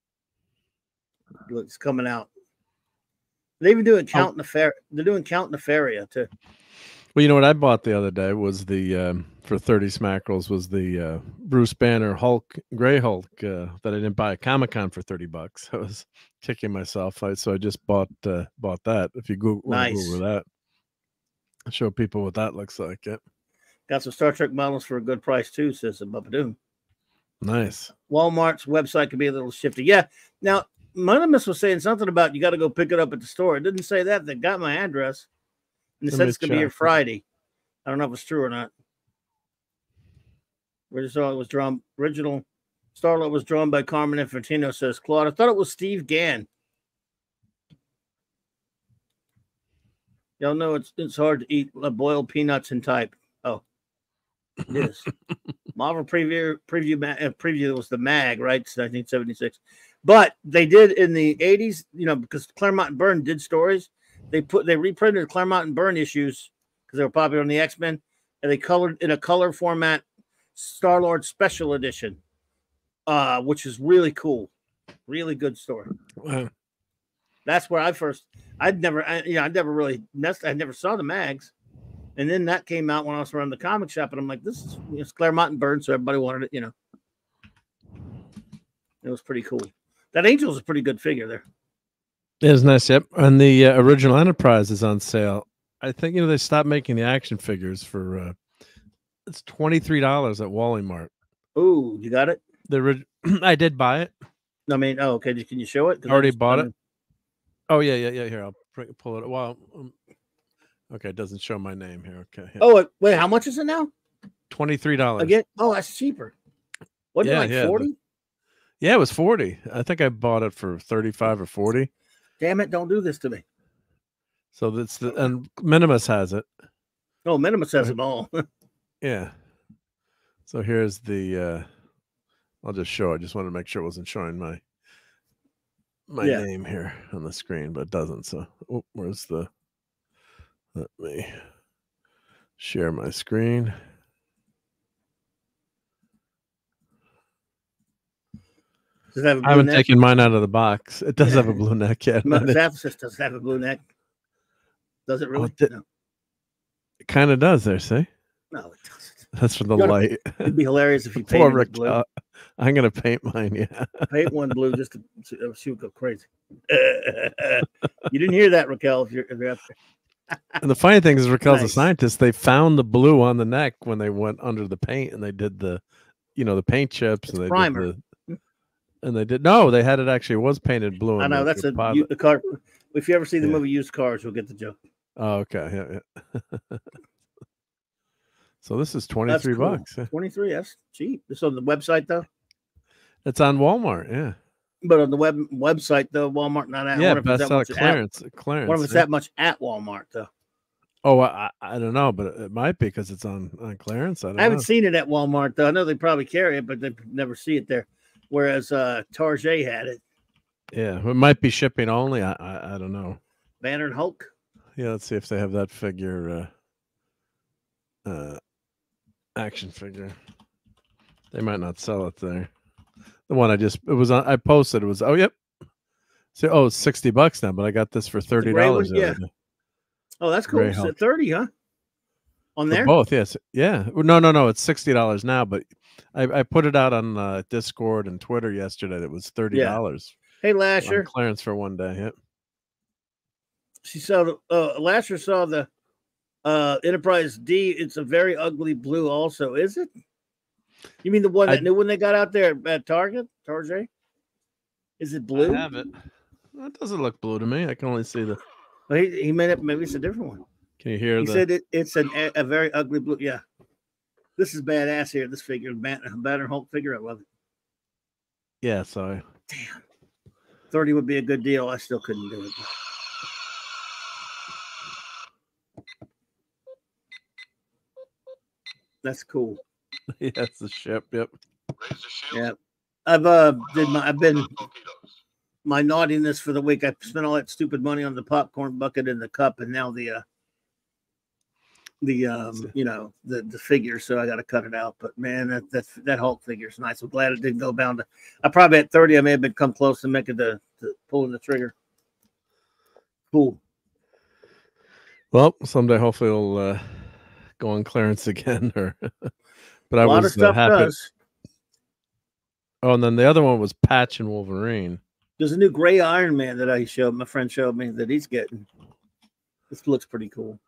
It's coming out. They even doing Count Nefaria. They're doing Count Nefaria too. Well, you know what I bought the other day was the for 30 smackerels was the Bruce Banner Gray Hulk that I didn't buy at Comic-Con for $30. I was kicking myself, so I just bought that. If you Google that, I'll show people what that looks like. Yeah. Got some Star Trek models for a good price too, says Bubbadoom. Nice. Walmart's website can be a little shifty. Yeah. Now, Monimus was saying something about you got to go pick it up at the store. It didn't say that. They got my address. And they said it's going to be here Friday. I don't know if it's true or not. Original Star-Lord was drawn by Carmen Infantino, says Claude. I thought it was Steve Gahn. Y'all know it's hard to eat boiled peanuts and type. Oh, it is. Marvel preview was the mag, right? It's 1976. But they did in the 80s, because Claremont and Byrne did stories. They reprinted Claremont and Byrne issues because they were popular in the X-Men, and they colored in a color format Star-Lord Special Edition, which is really cool. Really good story. Wow. That's where I never saw the mags. And then that came out when I was around the comic shop, and I'm like, this is it's Claremont and Byrne, so everybody wanted it, It was pretty cool. That Angel's a pretty good figure there. It was nice, yep. And the original Enterprise is on sale. I think they stopped making the action figures for it's $23 at Wally Mart. Oh, you got it? I did buy it. I mean, okay. Can you show it? Already bought it. Oh yeah. Here, I'll pull it. Well, okay, it doesn't show my name here. Okay. Yeah. Oh wait, how much is it now? $23 again. Oh, that's cheaper. Wasn't it like 40? Yeah, it was 40. I think I bought it for 35 or 40. Damn it! Don't do this to me. So that's and Minimus has it. Oh, Minimus has it all. Yeah. So here's the. I'll just show. I just wanted to make sure it wasn't showing my name here on the screen, but it doesn't. So where's the? Let me share my screen. Does it have a blue I haven't neck? taken mine out of the box. It does have a blue neck yet. Zathis does have a blue neck. Does it really? No. It kind of does there, see? No, it doesn't. That's for the light. It'd be hilarious if you painted it blue. I'm going to paint mine, yeah. Paint one blue just to see it go crazy. You didn't hear that, Raquel, if you're up there. And the funny thing is, Raquel's a scientist. They found the blue on the neck when they went under the paint, and they did the paint chips. It's and they primer. They had it actually was painted blue. I know, that's the car. If you ever see the movie Used Cars, you'll get the joke. Oh, okay. Yeah. So this is $23. Yeah. 23, that's cheap. It's on the website though. It's on Walmart, yeah. But on the website though, Walmart not at. Yeah, best seller clearance. What if it's that much at Walmart though? Oh, I don't know, but it might be because it's on clearance. I haven't seen it at Walmart though. I know they probably carry it, but they never see it there. Whereas Target had it. Yeah, it might be shipping only. I don't know. Banner and Hulk. Yeah, let's see if they have that figure. Action figure. They might not sell it there. The one I posted, it was, oh, yep. So, it's $60 now, but I got this for $30. Yeah. Oh, that's cool. It's 30, huh? On there? For both, yes. Yeah. No. It's $60 now, but I put it out on Discord and Twitter yesterday. That was $30. Yeah. Hey, Lasher. Clearance for one day. Yep. She saw Lasher saw the Enterprise D. It's a very ugly blue also, is it? You mean the one that new one they got out there at Target? Is it blue? I have it. That doesn't look blue to me. I can only see the. Well, he made it. Maybe it's a different one. Can you hear? He said it's a very ugly blue. Yeah, this is badass here. This figure, Banner Hulk figure. I love it. Yeah, sorry. Damn, 30 would be a good deal. I still couldn't do it. That's cool. Yeah, it's the ship. Yep. Yeah, I've been my naughtiness for the week. I spent all that stupid money on the popcorn bucket and the cup, and now the figure. So I got to cut it out. But man, that Hulk figure is nice. I'm glad it didn't go down to. I probably at 30, I may have come close to making to pulling the trigger. Cool. Well, someday hopefully it'll go on clearance again, but I a lot was of stuff happy. Does. Oh, and then the other one was Patch and Wolverine. There's a new gray Iron Man that my friend showed me that he's getting. This looks pretty cool.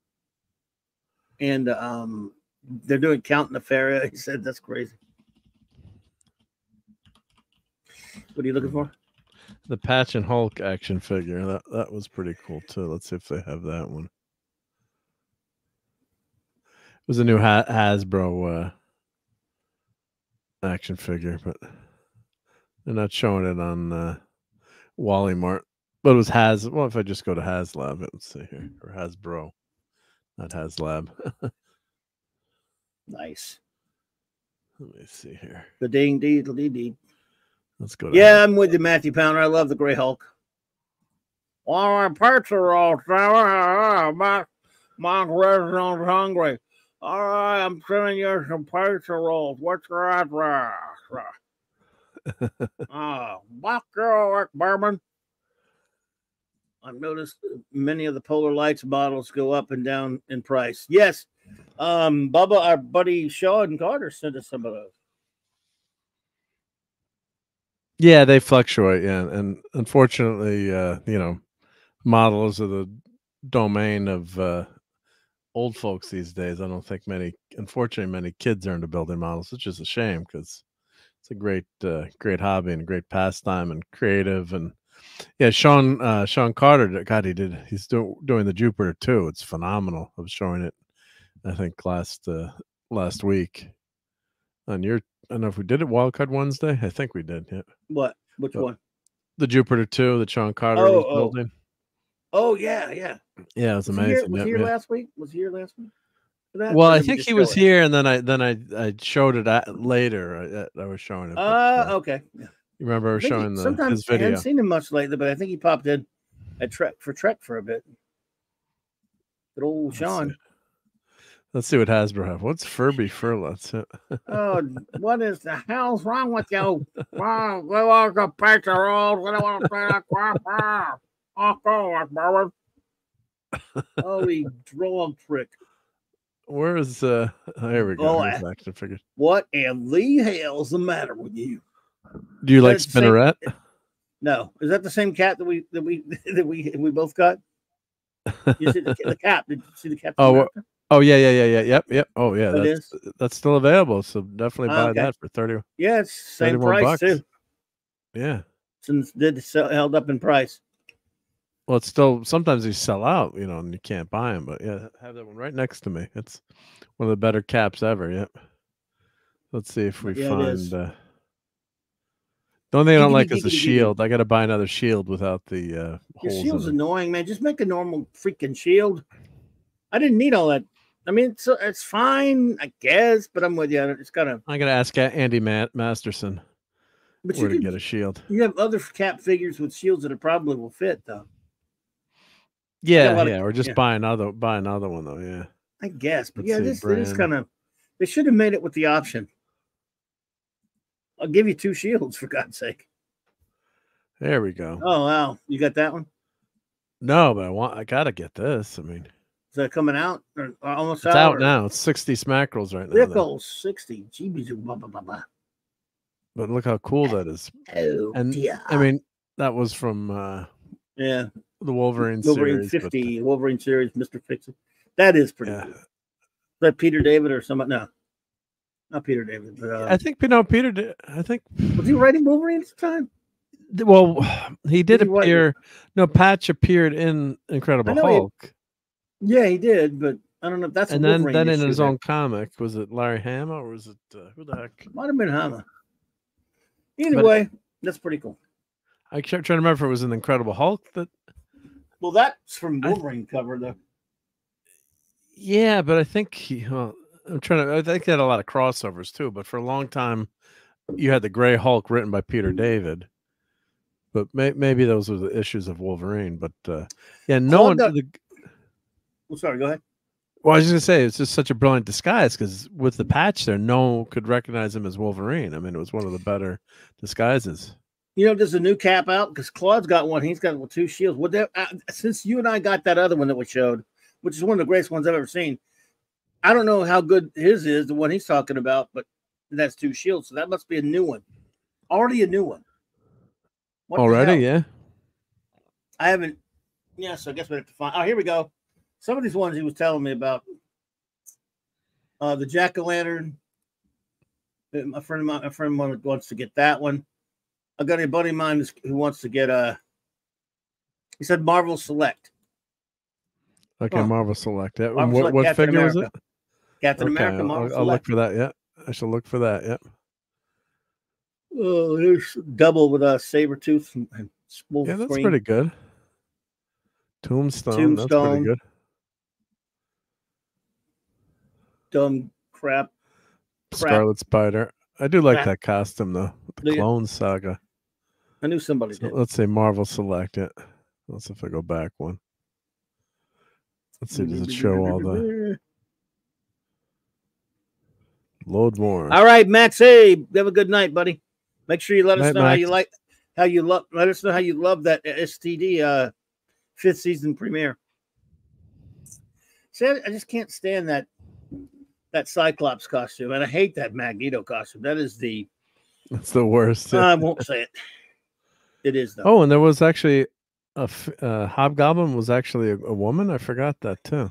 And they're doing Count Nefaria. He said that's crazy. What are you looking for? The Patch and Hulk action figure. That was pretty cool too. Let's see if they have that one. It was a new Hasbro action figure, but they're not showing it on Wally Mart. But it was well, if I just go to HasLab, let's see here. Or Hasbro. Not HasLab. Nice. Let me see here. The ding dee. Let's go to Yeah, I'm with you, Matthew Pounder. I love the Gray Hulk. Well, my parts are all My restaurant's hungry. All right, I'm sending you some pizza rolls. What's your address? Buck your bourbon. I've noticed many of the Polar Lights bottles go up and down in price. Yes. Bubba, our buddy Sean Carter sent us some of those. Yeah, they fluctuate. Yeah, and unfortunately, models are the domain of old folks these days. I don't think unfortunately, many kids are into building models, which is a shame because it's a great hobby and a great pastime and creative. And yeah, Sean Carter, God, he's doing the Jupiter too. It's phenomenal. I was showing it, I think last week on your. I don't know if we did it Wildcard Wednesday. I think we did. Yeah. What? Which one? The Jupiter 2 that Sean Carter was building. Oh yeah, yeah. Yeah, it was amazing. Was he here last week? Was he here last week? Well, I think he was here, and then I showed it later. I was showing it. Okay. Yeah. You remember I was showing his video? I haven't seen him much lately, but I think he popped in at Trek for a bit. Good old Sean. Let's see what Hasbro have. What's Furby Furlets? Oh, what is the hell's wrong with you? Wow, we want to pizza rolls. We don't want to play that crap. Oh, Barbara. Holy drug trick. Where is here we go. Action figures. What in the hell's the matter with you? Do you like Spinneret? No. Is that the same cat that we both got? You see the cap? Did you see the cap? Oh yeah. Yep. Oh yeah, that's still available. So definitely buy that for 30. Yeah, it's same price bucks. too. Yeah, since held up in price. Well, it's still sometimes they sell out, and you can't buy them. But yeah, I have that one right next to me. It's one of the better caps ever. Yep. Let's see if we find. The only thing I don't like is the shield. I got to buy another shield without the Your holes. shield's annoying, man. Just make a normal freaking shield. I didn't need all that. I mean, it's fine, I guess, but I'm with you. It's kind of. I got to ask Andy Masterson where to get a shield. You have other cap figures with shields that probably will fit, though. Yeah, or just buy another one though. Yeah, I guess, but this is kind of. They should have made it with the option. I'll give you 2 shields for God's sake. There we go. Oh wow, you got that one? No, but I gotta get this. I mean. Is that coming out? Or almost it's out now. It's 60 smackrels right now. Pickles, 60. GBs, blah, blah, blah, blah. But look how cool that is. Oh, dear. I mean, that was from the Wolverine series. 50, Wolverine series, Mr. Fix-It. That is pretty cool. Is that Peter David or someone? No. Not Peter David. But, I think Peter. I think was he writing Wolverine at the time? Well, he did appear. No, Patch appeared in Incredible Hulk. Yeah, he did, but I don't know if that's. And then in his own comic, was it Larry Hama or was it who the heck? Might have been Hama. Either way, that's pretty cool. I kept trying to remember if it was an Incredible Hulk that. Well, that's from Wolverine cover though. Yeah, but I think I think they had a lot of crossovers too. But for a long time, you had the Gray Hulk written by Peter David. But maybe those were the issues of Wolverine. But yeah, no one. Well, sorry, go ahead. Well, I was just going to say, it's just such a brilliant disguise because with the patch there, no one could recognize him as Wolverine. I mean, it was one of the better disguises. There's a new cap out because Claude's got one. He's got 2 shields. Since you and I got that other one that we showed, which is one of the greatest ones I've ever seen, I don't know how good his is, the one he's talking about, but that's 2 shields. So that must be a new one. Already a new one. Already, yeah. I haven't. Yeah, so I guess we have to find. Oh, here we go. Some of these ones he was telling me about. The Jack-o'-lantern. A friend of mine wants to get that one. I got a buddy of mine who wants to get he said Marvel Select. Okay, Marvel Select. Yeah. What figure was it? Captain America. Marvel Select. I'll look for that. Yeah, I shall look for that. Yeah. Oh, there's double with Sabretooth and Wolverine. Yeah, that's pretty good. Tombstone. That's pretty good. Dumb crap. Scarlet Spider. I do like that costume though. The Clone Saga. I knew somebody did. Let's say Marvel Select it. Let's see if I go back one. Let's see, does it show all the load more? All right, Max. Hey, have a good night, buddy. Make sure you let us Night, know Max. how you love. Let us know how you love that STD 5th season premiere. See, I just can't stand that Cyclops costume, and I hate that Magneto costume. That is That's the worst. I won't say it. It is though. Oh, and there was actually Hobgoblin was actually a woman. I forgot that too.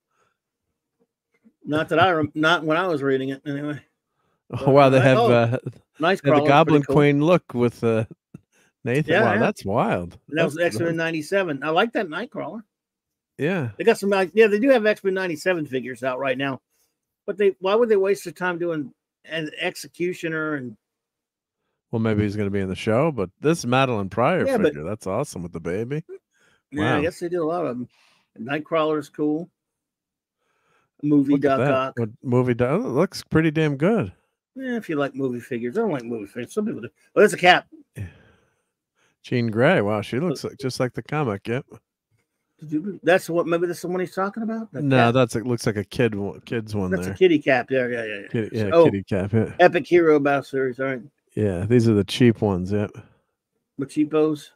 Not when I was reading it anyway. Oh wow, they have Nightcrawler. the Goblin cool. Queen look with Nathan. Yeah, wow, yeah. that's wild. And that was X-Men 97. I like that Nightcrawler. Yeah, They got some. Yeah, they do have X-Men 97 figures out right now. But why would they waste their time doing an Executioner and? well, maybe he's going to be in the show, but this Madeline Pryor Yeah, figure, that's awesome with the baby. Yeah, Wow. I guess they did a lot of them. Nightcrawler's cool. Movie Look at Doc that. Ock. What movie does? It looks pretty damn good. Yeah, if you like movie figures, I don't like movie figures. Some people do. Oh, there's a Cap. Jean Grey. Wow, she looks just like the comic. Yep. That's what. Maybe that's the one he's talking about. The No, Cap? it looks like a kid's one That's there. a kitty Cap. Yeah. Kitty, Oh. kitty cap. Yeah. Epic Hero Battle Series. All right, Yeah, these are the cheap ones. Yep. the cheapos.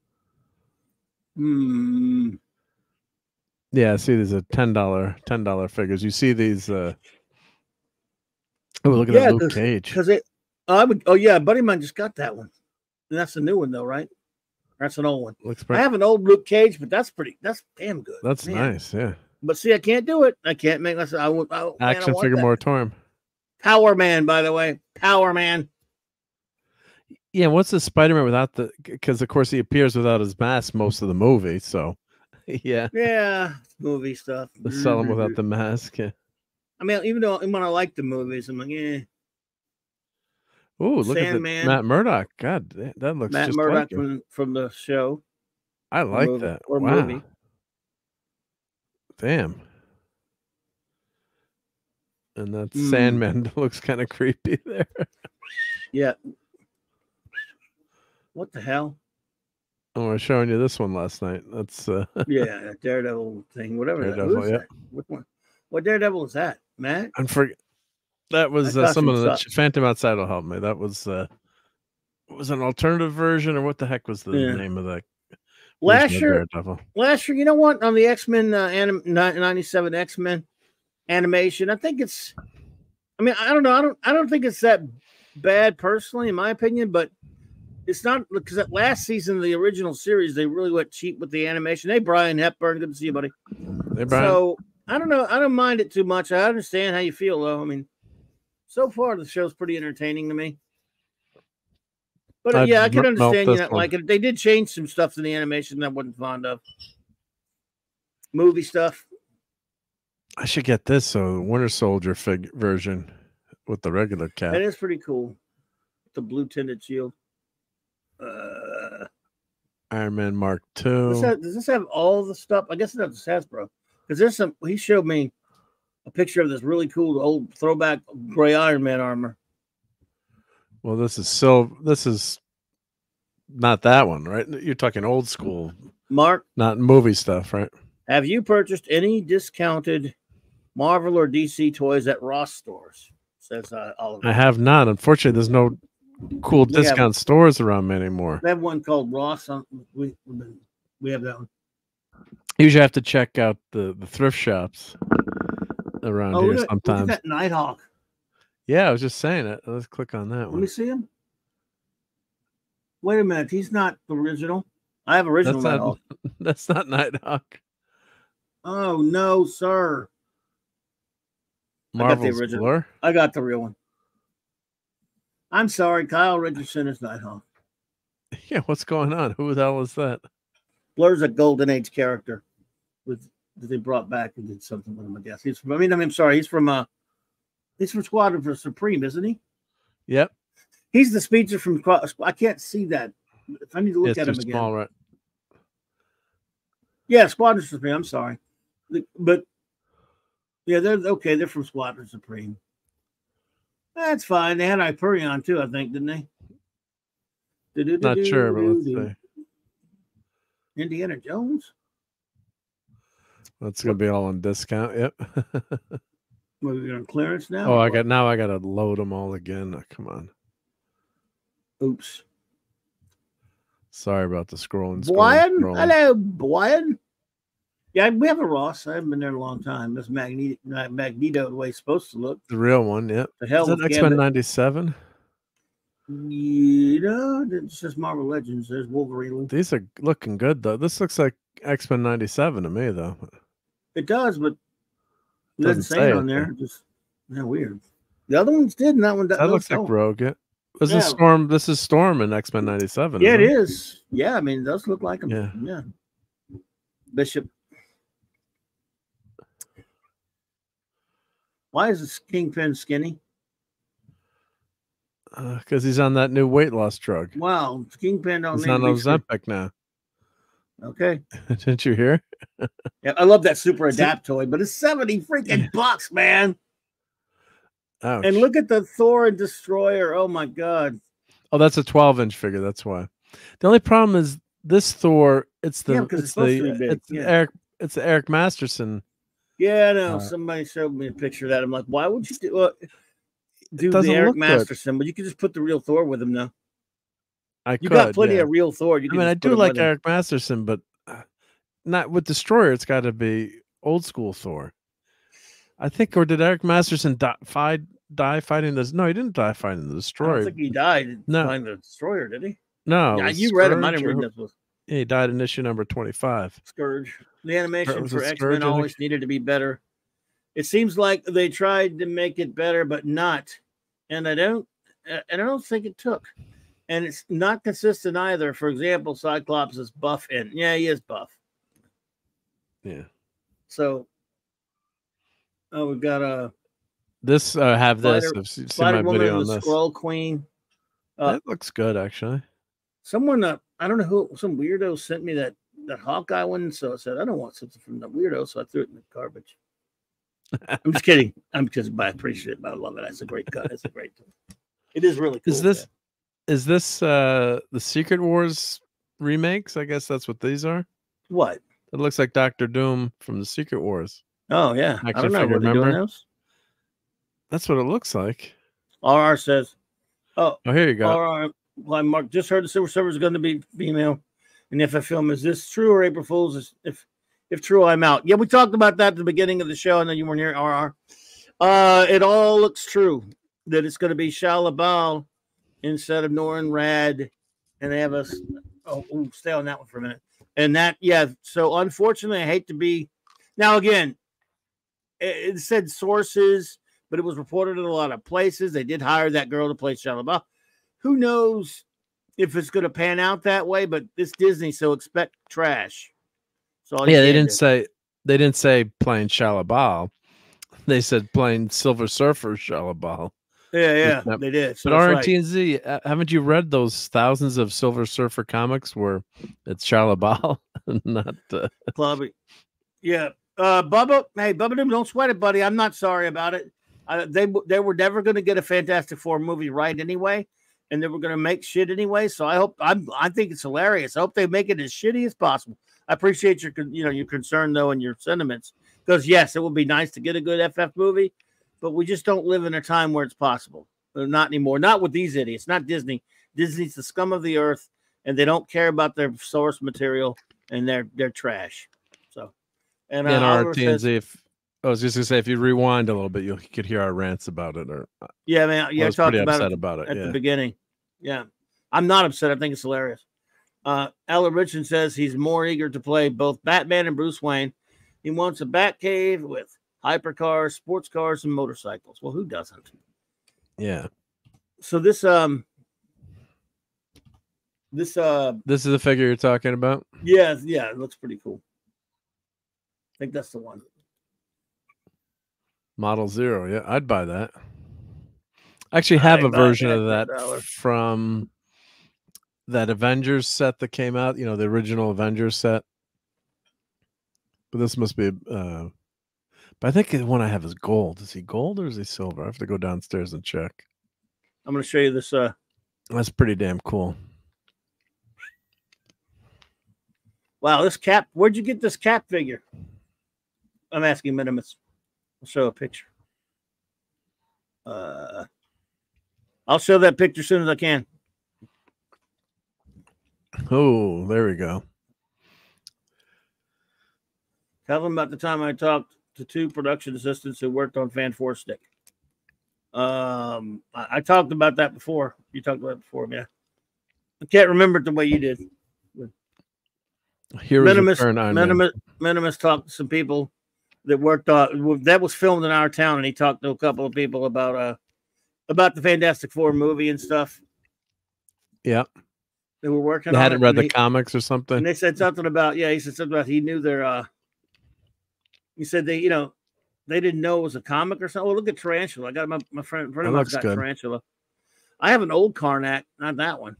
Yeah, see, these are $10 figures. You see these. Oh, look at that Luke Cage. Because I would. Oh yeah, buddy of mine just got that one. And that's a new one though, right? That's an old one. Looks I pretty. have an old Luke Cage, but that's damn good. That's Man. nice. Yeah. But see, I can't do it. I can't make myself. Action figure moratorium. Power Man, by the way, Power Man. Yeah, what's the Spider-Man without the? Because of course he appears without his mask most of the movie. So, yeah, Yeah, movie stuff. they sell him without the mask. Yeah. I mean, even when I like the movies, I'm like, yeah. Ooh, look Sandman. at Matt Murdock. God, that looks Matt just Murdock like him. from the show. I like movie, that. or Wow. movie. Damn. And that Sandman looks kind of creepy there. Yeah. What the hell? Oh, I was showing you this one last night. That's Yeah, Daredevil thing, whatever. Daredevil, Who is that? What one? What Daredevil is that, Matt? that was That some of costume the sucks. Phantom Outside will help me. That was an alternative version, or what the heck was the name of that? Last version of year, Daredevil? you know what? On the X-Men 97 X-Men animation, I think it's. I mean, I don't know. I don't think it's that bad personally, in my opinion, but it's not because that last season of the original series they really went cheap with the animation. Hey, Brian Hepburn, good to see you, buddy. Hey, Brian. So I don't know. I don't mind it too much. I understand how you feel, though. I mean, so far the show's pretty entertaining to me. But I'd yeah, I can melt understand you this not one. like it. They did change some stuff in the animation that I wasn't fond of. Movie stuff. I should get this Winter Soldier version with the regular cap. That is pretty cool. The blue tinted shield. Iron Man Mark II. Does this have all the stuff? I guess it has Hasbro. Because there's some. He showed me a picture of this really cool old throwback gray Iron Man armor. Well, this is not that one, right? You're talking old school, Mark, not movie stuff, right? have you purchased any discounted Marvel or DC toys at Ross stores? Says Oliver. I have not. Unfortunately, there's no cool We have- discount stores around me anymore. We have one called Ross. We have that one. Usually, I have to check out the thrift shops around here Look at sometimes. that Nighthawk. Yeah, I was just saying it. Let's click on that Let one. me see him. Wait a minute. He's not the original. I have original That's Nighthawk. not, that's not Nighthawk. Oh no, sir. Marvel's original. Blur. I got the real one. I'm sorry, Kyle Richardson is Nighthawk. Yeah, what's going on? Who the hell is that? Blur's a Golden Age character that they brought back and did something with him. I guess he's from. I'm sorry. He's from Squadron for Supreme, isn't he? Yep. He's the speedster from. I can't see that. If I need to look It's at too him again. small, right? Yeah, Squadron Supreme. I'm sorry, but yeah, they're okay. They're from Squadron Supreme. That's fine. They had Hyperion too, I think, didn't they? Not sure, but let's see. Indiana Jones. That's gonna be all on discount. Yep. We're on clearance now. Oh, I gotta load them all again. Oh, come on. Oops. Sorry about the scrolling. Brian, hello, Brian. Yeah, we have a Ross. I haven't been there in a long time. This Magneto the way it's supposed to look. The real one, yep. The hell is with X-Men 97? You know, it's just Marvel Legends. There's Wolverine. These are looking good though. This looks like X-Men 97 to me though. It does, but it Doesn't doesn't say it on there. Just weird. The other ones did, and that one that looks like Rogue. Yeah. This is Storm in X-Men 97. Yeah, it is. Yeah, I mean, it does look like him. Yeah. Bishop. Why is this Kingpin skinny? Because he's on that new weight loss drug. Wow, Kingpin don't he's need on to be Ozempic now. Okay. Didn't you hear? Yeah, I love that Super Adaptoid, but it's 70 freaking bucks, man. Ouch. And look at the Thor and Destroyer. Oh my god. Oh, that's a 12-inch figure. That's why. The only problem is this Thor. It's the it's the Eric Masterson. Yeah, I know. Somebody showed me a picture of that. I'm like, why would you do the Eric Masterson? But you could just put the real Thor with him now. You got plenty of real Thor. You can I do like Eric Masterson, but not with Destroyer. It's got to be old school Thor. I think, or did Eric Masterson die fighting this? No, he didn't die fighting the Destroyer. I don't think he died fighting the Destroyer, did he? No. Yeah, you read him. I didn't read this book. Yeah, he died in issue number 25. Scourge. The animation for X-Men always needed to be better. It seems like they tried to make it better, but not. And I don't think it took. And it's not consistent either. For example, Cyclops is buff, and yeah, he is buff. Yeah. So, we've got this. Have this. I've seen my video on this. Skrull Queen. That looks good, actually. Someone, I don't know who, some weirdo sent me that Hawkeye one. So I said, I don't want something from the weirdo, so I threw it in the garbage. I'm just kidding. I appreciate it, but I love it. It's a great cut. It's a great. It is really cool. Is this the Secret Wars remakes? I guess that's what these are. What? It looks like Dr. Doom from the Secret Wars. Oh yeah, I don't know. Were they doing those? That's what it looks like. RR says, "Oh, here you go." RR, well, Mark just heard the Silver Surfer is going to be female, and if I film, is this true or April Fool's? If true, I'm out. Yeah, we talked about that at the beginning of the show, and then you weren't here. RR. It all looks true that it's going to be Shia LaBeouf instead of Norrin Rad, and they have us. Stay on that one for a minute. And that, yeah. So unfortunately, I hate to be. Now again, it said sources, but it was reported in a lot of places. They did hire that girl to play Shia LaBeouf. Who knows if it's going to pan out that way? But it's Disney, so expect trash. So yeah, they didn't say playing Shia LaBeouf. They said playing Silver Surfer Shia LaBeouf. Yeah, they did. So but RTZ, haven't you read those thousands of Silver Surfer comics where it's Shia LaBeouf, not Clubby? Yeah, Bubba. Hey, Bubba, don't sweat it, buddy. I'm not sorry about it. They were never going to get a Fantastic Four movie right anyway, and they were going to make shit anyway. So I think it's hilarious. I hope they make it as shitty as possible. I appreciate your concern though and your sentiments, because yes, it would be nice to get a good FF movie. But we just don't live in a time where it's possible. Not anymore. Not with these idiots. Not Disney. Disney's the scum of the earth, and they don't care about their source material, and they're trash. So, and RTNZ, I was just gonna say, if you rewind a little bit, you could hear our rants about it. Or yeah, man, yeah, I was pretty upset about it at the beginning. Yeah, I'm not upset. I think it's hilarious. Ella Richardson says he's more eager to play both Batman and Bruce Wayne. He wants a Batcave with hypercars, sports cars, and motorcycles. Well, who doesn't? Yeah. So this is the figure you're talking about? Yeah, it looks pretty cool. I think that's the one. Model 0, yeah, I'd buy that. I actually have a version of that from that Avengers set that came out, the original Avengers set. But this must be but I think the one I have is gold. Is he gold or is he silver? I have to go downstairs and check. I'm going to show you this. That's pretty damn cool. Wow, this Cap. Where'd you get this Cap figure? I'm asking Minimus. I'll show a picture. I'll show that picture as soon as I can. Oh, there we go. Tell them about the time I talked to 2 production assistants who worked on Fan 4 Stick. I talked about that before. You talked about it before, yeah. I can't remember it the way you did. Minimus talked to some people that worked on that was filmed in our town, and he talked to a couple of people about the Fantastic Four movie and stuff. Yeah. They were working they on hadn't read the comics or something. And they said something about, he said something about he knew their he said they didn't know it was a comic or something. Oh, look at Tarantula. I got my friend of mine's got good. Tarantula. I have an old Karnak, not that one.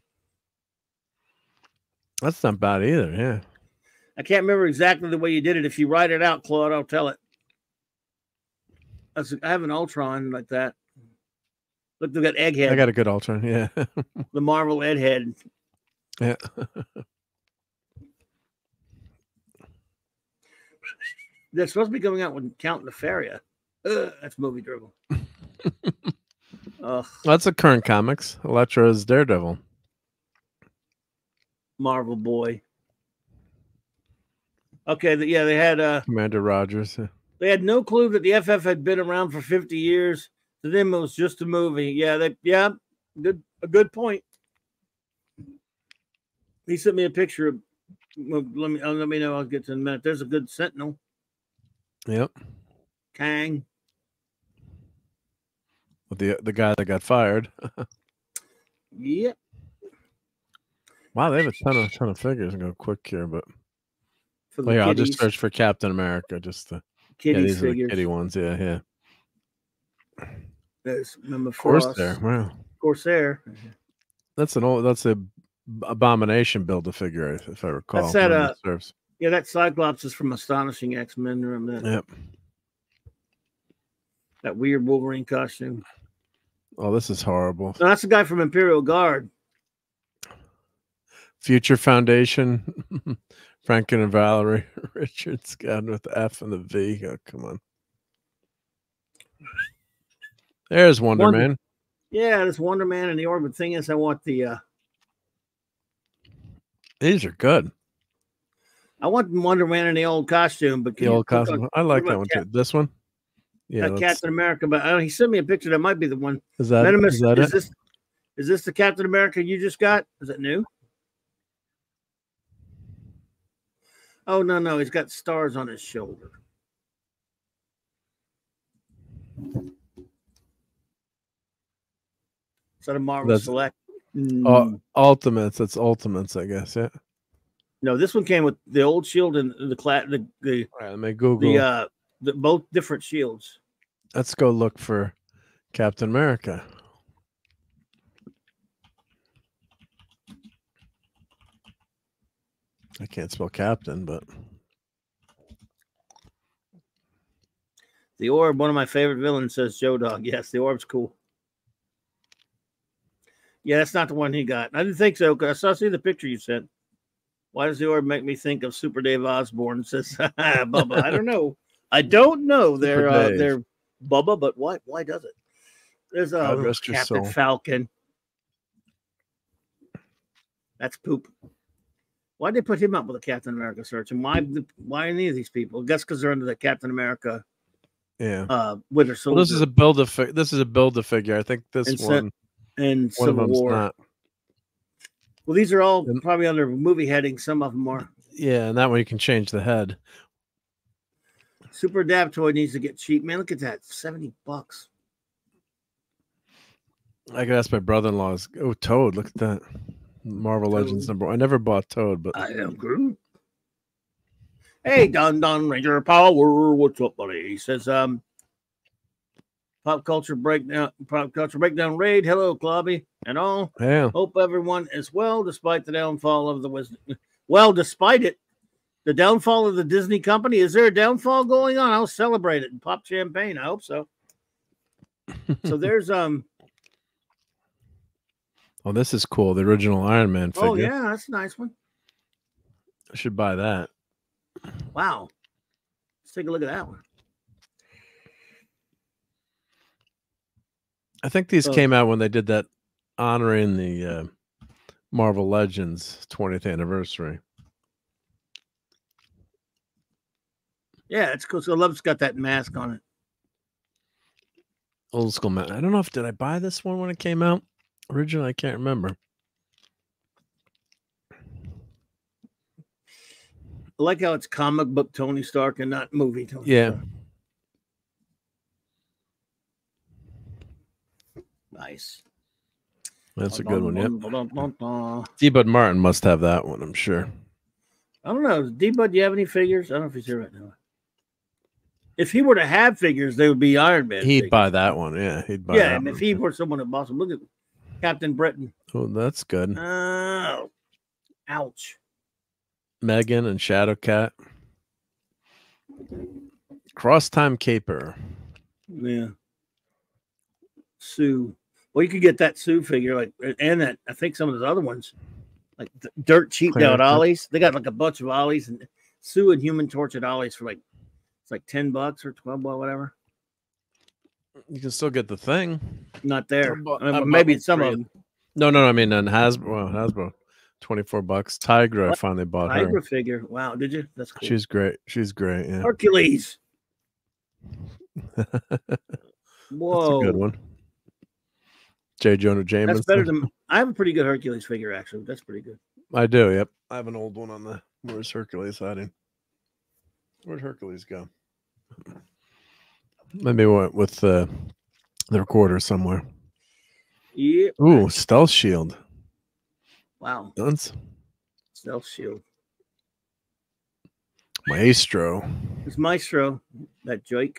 That's not bad either, yeah. I can't remember exactly the way you did it. If you write it out, Claude, I'll tell it. I have an Ultron like that. Look, they got Egghead. I got a good Ultron, yeah. The Marvel Egghead. Yeah. They're supposed to be coming out with Count Nefaria. That's movie drivel. That's a current comics. Elektra's Daredevil. Marvel Boy. Okay, they had Commander Rogers. Yeah. They had no clue that the FF had been around for 50 years. To them, it was just a movie. Yeah, a good point. He sent me a picture of. Let me know. I'll get to in a minute. There's a good Sentinel. Yep. Kang. With the guy that got fired. Yep. Wow, they have a ton of figures. I'm going to go quick here, but I'll just search for Captain America. Just the Kitty's these figures. Are the kitty ones. Yeah. There's number 4. Corsair. Wow. Corsair. That's a Abomination build a figure, if I recall. That's that. That Cyclops is from Astonishing X-Men. Remember that? Yep. That weird Wolverine costume. Oh, this is horrible. No, that's the guy from Imperial Guard. Future Foundation, Franken and Valerie Richards, got with the F and the V. Oh, come on. There's Wonder Man. Yeah, there's Wonder Man and the Orb. The thing is, I want the. These are good. I want Wonder Man in the old costume, but the old costume. I like that one too. This one. Yeah, Captain America. But he sent me a picture. That might be the one. Is that it? Is this the Captain America you just got? Is it new? Oh no, he's got stars on his shoulder. Is that a Marvel Select? Ultimates. It's Ultimates, I guess. Yeah. No, this one came with the old shield and the All right, let me Google the both different shields. Let's go look for Captain America. I can't spell Captain, but the Orb, one of my favorite villains, says Joe Dog. Yes, the Orb's cool. Yeah, that's not the one he got. I didn't think so because I see the picture you sent. Why does the Orb make me think of Super Dave Osborne? Says Bubba. I don't know. They're Bubba, but why does it? There's Captain Falcon. That's poop. Why'd they put him up with a Captain America search? And why any of these people? I guess because they're under the Captain America. Yeah. Winter Soldier. Well, this is a build a figure. I think this one and Civil War. Not. Well, these are all probably under movie heading. Some of them are. Yeah, and that way you can change the head. Super Adaptoid needs to get cheap. Man, look at that. $70. I could ask my brother-in-law's. Oh, Toad. Look at that. Marvel Legends number 1. I never bought Toad, but I am Groot. Hey, Don Ranger Power. What's up, buddy? He says, Pop Culture Breakdown Raid. Hello, Clobby and all. Yeah. Hope everyone is well, despite the downfall of the wisdom. Well, despite it, the downfall of the Disney company. Is there a downfall going on? I'll celebrate it and pop champagne. I hope so. So there's Oh, this is cool. The original Iron Man figure. Oh yeah, that's a nice one. I should buy that. Wow. Let's take a look at that one. I think these came out when they did that honoring the Marvel Legends 20th anniversary. Yeah, it's cool. So I love it's got that mask on it. Old school man. I don't know if did I buy this one when it came out originally. I can't remember. I like how it's comic book Tony Stark and not movie Tony Yeah. Stark. Nice. That's a good one. Yep. I D. Bud Martin must have that one, I'm sure. don't know. D-Bud, do you have any figures? I don't know if he's here right now. If he were to have figures, they would be Iron Man. He'd figures. buy that one. Yeah, he'd buy Yeah, that and one. if he were someone at Boston, look at Captain Britain. Oh, that's good. Oh, ouch. Megan and Shadowcat. Cross Time Caper. Yeah. Sue. Well, you could get that Sue figure, like, and that I think some of those other ones, like dirt cheap now at Ollie's. They got like a bunch of Ollie's and Sue and Human Torch at Ollie's for like it's like $10 or $12, whatever. You can still get the thing. Not there. I bought Maybe one some for of you. them. No. I mean, on Hasbro, $24. Tigra, I finally bought her. Tiger figure. Wow, did you? That's cool. She's great. She's great. Yeah. Hercules. That's Whoa, a good one. J. Jonah Jameson. that's better than. I have a pretty good Hercules figure actually. That's pretty good. I do. Yep. I have an old one on the. Where's Hercules hiding? Where'd Hercules go? Maybe went with the recorder somewhere. Yeah. Ooh, Stealth Shield. Wow. Dunce. Stealth Shield. Maestro. It's Maestro. That Jake.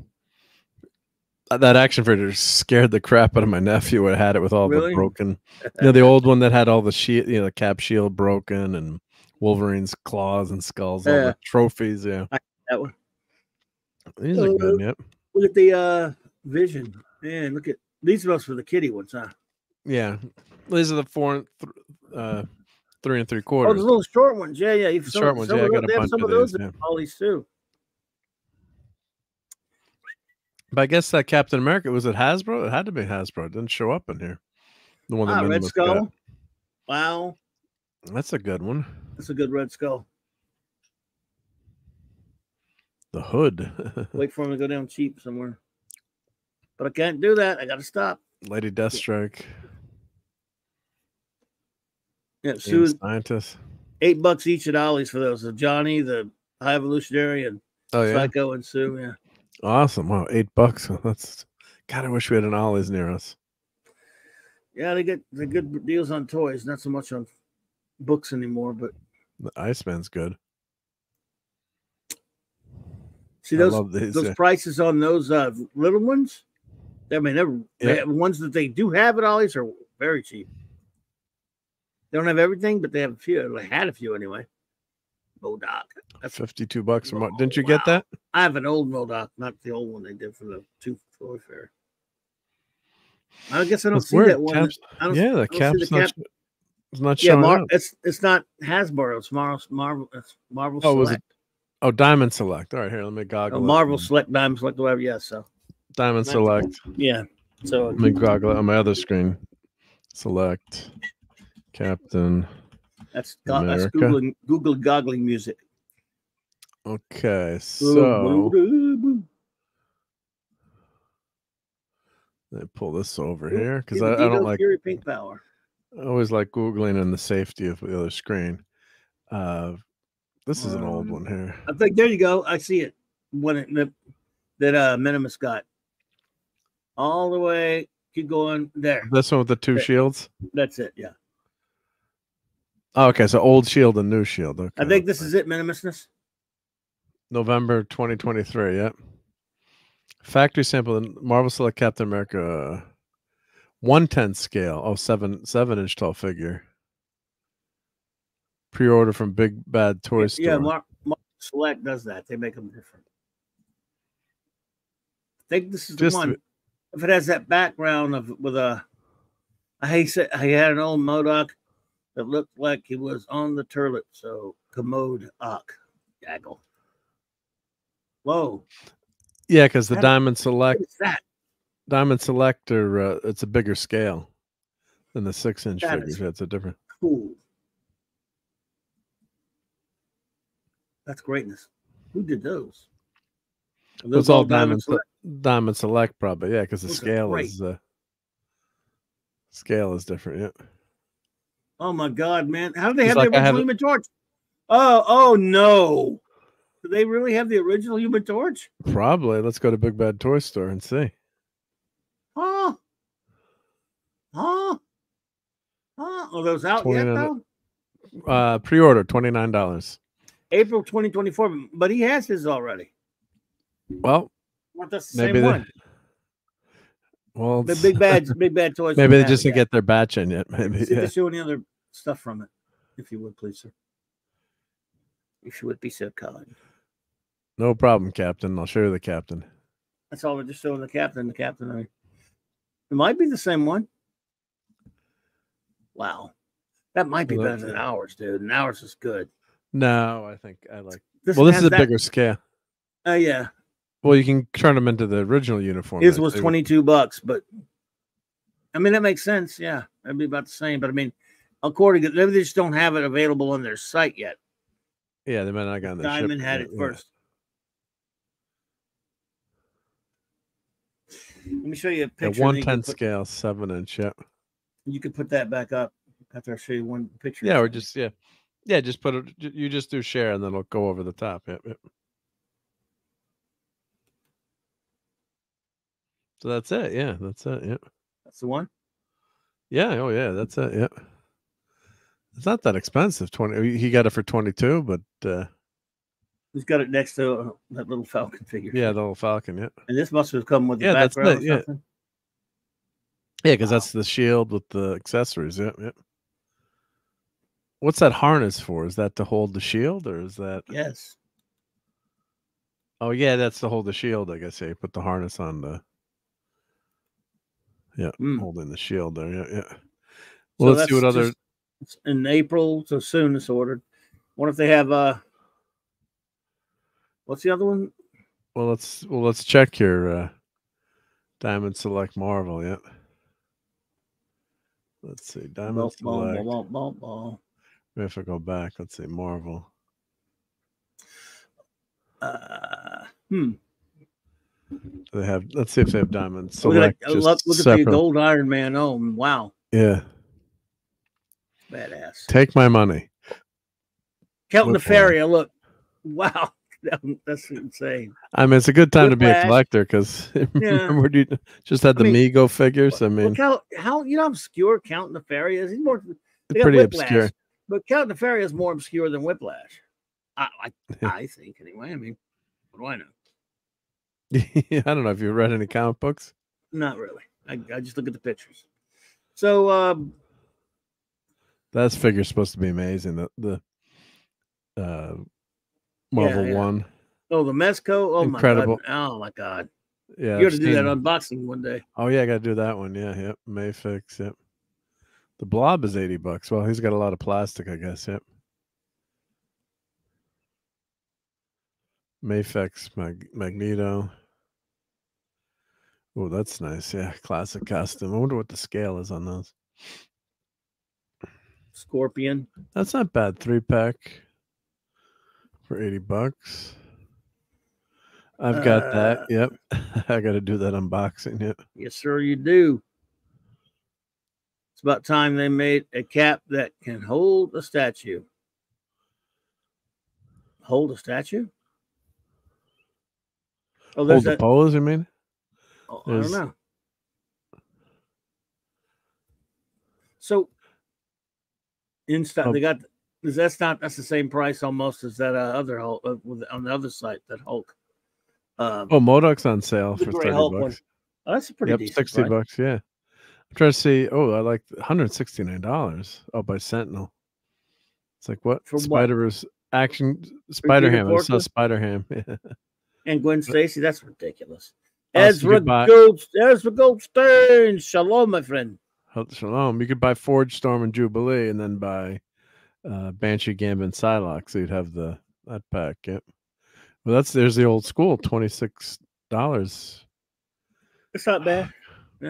That action figure scared the crap out of my nephew. I had it with all Really? the broken. The old one that had all the shield, the cap shield broken, and Wolverine's claws and skulls, all Yeah. the trophies. Yeah, That one. these are good. Yep. Look at the Vision. Man, look at these are for the kitty ones, huh? Yeah, these are the 3 Oh, the 3/4. little short ones. Yeah. The short ones. Yeah, I got a they have bunch some of of those these. in Ollie's too. But I guess that Captain America was it Hasbro? It had to be Hasbro. It didn't show up in here. The one that Red Minimus Skull. got. Wow, That's a good one. that's a good Red Skull. The Hood. Wait for him to go down cheap somewhere. But I can't do that. I got to stop. Lady Deathstrike. Yeah, Team Sue, Scientist. $8 each at Ollie's for those. So Johnny, the High Evolutionary, and Oh yeah. Psycho and Sue. Yeah. Awesome. Wow, $8. That's God, I wish we had an Ollie's near us. Yeah, they get the good deals on toys, not so much on books anymore. But The Iceman's good. see I those love these, those yeah. prices on those little ones. I mean, the ones that they do have at Ollie's are very cheap. They don't have everything, but they have a few. They had a few anyway. Modoc. That's $52 from Didn't you get that? I have an old Modoc, not the old one they did for the Toy Fair. I guess I don't It's see weird. that one. Caps- I don't, yeah, I the don't see cap's the cap. it's not Yeah, showing up. it's not Hasbro. It's Marvel. It's Marvel Oh, was Select. it? Oh, Diamond Select. All right, here, let me goggle. Oh, it. Marvel Select, Diamond Select, whatever. Yeah, so Diamond Select. yeah. So Let me goggle it on my other screen. Select Captain. that's America. Google goggling music. Okay, so let me pull this over here because I don't like. Fury Pink Power. I always like googling in the safety of the other screen. This is an old one here. I think there you go. I see it. That Minimus got all the way. Keep going there. This one with the 2 Okay. shields. That's it. Yeah. Oh, okay, so old shield and new shield. Okay. I think this is it. Minimusness. November 2023. Yep. Factory sample Marvel Select Captain America 1/10 scale. Oh, 7-inch tall figure. Pre-order from Big Bad Toy Store. Yeah, Marvel Select does that. They make them different. I think this is the one. If it has that background with a, I had an old Modoc that looked like he was on the turlet. So Commode Ock Gaggle. Whoa. Yeah, because the That- Diamond Select, What is that? Diamond Selector, it's a bigger scale than the 6-inch That figures. is- That's a different. Cool. That's greatness. Who did those? Are It's all Diamond Select? Diamond Select, probably. Yeah, because the Those are scale great. is scale is different. Yeah. Oh my God, man! How do they It's have like the I have original it- Human Torch? Oh no! Do they really have the original Human Torch? Probably. Let's go to Big Bad Toy Store and see. Huh? Huh? Huh? Are those out yet 29 though? Pre-order $29. April 2024. But he has his already. Well, What? That's the maybe same they. one. Well, The it's- Big Bad Toys. maybe don't they have just it didn't yet. get their batch in yet. Maybe. See if Yeah. they show any other stuff from it, if you would, please, sir. If you would be so kind. No problem, Captain. I'll show you the Captain. That's all. We're just showing the captain. The captain. I mean, it might be the same one. Wow, that might be Well, better than ours, dude. And ours is good. No, I think I like. This Well, one this is has a that- bigger scale. Yeah, Well, you can turn them into the original uniform. his that was they- $22, but I mean that makes sense. Yeah, that'd be about the same. But I mean, according to maybe they just don't have it available on their site yet. Yeah, they might not got on the Diamond had it yeah. first. Let me show you a Yeah, picture. and you can 110 put- scale, 7-inch. Yeah. You can put that back up after I show you one picture. Yeah, or just yeah. Just put it. You just do share, and then it'll go over the top. Yep. Yep. So that's it. Yeah, that's it. Yep. That's the one. Yeah. Oh, yeah. That's it. Yep. It's not that expensive. 20. He got it for 22, but He's got it next to that little Falcon figure. yeah, the little Falcon. Yeah. And this must have come with the Yeah, that's background it, or yeah. something. Yeah, because that's the shield with the accessories. Yep. Yep. What's that harness for? Is that to hold the shield, or is that? Yes. Oh, yeah, that's to hold the shield. I guess. Yeah, you put the harness on the. Yeah, Mm. holding the shield there. Yeah, yeah. So Well, let's see that's what other. just- it's in April, so soon it's ordered. Wonder if they have what's the other one? Well, let's check your Diamond Select Marvel. Yeah. Let's see, Diamond Select. Ball. If I go back, let's see, Marvel. Hmm. They have. Let's see if they have Diamond Look at, Select. that, just look at the separate. gold Iron Man. Oh, wow. Yeah. Badass. Take my money. Counting the Whiplash. Fairy. Look. Wow. That's insane. I mean, it's a good time to be a Whiplash. collector because remember you just had the I mean, Mego figures. I mean, Look how you know how obscure Counting the Fairy is. He's more they got pretty Whiplash, obscure. but Counting the Fairy is more obscure than Whiplash. I think anyway. I mean, what do I know? I don't know if you read any comic books. Not really. I just look at the pictures. So That figure's supposed to be amazing. The Marvel yeah. One. oh the Mezco. Oh Incredible. my god. Oh my god. Yeah, You got I've to do that seen- unboxing one day. Oh yeah, I gotta do that one. Yeah, yep. Mayfix, yep. The Blob is $80. Well, he's got a lot of plastic, I guess. Yep. Mayfix, Magneto. Oh, that's nice. Yeah, classic costume. I wonder what the scale is on those. Scorpion. That's not bad. 3-pack for $80. I've got that. Yep. I got to do that unboxing. Yep. Yes, sir, you do. It's about time they made a cap that can hold a statue. Hold a statue? Oh, there's Hold the that. pose, you mean? Oh, I don't there's- know. So in stock, Oh. they got that's the same price almost as that other Hulk on the other site that Hulk. Oh, Modoc's on sale The for Gray $30. Hulk one. Oh, that's a pretty Yep, decent 60 price. bucks. Yeah. I'm trying to see. Oh, I like $169. Oh, by Sentinel. It's like what? For what? Spider-Verse action Spider Ham. I saw Porter? Spider Ham. Yeah. And Gwen Stacy, that's ridiculous. Oh, so you Ezra could buy- Goldstein. Shalom, my friend. Shalom. You could buy Forge, Storm, and Jubilee, and then buy Banshee, Gambit, and Psylocke. So you'd have that pack. Yep. Well, there's the old school, $26. It's not bad. Yeah.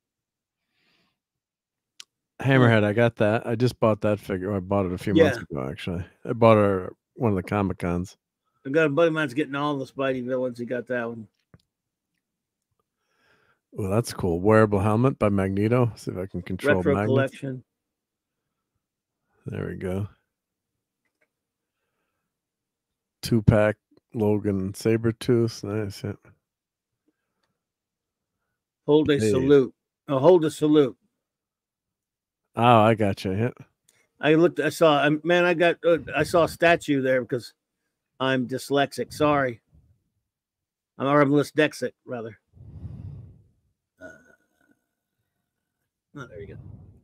Hammerhead, I got that. I just bought that figure. I bought it a few months ago, actually. I bought her one of the Comic Cons. I got a buddy of mine's getting all the Spidey villains. He got that one. Well, that's cool. Wearable helmet by Magneto. See if I can control Retro magnets. collection. There we go. 2-pack Logan Sabretooth. Nice. Yeah. Hold a salute. Oh, hold a salute. Oh, I got you. Yeah. I saw a statue there because I'm dyslexic. Sorry. I'm dyslexic, rather. There you go.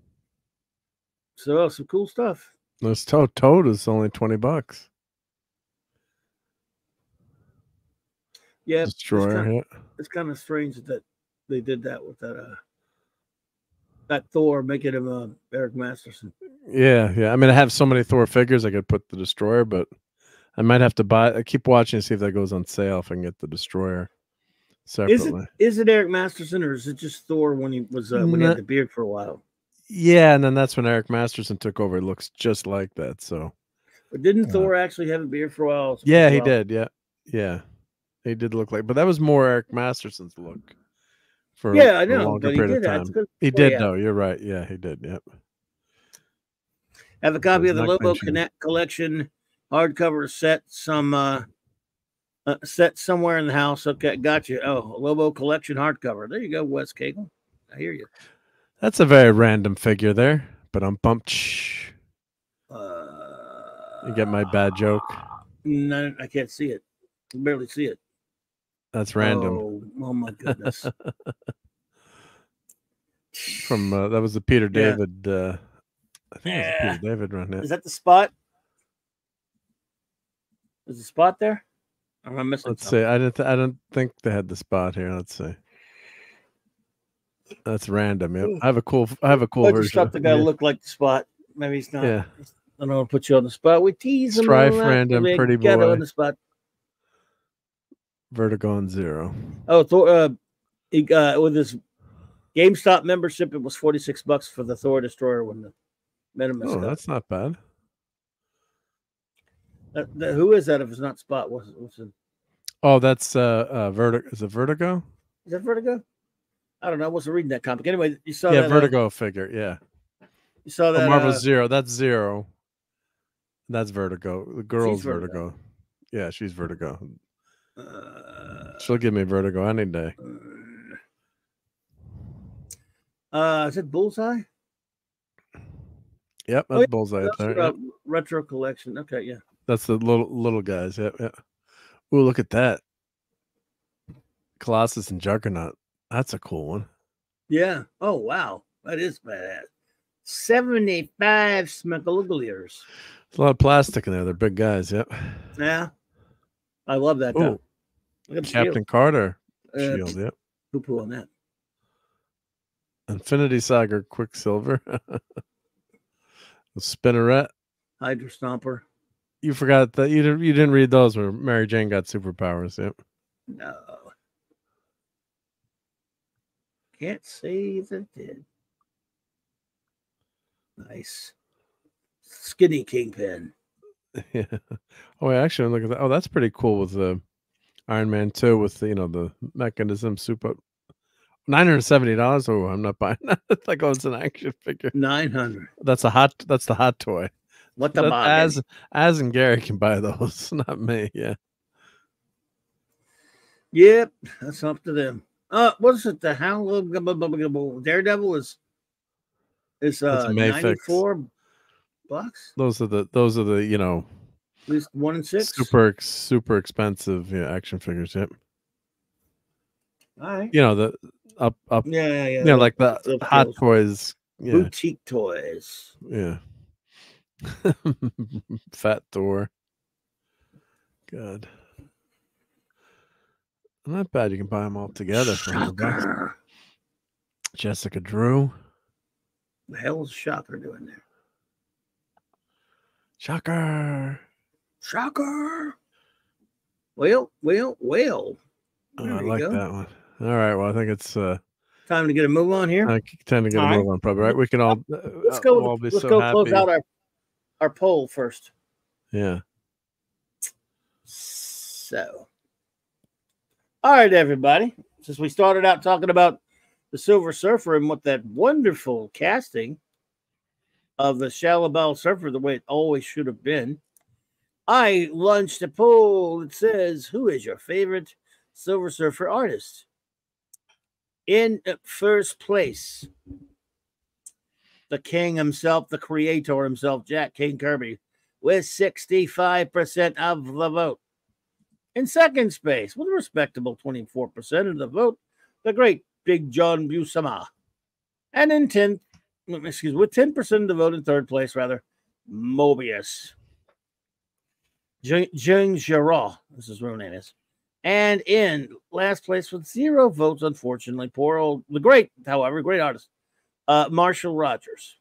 So some cool stuff. This Toad is only $20. Yeah, Destroyer. It's kind of strange that they did that with that Thor, making him Eric Masterson. Yeah. I mean, I have so many Thor figures. I could put the Destroyer, but I might have to buy. I keep watching to see if that goes on sale. If I can get the Destroyer separately. Is it Eric Masterson, or is it just Thor when he was when he had the beard for a while? Yeah, and then that's when Eric Masterson took over. It looks just like that. So, but didn't Thor actually have a beard for a while? Yeah, he did. Yeah, he did look like. But that was more Eric Masterson's look. For I know, a longer but period of time. He did, though. You're right. Yeah, he did. Yep. I have a copy of the Lobo collection hardcover set. Set somewhere in the house. Okay, got you. Oh, Lobo collection hardcover. There you go, Wes Cagle. I hear you. That's a very random figure there, but I'm pumped. You get my bad joke? No, I can't see it. I can barely see it. That's random. Oh my goodness. From that was the Peter David. I think it was the Peter David run. Yeah. Is that the spot? Is the spot there? Or am I missing Let's something? see. I don't think they had the spot here. Let's see. That's random. Yep. I have a cool version. Stuff the guy look like the spot. Maybe he's not. Yeah. I don't want to put you on the spot. We tease him. Strife, random, pretty boy. On the spot. Vertigo and Zero. Oh, Thor. He with his GameStop membership, it was $46 for the Thor Destroyer when the Minimus. Oh, that's not bad. Who is that? If it's not Spot, what's it? Oh, that's Vertigo. Is it Vertigo? Is that Vertigo? I don't know. I wasn't reading that comic. Anyway, you saw that. Yeah, Vertigo figure. Yeah. You saw that. Marvel Zero. That's Zero. That's Vertigo. The girl's Vertigo. Yeah, she's Vertigo. She'll give me Vertigo any day. Is it Bullseye? Yep, that's Bullseye up there. Yep. Retro collection. Okay, yeah. That's the little guys. Yep. Ooh, look at that. Colossus and Juggernaut. That's a cool one. Yeah. Oh, wow. That is badass. 75 Smegalugliers. There's a lot of plastic in there. They're big guys. Yep. Yeah. I love that. Look at Captain Carter shield. Yep. Poo-poo on that. Infinity Saga Quicksilver. The Spinneret. Hydra Stomper. You forgot that you didn't read those where Mary Jane got superpowers. Yep. No. Can't say that did. Nice. Skinny Kingpin. Yeah. Oh, actually, look at that. Oh, that's pretty cool with the Iron Man 2 with the mechanism super. $970. Oh, I'm not buying that. Like, it's an action figure. $900. That's the hot toy. What the Az and Gary can buy those, not me. Yeah. Yep, that's up to them. What is it? The Daredevil is $94. Those are the at least 1 in 6. Super expensive action figures. Yep. All right. The up. Yeah. Like the hot toys. Yeah. Boutique toys. Yeah. Fat Thor. God. Not bad. You can buy them all together for $100. Jessica Drew. The hell is Shocker doing there? Shocker. Well. Oh, There I we like go. that one. All right. Well, I think it's Time to get a move on here. I tend to get All a right. move on, probably, right? We can all Let's go. we'll all be Let's so go happy. close out our poll first. Yeah. So, all right, everybody. Since we started out talking about the Silver Surfer and what that wonderful casting of the Shalabal Surfer, the way it always should have been, I launched a poll that says, "Who is your favorite Silver Surfer artist?" In first place, the king himself, the creator himself, Jack King Kirby, with 65% of the vote. In second space, with a respectable 24% of the vote, the great Big John Buscema. And in 10th, with 10% of the vote in third place, Mobius. Jung Giraud, this is real name is. And in last place with 0 votes, unfortunately, the great artist, Marshall Rogers.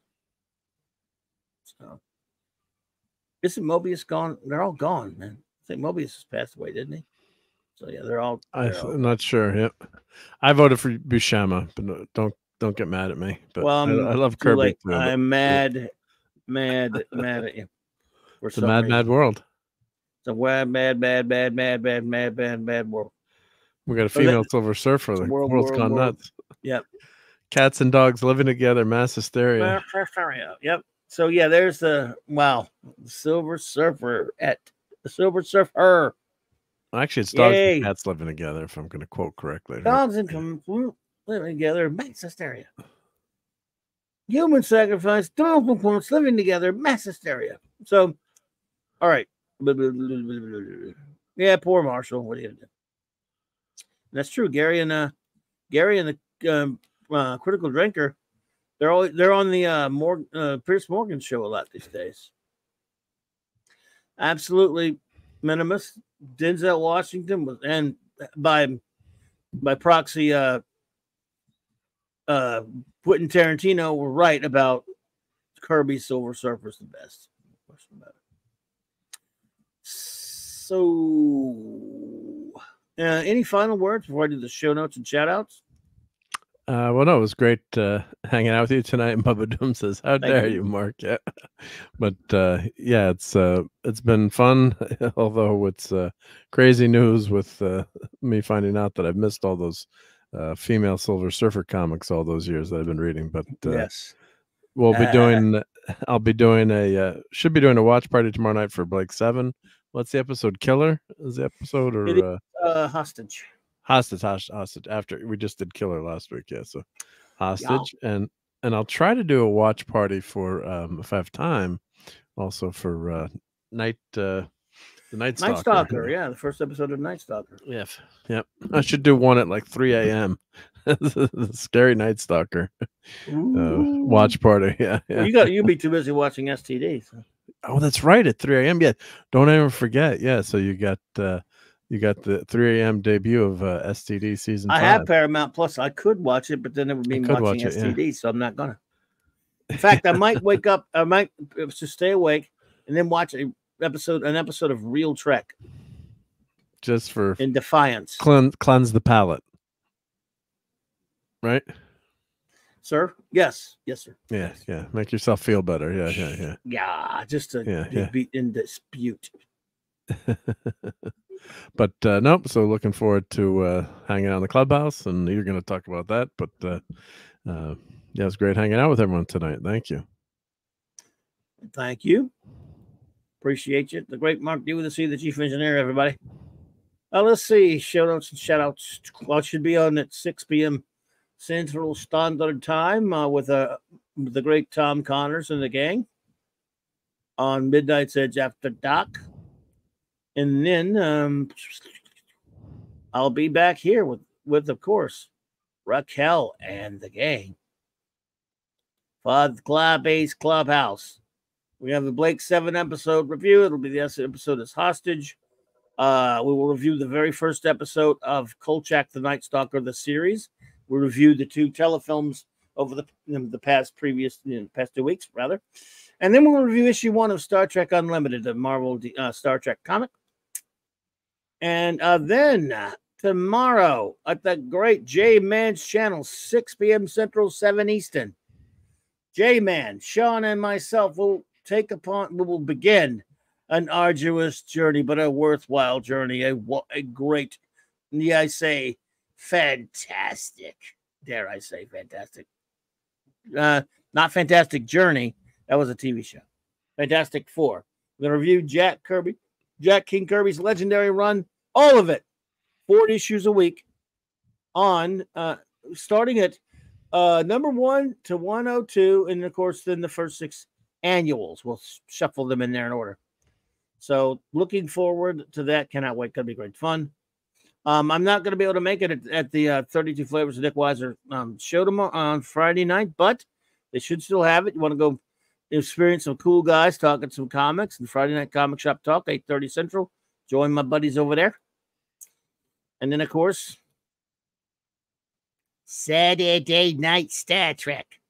So, isn't Mobius gone? They're all gone, man. I think Mobius has passed away, didn't he? So yeah, they're all. I'm not sure. Yep, I voted for Buscema, but don't get mad at me. But well, I love Kirby too. I'm mad at you. It's a mad world. It's a mad world. We got a female Silver Surfer. The world's gone nuts. Yep. Cats and dogs living together, mass hysteria. Yep. So yeah, there's the Silver Surfer at the Silver Surfer. Actually, it's dogs and cats living together, if I'm going to quote correctly. Dogs and living together, mass hysteria. Human sacrifice, dogs living together, mass hysteria. So, all right. Yeah, poor Marshall. What are you gonna do? That's true. Gary and the Critical Drinker, they're on the Pierce Morgan show a lot these days. Absolutely, Minimus, Denzel Washington was, and by proxy, Quentin Tarantino were right about Kirby Silver Surfer's the best. No question about it. So, any final words before I do the show notes and shout outs? Well, no, it was great hanging out with you tonight. And Bubba Doom says, "How dare you, Mark?" Yeah, but yeah, it's been fun. Although it's crazy news with me finding out that I've missed all those female Silver Surfer comics all those years that I've been reading. But yes, we'll be doing. Should be doing a watch party tomorrow night for Blake 7. What's the episode? Killer is the episode, or Hostage? Hostage. After we just did Killer last week, yeah. So Hostage, and I'll try to do a watch party for if I have time, also for the Night Stalker. Yeah, the first episode of Night Stalker. Yeah, yep. I should do one at like 3 a.m. The scary Night Stalker watch party. Yeah. Well, you'll be too busy watching STD. So. Oh, that's right, at 3 a.m. Yeah, don't ever forget. Yeah, so you got the 3 a.m. debut of STD season 5. I have Paramount Plus. I could watch it, but then it would mean watching STD, so I'm not gonna. In fact, I might wake up. I might just stay awake and then watch an episode of Real Trek, just for in defiance. Cleanse the palate, right? Sir? Yes, sir. Yeah, yeah. Make yourself feel better. Yeah. Yeah, just to be in dispute. But nope. So looking forward to hanging out in the clubhouse, and you're going to talk about that. But yeah, it was great hanging out with everyone tonight. Thank you. Thank you. Appreciate you. The great Mark D with the C, the chief engineer. Everybody. Let's see. Show notes and shout outs. Well, it should be on at 6 p.m. Central Standard Time with the great Tom Connors and the gang on Midnight's Edge After Dark. And then I'll be back here with of course, Raquel and the gang for the Club-Ace Clubhouse. We have the Blake 7 episode review. It'll be the episode is Hostage. We will review the very first episode of Kolchak the Night Stalker, the series. We reviewed the 2 telefilms over the past 2 weeks, rather. And then we'll review issue 1 of Star Trek Unlimited, the Marvel Star Trek comic. And then tomorrow at the great J-Man's channel, 6 p.m. Central, 7 Eastern. J-Man, Sean, and myself will begin an arduous journey, but a worthwhile journey, a great, I say, fantastic. Dare I say fantastic? Not Fantastic Journey. That was a TV show. Fantastic Four. We're going to review Jack King Kirby's legendary run, all of it, 4 issues a week, on starting at number 1 to 102, and of course, then the first 6 annuals. We'll shuffle them in there in order. So, looking forward to that. Cannot wait. Gonna be great fun. I'm not going to be able to make it at the 32 Flavors of Dick Weiser show tomorrow on Friday night, but they should still have it. You want to go experience some cool guys talking some comics and Friday Night Comic Shop Talk, 8:30 Central. Join my buddies over there. And then, of course, Saturday Night Star Trek.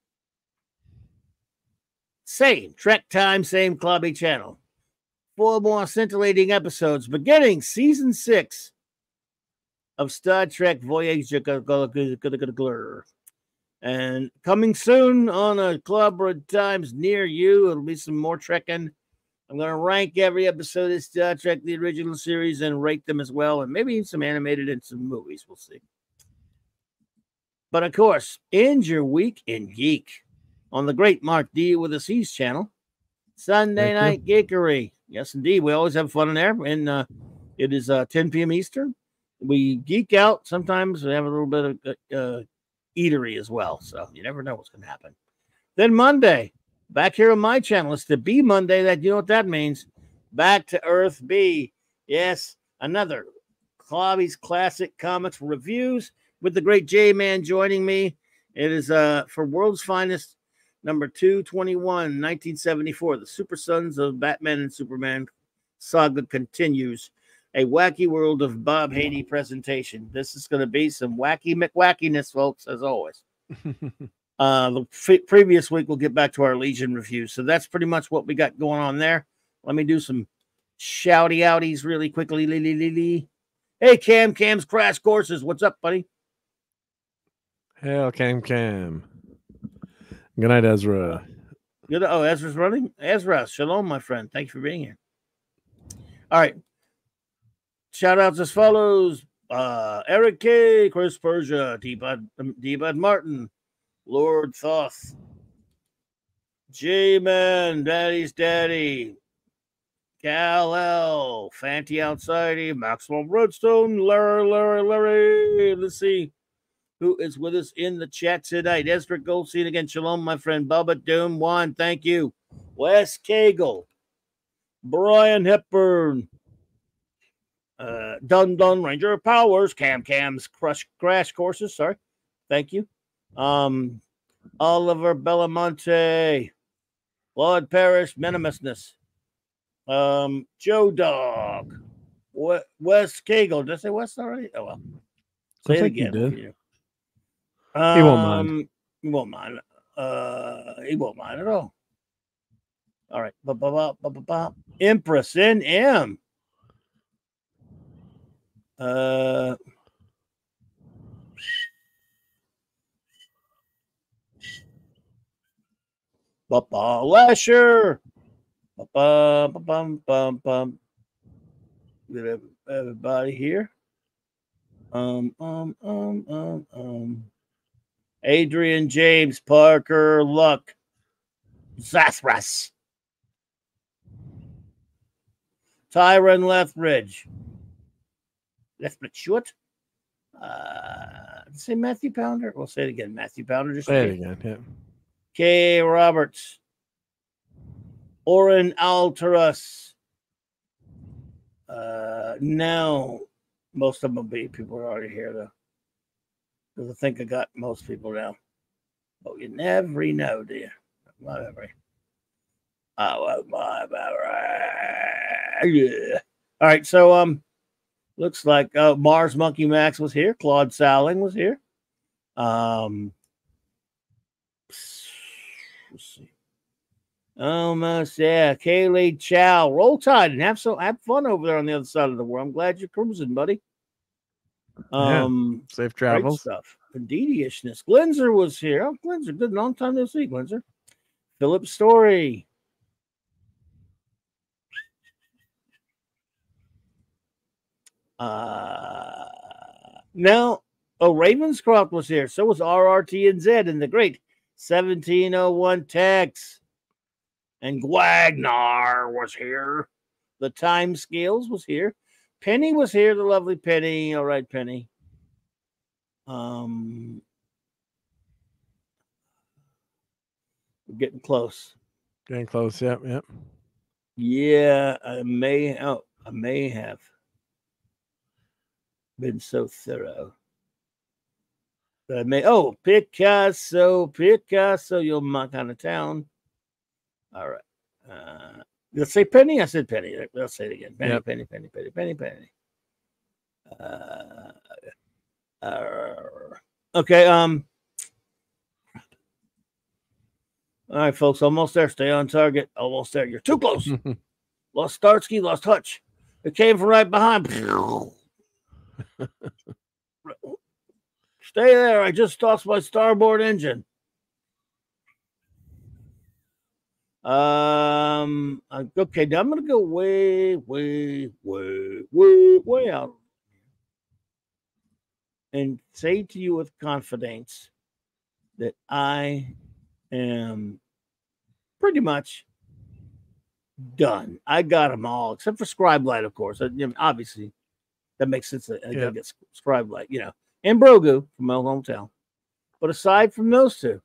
Same Trek time, same clubby channel. 4 more scintillating episodes beginning season 6 of Star Trek Voyager. And coming soon on a club or times near you, it'll be some more trekking. I'm going to rank every episode of Star Trek, the original series, and rate them as well, and maybe some animated and some movies. We'll see. But of course, end your week in geek on the great Mark D with a C's channel. Sunday Night Geekery. Yes, indeed. We always have fun in there. And it is 10 p.m. Eastern. We geek out. Sometimes we have a little bit of eatery as well. So you never know what's going to happen. Then Monday, back here on my channel, it's the B Monday. That you know what that means. Back to Earth B. Yes, another Clobby's Classic Comics reviews with the great J-Man joining me. It is for World's Finest, number 221, 1974. The Super Sons of Batman and Superman saga continues. A wacky world of Bob Haney presentation. This is going to be some wacky McWackiness, folks, as always. The previous week, we'll get back to our Legion review. So that's pretty much what we got going on there. Let me do some shouty outies really quickly. Hey, Cam's Crash Courses. What's up, buddy? Hail, Cam. Good night, Ezra. Good. Oh, Ezra's running? Ezra, shalom, my friend. Thank you for being here. All right. Shout outs as follows. Eric K, Chris Persia, D-Bud Martin, Lord Thoth, J-Man, Daddy's Daddy, Cal L, Fanty Outsidey, Maximum Redstone, Larry. Let's see who is with us in the chat tonight. Ezra Goldstein again. Shalom, my friend. Bubba Doom One, thank you. Wes Cagle, Brian Hepburn, Dun Ranger Powers, Cam's Crash Courses. Sorry, thank you. Oliver Belamonte, Claude Parrish, Minimusness, Joe Dog, Wes Cagle. Did I say Wes already? Oh well. Say it again. He won't mind. He won't mind. He won't mind at all. All right. Empress NM. Lasher. Get everybody here. Adrian James, Parker Luck, Zathras, Tyron Lethbridge. Short. Say Matthew Pounder. We'll say it again. Matthew Pounder. Just say it again. Yeah. K. Roberts, Oren Alterus. Now, most of them will be people are already here though, because I think I got most people now. But you never know, do you? Whatever. Oh, yeah. All right. So looks like Mars Monkey Max was here. Claude Salling was here. Let's see. Almost, yeah. Kaylee Chow. Roll Tide and have fun over there on the other side of the world. I'm glad you're cruising, buddy. Safe Great travels. stuff. Indeedishness. Glenzer was here. Oh, Glenzer, good. Long time no see, Glenzer. Philip Story. Now, Ravenscroft was here. So was RRT and Z and the great 1701 Tex. And Gwagnar was here. The Time Scales was here. Penny was here, the lovely Penny. All right, Penny. We're getting close. Getting close, yep. Yeah, I may have been so thorough. But I may Picasso, you're my kind of town. All right. Let's say Penny. I said Penny. Let's say it again. Penny, Yep. Penny. Okay. All right, folks. Almost there. Stay on target. Almost there. You're too close. Lost Starsky. Lost touch. It came from right behind. Stay there. I just tossed my starboard engine. Okay, now I'm gonna go way out and say to you with confidence that I am pretty much done. I got them all except for Scribe Light, of course. Obviously, that makes sense. I gotta get Scribe Light, and Brogu from my hometown. But aside from those two,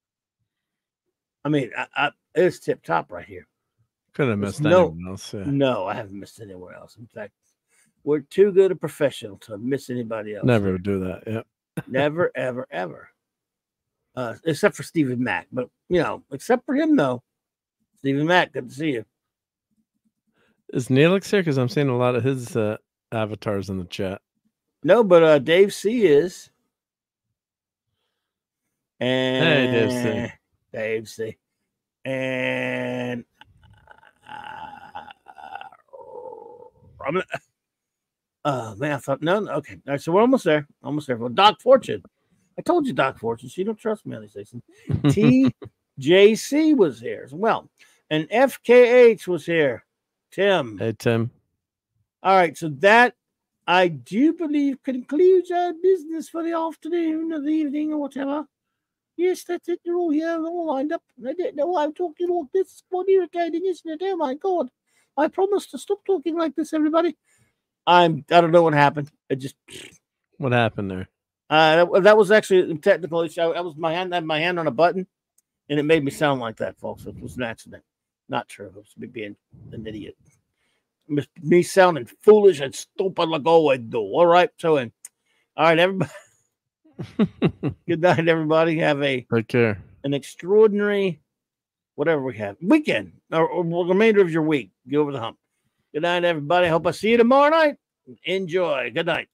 I mean, it's tip top right here. Couldn't have missed anyone else. Yeah. No, I haven't missed anywhere else. In fact, we're too good a professional to miss anybody else. Never would do that. Yeah. Never, ever, ever. Except for Stephen Mack. But, except for him, though. Stephen Mack, good to see you. Is Neelix here? Because I'm seeing a lot of his avatars in the chat. No, but Dave C is. And Hey, Dave C. Dave C. And man, I thought no, okay. All right, so we're almost there. Well, Doc Fortune. I told you, Doc Fortune. So you don't trust me on these things. TJC was here as well. And FKH was here. Tim. Hey, Tim. All right, so that I do believe concludes our business for the afternoon or the evening or whatever. Yes, that's it. You're all here, all lined up. I didn't know I'm talking like this. It's quite irritating, isn't it? Oh my God! I promised to stop talking like this, everybody. I don't know what happened. What happened there? That was actually a technical issue. I had my hand on a button, and it made me sound like that, folks. It was an accident. Not true. It was me being an idiot. Me sounding foolish and stupid like always do. All right. So, all right, everybody. Good night, everybody. Have take care. An extraordinary, whatever we have, weekend or remainder of your week. Get over the hump. Good night, everybody. Hope I see you tomorrow night. Enjoy. Good night.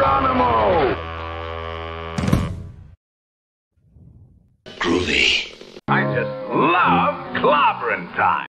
Geronimo! Groovy. I just love clobbering time.